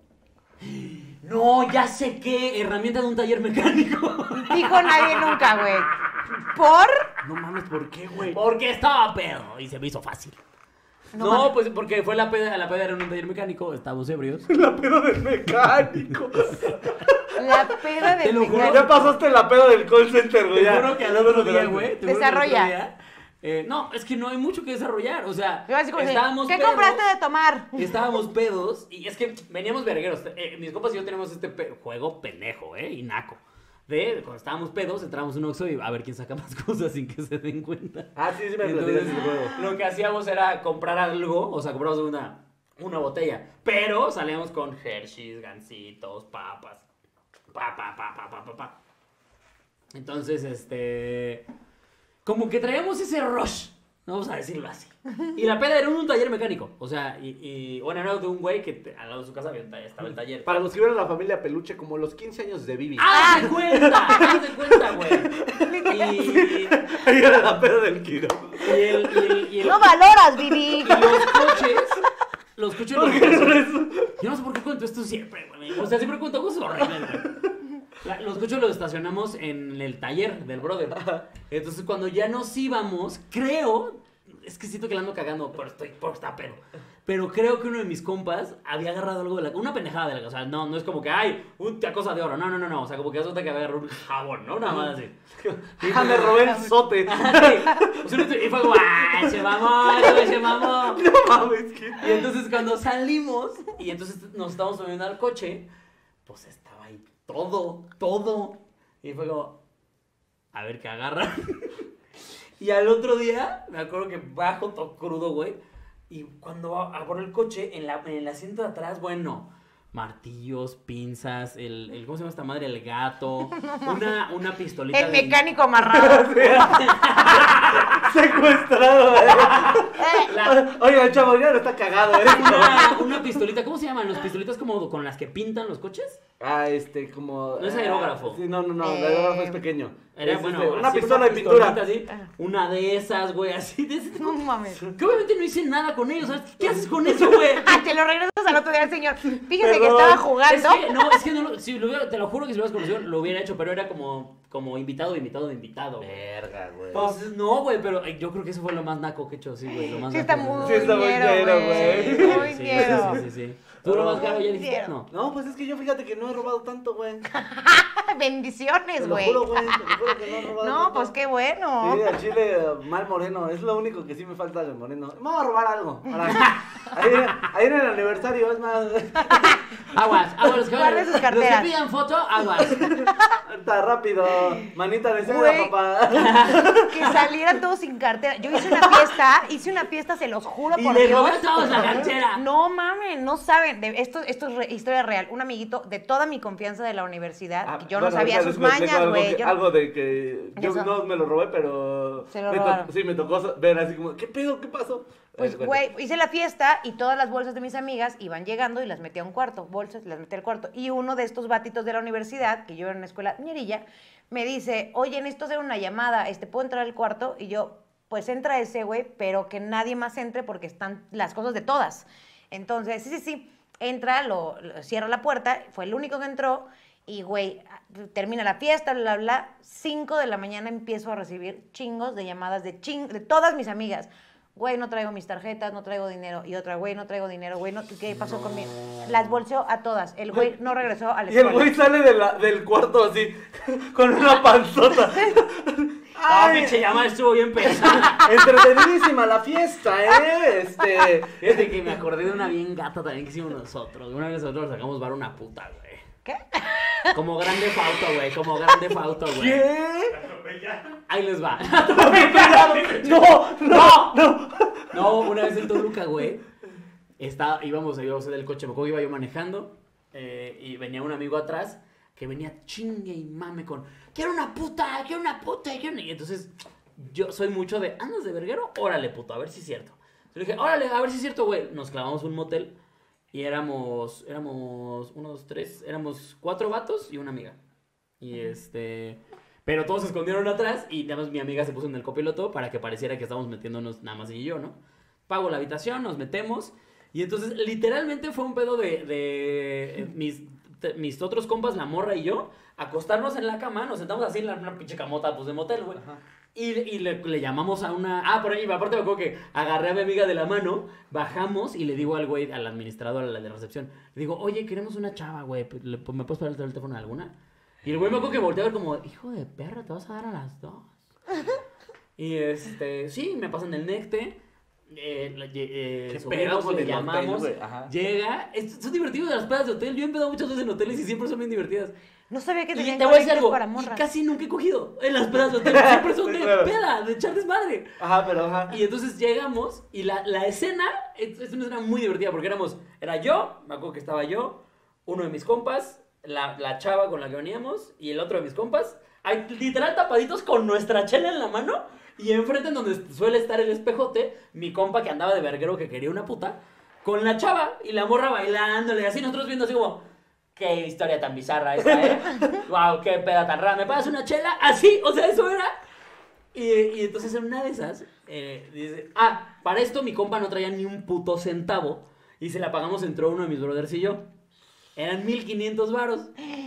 No, ya sé qué. Herramienta de un taller mecánico. Dijo nadie nunca, güey. ¿Por? No mames, ¿por qué, güey? Porque estaba pedo y se me hizo fácil. No No, mames. pues porque fue la peda era en un taller mecánico, estábamos ebrios. la peda del mecánico. La peda Te del lo juro. mecánico. Ya pasaste la peda del call center, güey. Te ya. juro que al otro día, güey. te juro que al otro Desarrolla. día, no, es que no hay mucho que desarrollar. O sea, Yo así como de, estábamos ¿qué pedos, compraste de tomar? Estábamos pedos y es que veníamos vergueros. Mis compas y yo tenemos este juego pendejo, y naco. De cuando estábamos pedos, entrábamos en un Oxxo y a ver quién saca más cosas sin que se den cuenta. Ah, sí, sí me Entonces, platicaste ese juego. lo que hacíamos era comprar algo, o sea, compramos una botella, pero salíamos con Hershey's, Gancitos, papas, pa. Entonces, como que traíamos ese rush, vamos a decirlo así. Y la peda era en un taller mecánico, o sea, bueno, era de un güey que al lado de su casa estaba el taller. Para los que vieron la familia Peluche, como los 15 años de Vivi. ¡Haz de cuenta, güey! Y Ahí era la peda del Kiro. el- No valoras, Vivi. Y los coches ¿Por qué no eso? Yo no sé por qué cuento esto siempre, güey. O sea, siempre cuento cosas horribles, güey. Los coches los estacionamos en el taller del brother. Entonces, cuando ya nos íbamos, creo... Es que siento que la ando cagando, pero está pedo. Pero creo que uno de mis compas había agarrado algo de una pendejada de la... O sea, no es como que, ay, una cosa de oro. No. O sea, como que resulta que había agarrado un jabón, ¿no? Nada más así. Me robé el sote. Y fue como, ¡ay, se mamó! No mames, ¿qué? Y entonces cuando salimos, y entonces nos estábamos subiendo al coche, pues estaba ahí todo. Y fue como, a ver qué agarra. Y al otro día, me acuerdo que bajo todo crudo, güey. Y cuando abro el coche, en el asiento de atrás, bueno, martillos, pinzas, ¿cómo se llama esta madre? El gato, una pistolita. El mecánico amarrado. Secuestrado, Oiga, chavo, ya no está cagado, Una pistolita, ¿cómo se llaman? ¿Los pistolitas como con las que pintan los coches? Como... No es aerógrafo. Sí, no, el aerógrafo es pequeño. Era, bueno, una así, pistola de pintura. Así, una de esas, güey, así de ese. No mames. Que obviamente no hice nada con ellos, ¿sabes? ¿Qué haces con eso, güey? Te lo regresas al otro día al señor. Fíjese que Perdón. estaba jugando. Es que no, si lo hubiera, te lo juro que si lo hubieras conocido, lo hubiera hecho, pero era como invitado. Verga, güey. Pues no, güey, pero yo creo que eso fue lo más naco que he hecho, sí, güey, lo más Sí naco. está muy Sí está muy ñero, güey. Muy ñero. Sí. ¿Tú lo más caro ya dijiste? No. No, pues es que yo fíjate que no he robado tanto, güey. Bendiciones, Te lo güey. juro, güey. Te lo juro que no he robado No, tanto. pues qué bueno. Sí, al chile mal moreno. Es lo único que sí me falta de moreno. Me voy a robar algo. Ahí en el aniversario, es más. Aguas, los que Guarde sus carteras. Los que pidan foto, aguas. Está rápido. Manita de seda, Güey. papá. Que salieran todos sin cartera. Yo hice una fiesta, se los juro Y por le Dios. robé a todos la cartera. No mamen, no saben. Esto es historia real. Un amiguito de toda mi confianza de la universidad, que yo no sabía sus mañas, güey. Algo de que yo Eso. no me lo robé, pero Se lo robaron. sí, me tocó ver así como, ¿qué pedo? ¿Qué pasó? Pues, güey, hice la fiesta y todas las bolsas de mis amigas iban llegando y las metí a un cuarto. Bolsas, las metí al cuarto. Y uno de estos batitos de la universidad, que yo era en una escuela ñerilla, me dice, oye, necesito hacer una llamada, ¿puedo entrar al cuarto? Y yo, pues entra ese, güey, pero que nadie más entre porque están las cosas de todas. Entonces, sí. Entra, cierra la puerta, fue el único que entró y, güey, termina la fiesta, bla, bla, bla. 5 de la mañana empiezo a recibir chingos de llamadas de todas mis amigas. Güey, no traigo mis tarjetas, no traigo dinero. Y otra, güey, no traigo dinero, güey, ¿qué pasó conmigo? Las bolseó a todas. El güey no regresó a la Y escuela. el güey sale del cuarto así, con una panzota. Pinche llamada estuvo bien pesada. Entretenidísima la fiesta, Fíjate que me acordé de una bien gata también que hicimos nosotros. Una vez nosotros sacamos bar una puta, güey. ¿Qué? Como grande fauto, güey. ¿Qué? Ahí les va. No, una vez en Toluca, güey. Íbamos del coche, me acuerdo que iba yo manejando. Y venía un amigo atrás que venía chingue y mame con quiero una puta. Y entonces yo soy mucho de ¿andas de verguero? Órale, puto, a ver si es cierto. Yo le dije, órale, a ver si es cierto, güey. Nos clavamos un motel y éramos 4 vatos y una amiga. Y pero todos se escondieron atrás y nada más mi amiga se puso en el copiloto para que pareciera que estábamos metiéndonos nada más ella y yo, ¿no? Pago la habitación, nos metemos y entonces literalmente fue un pedo de mis otros compas, la morra y yo, acostarnos en la cama, nos sentamos así en una pinche camota pues de motel, güey. Y le llamamos a una... por ahí, aparte me acuerdo que agarré a mi amiga de la mano, bajamos y le digo al güey, al administrador, a la de recepción, le digo, oye, queremos una chava, güey, ¿me puedes pasar el teléfono de alguna? Y el güey me acuerdo que volteó a ver como, hijo de perra, te vas a dar a las 2. Y sí, me pasan el necte. Subimos, con le el llamamos, hotel, güey? Ajá. llega. Son divertidos las pedas de hotel. Yo he empedado muchas veces en hoteles y siempre son bien divertidas. No sabía que Y tenían te voy a decir colectos algo, para y morras. casi nunca he cogido en las pedas de hotel. Siempre son de Claro. peda, de echar desmadre. Ajá. Y entonces llegamos y la escena, es una escena muy divertida porque era yo, me acuerdo que estaba yo, uno de mis compas, la chava con la que veníamos y el otro de mis compas, literal tapaditos con nuestra chela en la mano y enfrente en donde suele estar el espejote, mi compa que andaba de verguero que quería una puta, con la chava y la morra bailándole, así nosotros viendo así como... Qué historia tan bizarra esta, Wow, qué peda tan rara. ¿Me pagas una chela? Así, o sea, eso era. Y entonces en una de esas, dice, para esto mi compa no traía ni un puto centavo. Y se la pagamos, entró uno de mis brothers y yo. Eran 1,500 varos.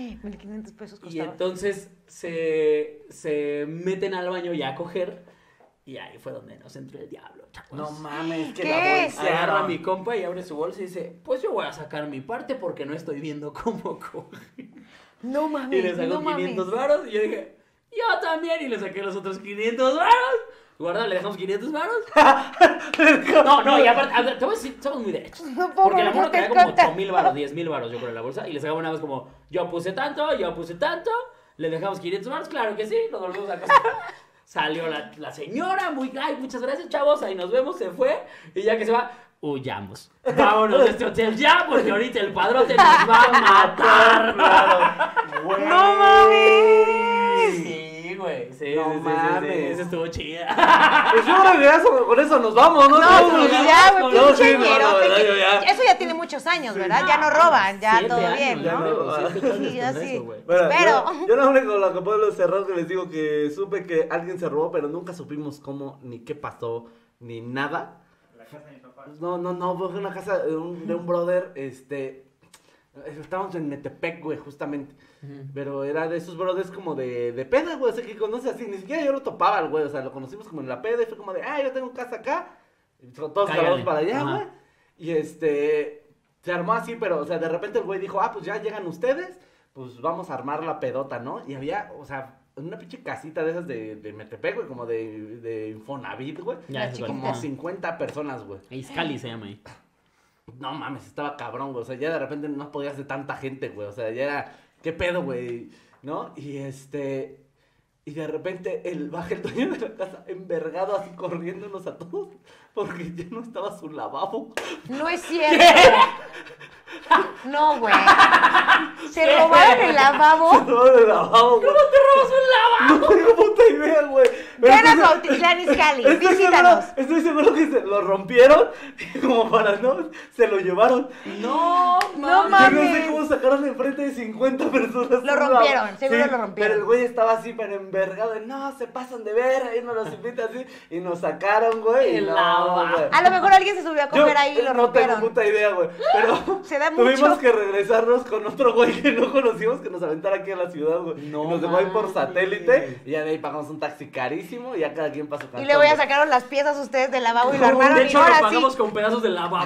1,500 pesos Y costaba. entonces se meten al baño ya a coger. Y ahí fue donde nos entró el diablo, chavos. No mames, que ¿Qué? la bolsa. Agarra a mi compa y abre su bolsa y dice, pues yo voy a sacar mi parte porque no estoy viendo cómo coge. No Y mames, le sacó no 500 mames. varos y yo dije, yo también. Y le saqué los otros 500 varos. Guarda, le dejamos 500 varos. No, y aparte, te voy a decir, somos muy derechos. No puedo Porque la creer morra que traía te como contas. 8,000 varos, 10,000 varos yo creo en la bolsa. Y le sacaba una vez como, yo puse tanto, le dejamos 500 varos, claro que sí, nos volvimos a acostar. Salió la señora, ay, muchas gracias, chavos, ahí nos vemos, se fue. Y ya que se va, huyamos. Vámonos de este hotel ya, porque ahorita el padrote nos va a matar. ¡No mames! Sí, güey. Sí, No sí, mames. Eso estuvo chida. Pues yo creo que con eso nos vamos, ¿no? No, pues ya, güey, No, pinche sí, no, ñerote, no, que- yo ya. Eso ya tiene muchos años, ¿verdad? Ya no roban, ya 7 todo años, bien, ya ¿no? no. Sí, ya sí. Bueno, Pero... yo lo único lo que puedo cerrar que les digo que supe que alguien se robó, pero nunca supimos cómo, ni qué pasó, ni nada. La casa de mi papá. No, fue una casa de un brother, estábamos en Metepec, güey, justamente. Pero era de esos brothers como de peda, güey, o sea, que conoces así, ni siquiera yo lo topaba al güey, o sea, lo conocimos como en la peda y fue como de, yo tengo casa acá, y todos Cáigale. jalamos para allá, Ajá. güey, y se armó así, pero, o sea, de repente el güey dijo, pues ya llegan ustedes, pues vamos a armar la pedota, ¿no? Y había, o sea, una pinche casita de esas de Metepec, güey, como de Infonavit, güey, Ya, Las es como igual. 50 personas, güey. Iscali se llama ahí. No mames, estaba cabrón, güey. O sea, ya de repente no podías de tanta gente, güey. O sea, ya era, ¿qué pedo, güey? ¿No? Y y de repente baja el dueño de la casa envergado así corriéndonos a todos porque ya no estaba su lavabo. No es cierto. No, güey. ¿Se robaron el lavabo? No, el lavabo, güey. ¿Cómo te robas un lavabo? No tengo puta idea, güey. Pero Ven a entonces- Cuautitlán Izcalli, Estoy visítanos. seguro que se lo rompieron y como para no, se lo llevaron. No, No Yo no sé mames. cómo sacaron enfrente de 50 personas. Lo un lavabo. rompieron, seguro lo rompieron. Pero el güey estaba así, pero envergado. De, no, se pasan de ver. Ahí nos los invita así. Y nos sacaron, güey. y El no, lavabo. güey. A lo mejor alguien se subió a comer ahí y lo no tengo rompieron. puta idea, güey. Pero Se da tuvimos mucho. que regresarnos con otro güey que no conocíamos que nos aventara aquí a la ciudad, güey. No Y nos dejó ahí por mames. satélite. Y ya de ahí pagamos un taxi carísimo. Y ya cada quien pasó Y luego ya sacaron las piezas ustedes del lavabo y lo armaron De y hecho, lo ahora sí. pagamos con pedazos de lavabo.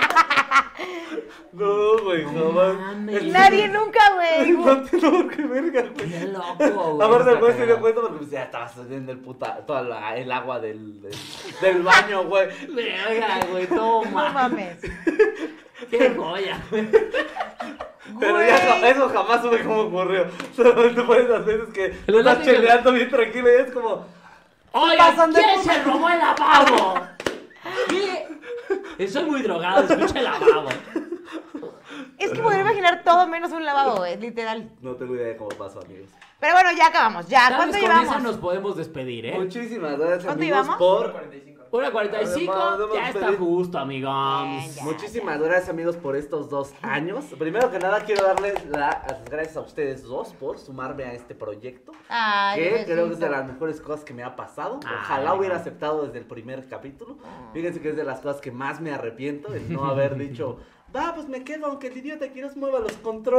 No, güey, jamás. mames. Nadie nunca, güey. No, qué verga, güey. Qué loco, güey. Aparte el güey Está se dio cagado. cuenta porque pues, ya estaba saliendo toda el agua del baño, güey. Verga, güey, toma. No mames. Qué joya, güey. Pero ya eso jamás supe cómo ocurrió. Solamente puedes hacer es que Lo estás único que- cheleando bien tranquilo y es como... Oye, pasan de ¿quién puta? se robó el lavabo? ¿Qué? Estoy muy drogado, escucha el lavabo. Es que podría imaginar todo menos un lavabo, güey, literal. No tengo idea de cómo pasó, amigos. Pero bueno, ya acabamos. Ya, Tal ¿cuánto vez con esa llevamos? nos podemos despedir, ¿eh? Muchísimas gracias, ¿Cuánto amigos, llevamos? por... 45. 1:45, Vamos ya a está pedir. justo, amigos. Bien, ya. Muchísimas gracias, amigos, por estos 2 años. Primero que nada, quiero darles las gracias a ustedes dos por sumarme a este proyecto. Ay, Que creo que es de besito. las mejores cosas que me ha pasado. Ay, Ojalá hubiera no. aceptado desde el primer capítulo. Fíjense que es de las cosas que más me arrepiento, el no haber dicho, pues me quedo, aunque el idiota aquí nos mueva los controles.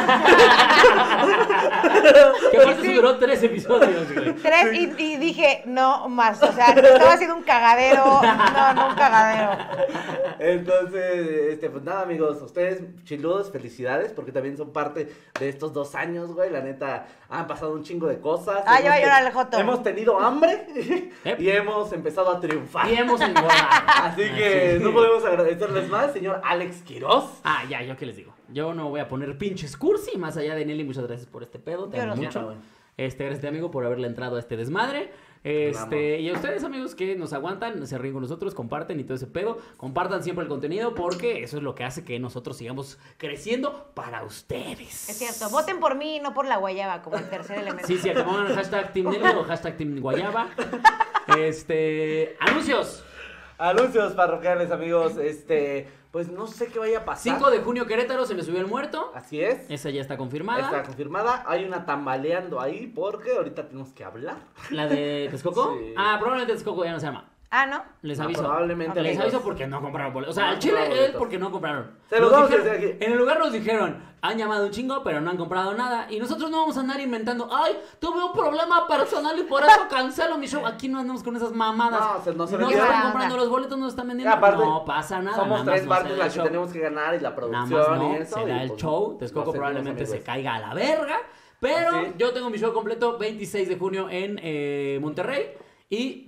Que aparte eso duró 3 episodios, güey. 3 y dije, no más. O sea, estaba haciendo un cagadero. No un cagadero. Entonces, pues nada, amigos, ustedes chiludos, felicidades, porque también son parte de estos 2 años, güey. La neta, han pasado un chingo de cosas. Ah, ya va a Hemos llorar el joto. Hemos tenido hambre Yep. y hemos empezado a triunfar. Y hemos engordado. Así que no podemos agradecerles más, señor Alex Quiroz. Ah, ya, ¿yo qué les digo? Yo no voy a poner pinches cursi, más allá de Nelly, muchas gracias por este pedo, te Yo amo lo sé. mucho. Gracias, amigo, por haberle entrado a este desmadre. Y a ustedes, amigos, que nos aguantan, se ríen con nosotros, comparten y todo ese pedo. Compartan siempre el contenido porque eso es lo que hace que nosotros sigamos creciendo para ustedes. Es cierto, voten por mí y no por la guayaba, como el tercer elemento. Sí, que pongan hashtag Team Nelly o hashtag Team Guayaba. Anuncios. Anuncios parroquiales, amigos. Pues no sé qué vaya a pasar. 5 de junio Querétaro, se me subió el muerto. Así es. Esa ya está confirmada. Está confirmada. Hay una tambaleando ahí porque ahorita tenemos que hablar. ¿La de Texcoco? Sí. Ah, probablemente Texcoco ya no se llama. Ah, ¿no? Les No, aviso. probablemente, Les amigos. aviso porque no compraron boletos. O sea, No al Chile compraron es boletos. porque no compraron. Se los Nos vamos a dijeron- decir aquí. En el lugar nos dijeron, han llamado un chingo, pero no han comprado nada. Y nosotros no vamos a andar inventando, ay, tuve un problema personal y por eso cancelo mi show. Aquí no andamos con esas mamadas. No se no vendieron. están comprando los boletos, no están Y vendiendo. aparte, no pasa nada. somos nada más tres no partes se da las el que show. tenemos que ganar y la Nada producción más no, y eso. se da y, el pues, show. nos Texcoco sentimos probablemente se amigos. caiga a la verga. Pero ¿Sí? yo tengo mi show completo 26 de junio en Monterrey. Y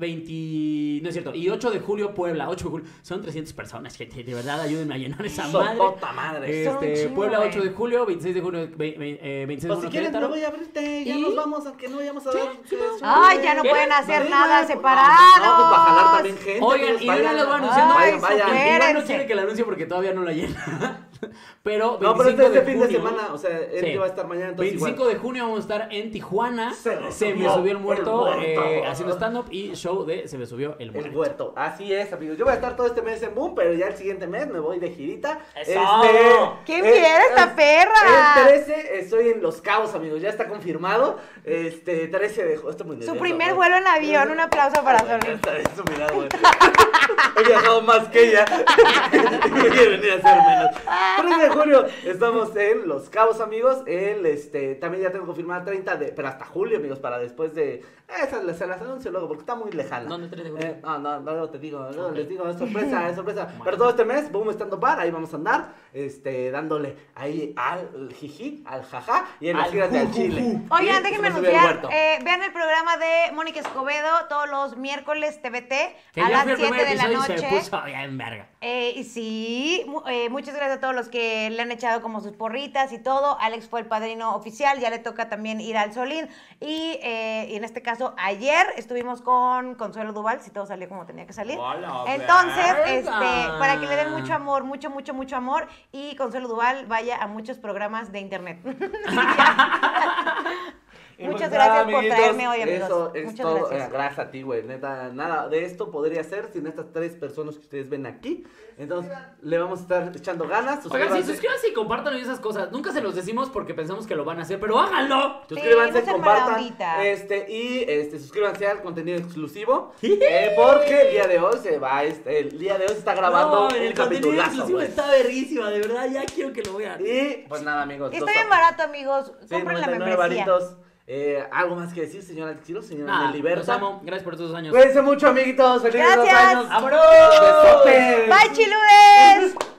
8 de julio Puebla, 8 de julio. Son 300 personas, gente, de verdad, ayúdenme a llenar esa madre. Sopota madre. Son un chingo, Puebla, güey. 8 de julio, 26 de junio, 26 de Pues junio si quieres me Querétaro. voy a abrirte, ya ¿Y? nos vamos, aunque no vayamos a dar... Ay, ya no ¿Qué? pueden hacer Sí, nada güey, separados. No, pues para jalar también gente. Oigan, pues, y de una vayan. les voy anunciando. Ay, Vayan, vayan. Iván no supérense. quiere que la anuncie porque todavía no la llena. Pero 25 No, pero este de fin de junio- semana, o sea, él Sí. va a estar mañana, entonces 25 de junio vamos a estar en Tijuana. Se me Se me subió subió el muerto, el muerto. haciendo stand-up y show de Se me subió el El muerto. huerto, así es, amigos. Yo voy a estar todo este mes en Boom, pero ya el siguiente mes me voy de girita. ¡Eso! ¿Quién quiere esta perra? El 13 estoy en Los Cabos, amigos. Ya está confirmado. 13 de esto muy Su nervioso, primer güey. vuelo en avión. Un aplauso para Solín. Eso, mira, güey. He viajado más que ella. No quiere venir a hacer menos. 13 de julio estamos en Los Cabos, amigos. También ya tengo confirmada 30 de... Pero hasta julio, amigos, para después de... se las anuncio luego porque está muy lejana. ¿Dónde 3 de julio? No, luego te digo, luego les digo, es sorpresa, es sorpresa. Pero todo este mes, Boom Estando Bar, ahí vamos a andar, dándole ahí al jiji, al jaja y en las Al giras de al jujuju. Chile. Oigan, Y déjenme se me subió el anunciar, muerto. vean el programa de Mónica Escobedo todos los miércoles TVT Que a ya las fui el 7 primer de la episodio y noche. se puso bien verga. Y sí, muchas gracias a todos los que le han echado como sus porritas y todo. Alex fue el padrino oficial, ya le toca también ir al Solín. Y en este caso, ayer estuvimos con Consuelo Duval, si todo salió como tenía que salir. ¡Hola, Entonces, verga! para que le den mucho amor, mucho amor, y Consuelo Duval vaya a muchos programas de internet. Y Muchas pues gracias nada, por amiguitos, traerme hoy, amigos. Eso es Muchas todo. gracias. Gracias a ti, güey. Neta, nada de esto podría ser sin estas 3 personas que ustedes ven aquí. Entonces, le vamos a estar echando ganas. Oigan, sí, Suscríbanse. suscríbanse y compártanlo y esas cosas. Nunca se los decimos porque pensamos que lo van a hacer, pero háganlo. Suscríbanse, no sean mala compartan, ondita. suscríbanse al contenido exclusivo, porque el día de hoy el día de hoy se está grabando un capitulazo, güey. está verguísima, de verdad, ya quiero que lo vean. Y pues nada, amigos. Y está bien barato, amigos. Sí, Compren la 99 membresía. varitos. ¿Algo más que decir, señora Alexiro, señora Nada, Nelly los Berta? amo. Gracias por estos 2 años. Cuídense mucho, amiguitos. Felices 2 Gracias. años. ¡Vámonos! Besotes. Bye, chiludes.